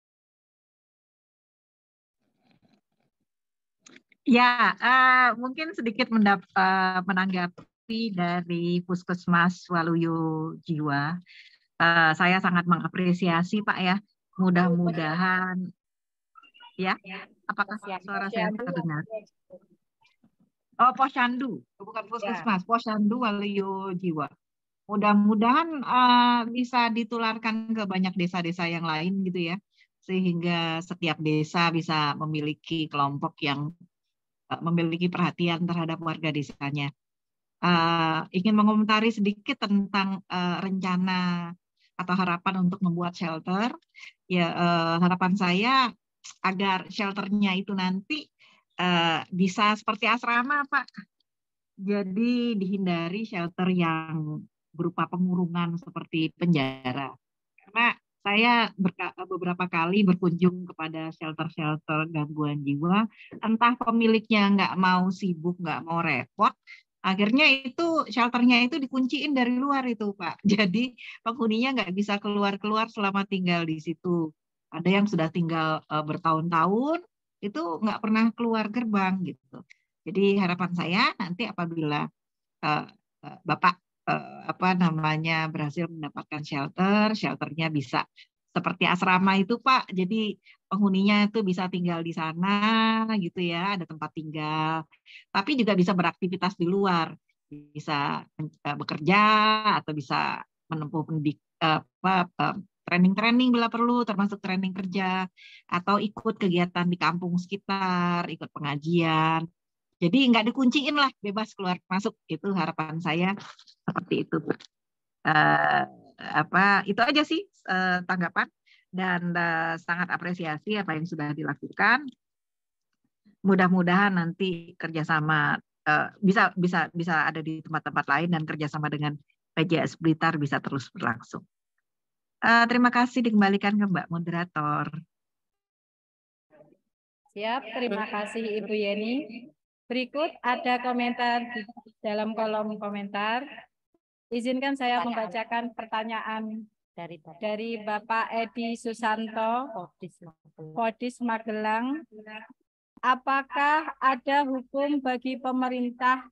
Ya, mungkin sedikit menanggapi dari Puskesmas Waluyo Jiwa. Saya sangat mengapresiasi Pak ya. Mudah-mudahan ya. Apakah suara saya terdengar? Oh, Posyandu, bukan Puskesmas, Posyandu Waluyo Jiwa. Mudah-mudahan bisa ditularkan ke banyak desa-desa yang lain gitu ya, sehingga setiap desa bisa memiliki kelompok yang memiliki perhatian terhadap warga desanya. Ingin mengomentari sedikit tentang rencana atau harapan untuk membuat shelter. Ya, harapan saya agar shelternya itu nanti bisa seperti asrama, Pak. Jadi dihindari shelter yang berupa pengurungan seperti penjara. Karena saya beberapa kali berkunjung kepada shelter-shelter gangguan jiwa, entah pemiliknya nggak mau sibuk, nggak mau repot, akhirnya itu shelternya itu dikunciin dari luar itu Pak. Jadi penghuninya nggak bisa keluar-keluar selama tinggal di situ. Ada yang sudah tinggal bertahun-tahun, itu nggak pernah keluar gerbang gitu. Jadi harapan saya nanti apabila Bapak berhasil mendapatkan shelter, shelternya bisa seperti asrama itu Pak. Jadi penghuninya itu bisa tinggal di sana gitu ya, ada tempat tinggal. Tapi juga bisa beraktivitas di luar, bisa bekerja atau bisa menempuh training-training bila perlu, termasuk training kerja atau ikut kegiatan di kampung sekitar, ikut pengajian. Jadi nggak dikunciin lah, bebas keluar masuk. Itu harapan saya seperti itu. Itu aja sih tanggapan dan sangat apresiasi apa yang sudah dilakukan. Mudah-mudahan nanti kerjasama bisa ada di tempat-tempat lain dan kerjasama dengan PJS Blitar bisa terus berlangsung. Terima kasih, dikembalikan ke Mbak Moderator. Siap, terima kasih Ibu Yeni. Berikut ada komentar di dalam kolom komentar. Izinkan saya membacakan pertanyaan dari Bapak Edi Susanto, Kodis Magelang. Apakah ada hukum bagi pemerintahan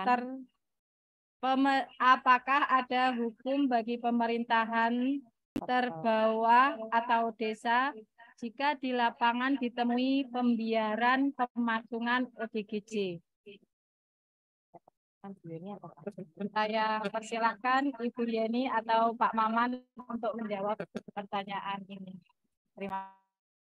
terbawah atau desa jika di lapangan ditemui pembiaran pemasungan ODGJ? Saya persilahkan Ibu Yeni atau Pak Maman untuk menjawab pertanyaan ini. Terima kasih.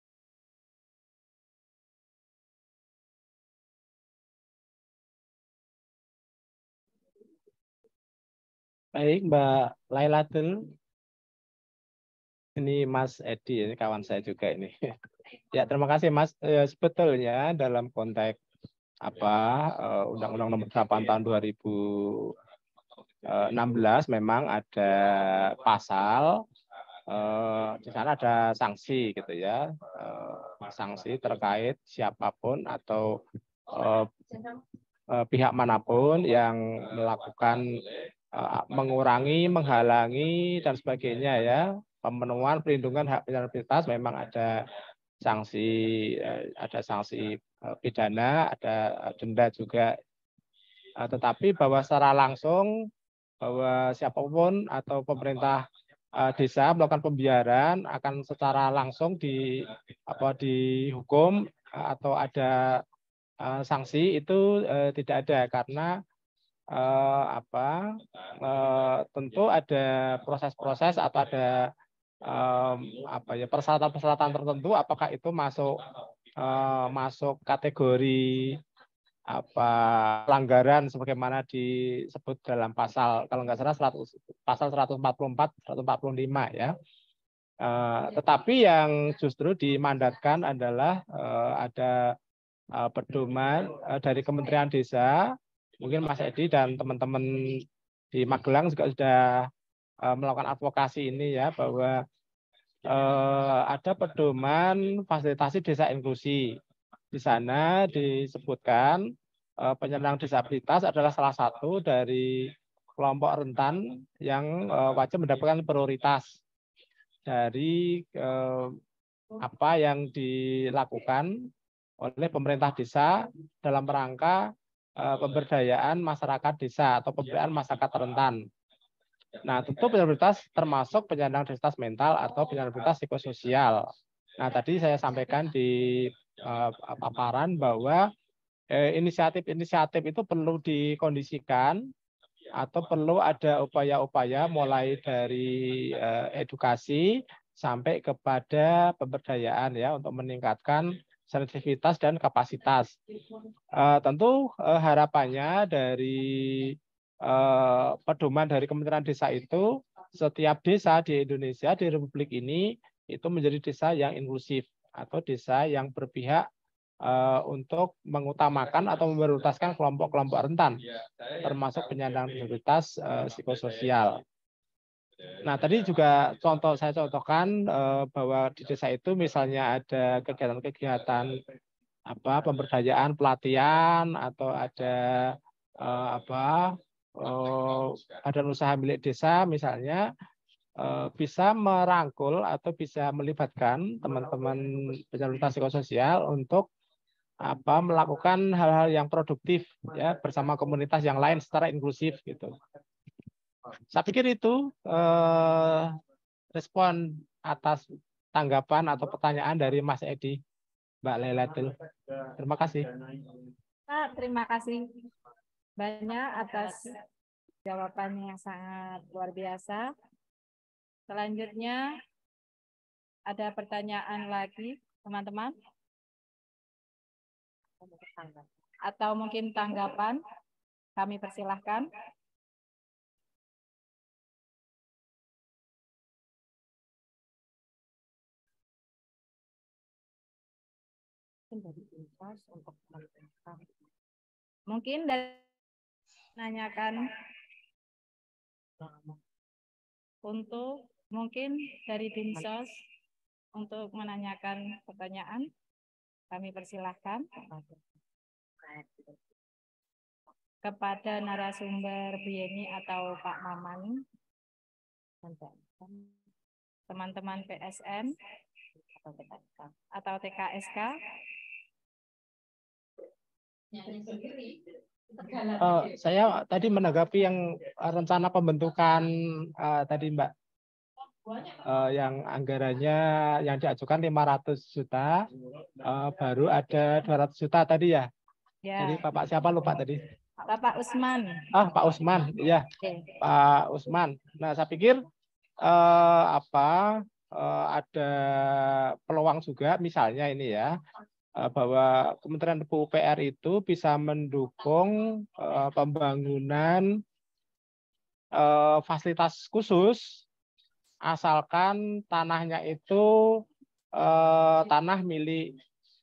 Baik, Mbak Lailatul. Ini Mas Edi, ini kawan saya juga ini. Ya, terima kasih Mas. Sebetulnya dalam konteks Undang-Undang Nomor 8 tahun 2016 memang ada pasal di sana ada sanksi gitu ya, sanksi terkait siapapun atau pihak manapun yang melakukan mengurangi, menghalangi dan sebagainya ya, pemenuhan perlindungan hak minoritas memang ada sanksi pidana, ada denda juga. Tetapi bahwa secara langsung bahwa siapapun atau pemerintah desa melakukan pembiaran akan secara langsung dihukum atau ada sanksi itu tidak ada, karena tentu ada proses-proses atau ada persyaratan-persyaratan tertentu, apakah itu masuk kategori pelanggaran sebagaimana disebut dalam pasal, kalau nggak salah pasal 144, 145 ya. Tetapi yang justru dimandatkan adalah ada pedoman dari Kementerian Desa, mungkin Mas Edi dan teman-teman di Magelang juga sudah melakukan advokasi ini ya, bahwa ada pedoman fasilitasi desa inklusi. Di sana disebutkan penyandang disabilitas adalah salah satu dari kelompok rentan yang wajib mendapatkan prioritas dari apa yang dilakukan oleh pemerintah desa dalam rangka pemberdayaan masyarakat desa atau pemberdayaan masyarakat rentan. Nah, tentu prioritas termasuk penyandang disabilitas mental atau penyandang disabilitas psikososial. Nah, tadi saya sampaikan di paparan bahwa inisiatif-inisiatif itu perlu dikondisikan atau perlu ada upaya-upaya mulai dari edukasi sampai kepada pemberdayaan ya, untuk meningkatkan sensitivitas dan kapasitas. Tentu harapannya dari pedoman dari Kementerian Desa itu, setiap desa di Indonesia, di Republik ini, itu menjadi desa yang inklusif atau desa yang berpihak untuk mengutamakan atau memprioritaskan kelompok-kelompok rentan, termasuk penyandang disabilitas psikososial. Nah, tadi juga saya contohkan bahwa di desa itu misalnya ada kegiatan-kegiatan pemberdayaan, pelatihan, atau ada badan usaha milik desa misalnya, bisa merangkul atau bisa melibatkan teman-teman penyandang psikososial untuk melakukan hal-hal yang produktif ya bersama komunitas yang lain secara inklusif gitu. Saya pikir itu respon atas tanggapan atau pertanyaan dari Mas Edi, Mbak Lailatul. Terima kasih. Pak, terima kasih banyak atas jawabannya yang sangat luar biasa. Selanjutnya ada pertanyaan lagi, teman-teman? Atau mungkin tanggapan? Kami persilahkan. Mungkin dari nanyakan untuk mungkin dari Dinsos untuk menanyakan pertanyaan, kami persilahkan kepada narasumber Bu Yeni atau Pak Maman, teman-teman PSN atau TKSK. Saya tadi menanggapi yang rencana pembentukan tadi Mbak, yang anggarannya yang diajukan 500 juta, baru ada 200 juta tadi ya. Jadi Bapak siapa lupa tadi? Bapak Usman. Pak Usman, ya. Pak Usman. Nah, saya pikir ada peluang juga misalnya ini ya, bahwa Kementerian PUPR itu bisa mendukung pembangunan fasilitas khusus asalkan tanahnya itu tanah milik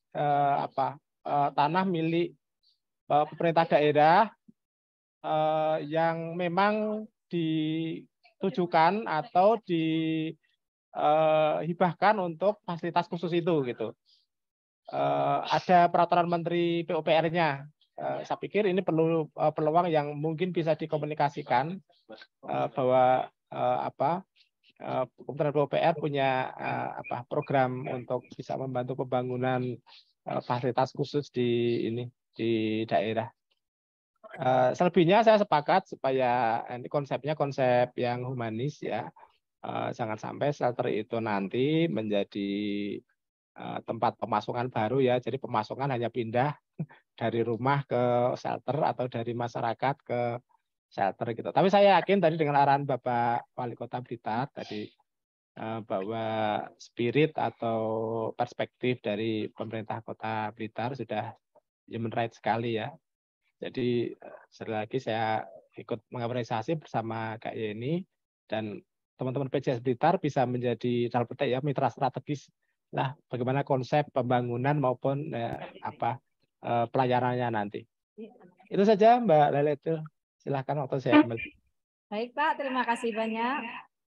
tanah milik pemerintah daerah yang memang ditujukan atau dihibahkan untuk fasilitas khusus itu gitu. Ada peraturan Menteri PUPR-nya. Saya pikir ini perlu peluang yang mungkin bisa dikomunikasikan bahwa Kementerian PUPR punya program untuk bisa membantu pembangunan fasilitas khusus di daerah. Selebihnya saya sepakat supaya ini konsepnya konsep yang humanis ya. Jangan sampai shelter itu nanti menjadi tempat pemasukan baru ya. Jadi pemasukan hanya pindah dari rumah ke shelter atau dari masyarakat ke shelter gitu. Tapi saya yakin tadi dengan arahan Bapak Wali Kota Blitar tadi bahwa spirit atau perspektif dari pemerintah Kota Blitar sudah human rights sekali ya. Jadi sekali lagi saya ikut mengapresiasi bersama Kak Yeni dan teman-teman PJS Blitar bisa menjadi dalam petik ya mitra strategis lah bagaimana konsep pembangunan maupun pelayanannya nanti. Itu saja Mbak Leletul. Silahkan waktu saya ambil. Baik Pak, terima kasih banyak.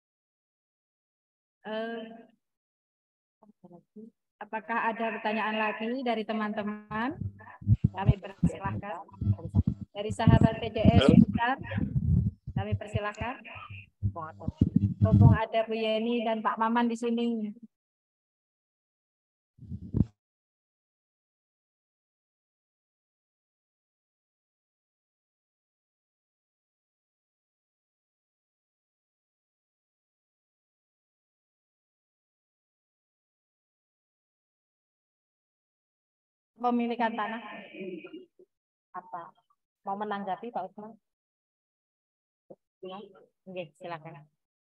Apakah ada pertanyaan lagi dari teman-teman? Kami persilahkan. Dari sahabat PJS Blitar, kami persilahkan. Mumpung ada Bu Yeni dan Pak Maman di sini. Pemilikan tanah apa? Mau menanggapi Pak Usman? Oke, silakan.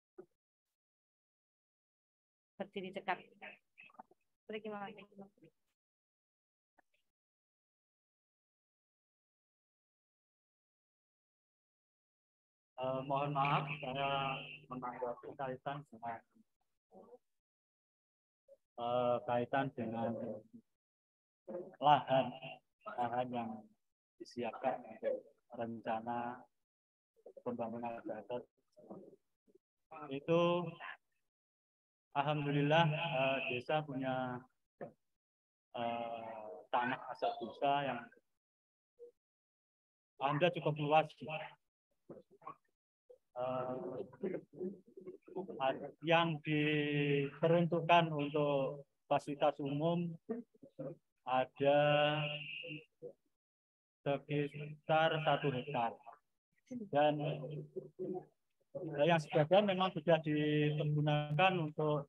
Berdiri dekat. Mohon maaf, saya menanggapi kaitan dengan lahan yang disiapkan untuk rencana pembangunan data. Itu alhamdulillah desa punya tanah aset desa yang Anda cukup luas. Yang diperuntukkan untuk fasilitas umum ada sekitar 1 hektar dan yang sebagian memang sudah digunakan untuk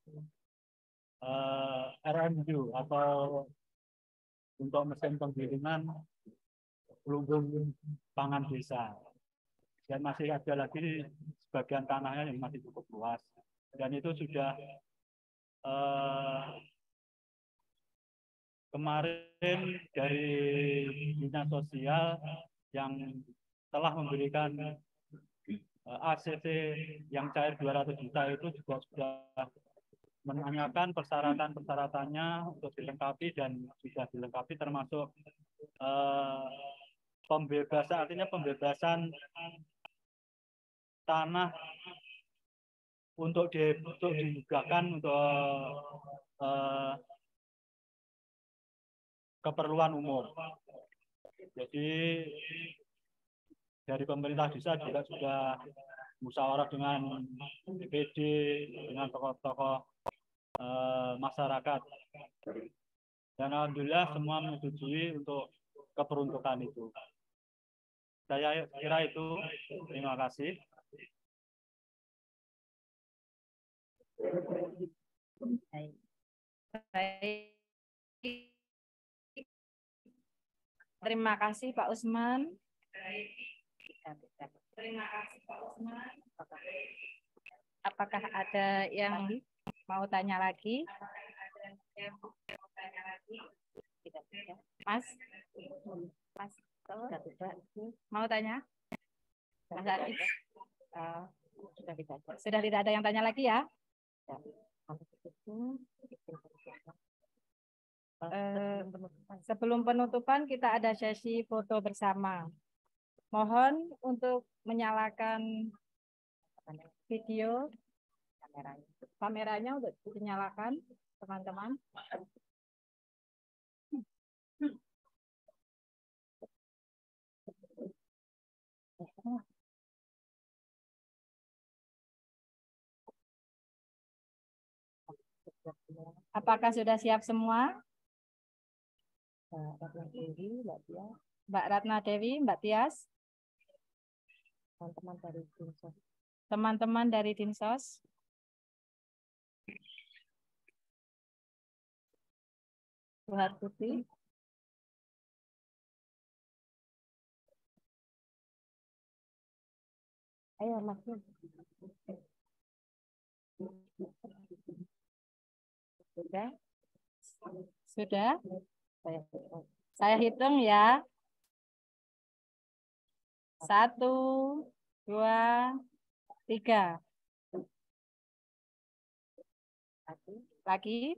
RMU atau untuk mesin penggilingan lumbung pangan desa. Dan masih ada lagi sebagian tanahnya yang masih cukup luas. Dan itu sudah kemarin dari Dinas Sosial yang telah memberikan ACC yang cair 200 juta itu juga sudah menanyakan persyaratan-persyaratannya untuk dilengkapi dan sudah dilengkapi termasuk pembebasan, artinya pembebasan tanah untuk digunakan untuk keperluan umum. Jadi dari pemerintah desa juga sudah musyawarah dengan DPD, dengan tokoh-tokoh masyarakat. Dan alhamdulillah semua menyetujui untuk keperuntukan itu. Saya kira itu. Terima kasih. Baik. Terima kasih Pak Usman. Terima kasih Pak Usman. Apakah ada yang mau tanya lagi? Mas? Mau tanya? Sudah tidak ada yang tanya lagi ya? Sebelum penutupan kita ada sesi foto bersama. Mohon untuk menyalakan video kameranya untuk dinyalakan, teman-teman. Apakah sudah siap semua? Mbak Ratna Dewi, Mbak Tias, teman-teman dari Dinsos. Buhat Putih. Ayo, maksud. Sudah? Sudah? Saya hitung ya. 1, 2, 3. Lagi.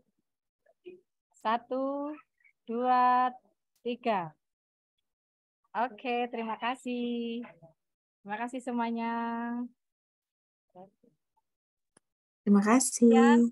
1, 2, 3. Oke, terima kasih. Terima kasih semuanya. Terima kasih.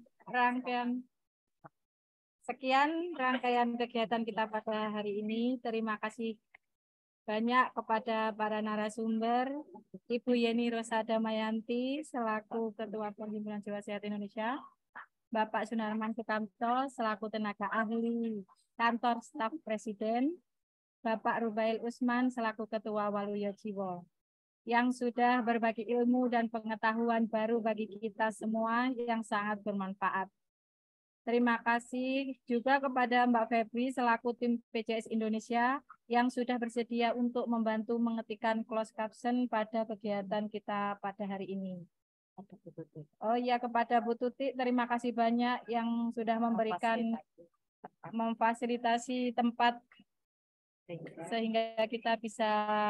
Sekian rangkaian kegiatan kita pada hari ini. Terima kasih banyak kepada para narasumber, Ibu Yeni Rosada Mayanti selaku Ketua Perhimpunan Jiwa Sehat Indonesia, Bapak Sunarman Sukamto selaku tenaga ahli Kantor Staf Presiden, Bapak Rubail Usman selaku Ketua Waluyo Jiwo, yang sudah berbagi ilmu dan pengetahuan baru bagi kita semua yang sangat bermanfaat. Terima kasih juga kepada Mbak Febri selaku tim PJS Indonesia yang sudah bersedia untuk membantu mengetikkan closed caption pada kegiatan kita pada hari ini. Oh iya, kepada Bu Tuti terima kasih banyak yang sudah memberikan memfasilitasi tempat sehingga kita bisa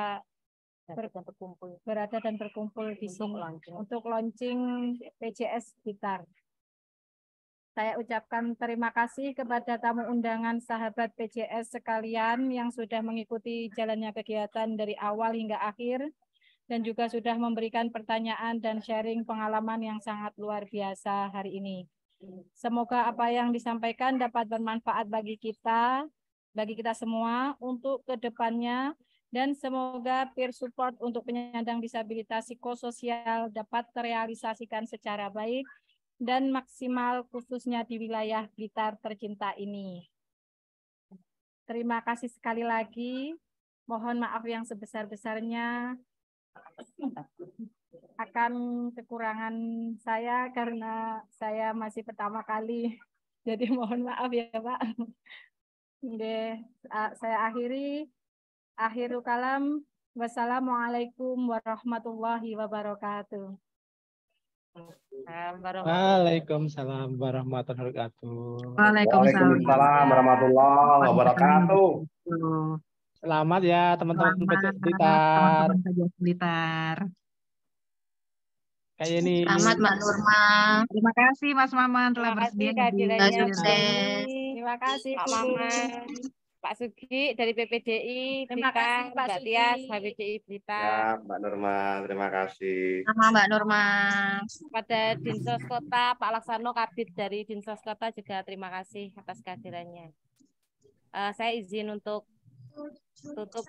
berada dan berkumpul di sini untuk launching PJS Blitar. Saya ucapkan terima kasih kepada tamu undangan sahabat PJS sekalian yang sudah mengikuti jalannya kegiatan dari awal hingga akhir dan juga sudah memberikan pertanyaan dan sharing pengalaman yang sangat luar biasa hari ini. Semoga apa yang disampaikan dapat bermanfaat bagi kita semua untuk kedepannya, dan semoga peer support untuk penyandang disabilitas psikososial dapat terrealisasikan secara baik dan maksimal khususnya di wilayah Blitar tercinta ini. Terima kasih sekali lagi. Mohon maaf yang sebesar-besarnya akan kekurangan saya karena saya masih pertama kali. Jadi mohon maaf ya Pak. Oke, saya akhiri. Akhirul kalam. Wassalamualaikum warahmatullahi wabarakatuh. Waalaikumsalam warahmatullahi wabarakatuh. Waalaikumsalam warahmatullahi wabarakatuh. Selamat ya teman-teman PJS Blitar. Kayak ini. Selamat Mbak Nurma. Terima kasih Mas Maman telah bersedia kehadirannya. Sukses. Terima kasih Pak Maman, Pak Sugi dari PPDI, Terima kasih, Pak Mbak Sugi. Tias, HBDI Blitar. Ya, Mbak Nurma, terima kasih. Sama Mbak Nurma. Pada Dinsos Kota, Pak Laksano Kabid dari Dinsos Kota juga terima kasih atas kehadirannya. Saya izin untuk tutup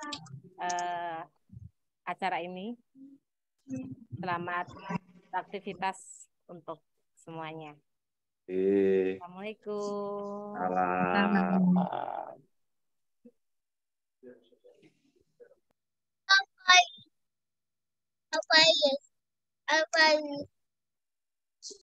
acara ini. Selamat aktivitas untuk semuanya. Assalamualaikum. Salam. Apa ya?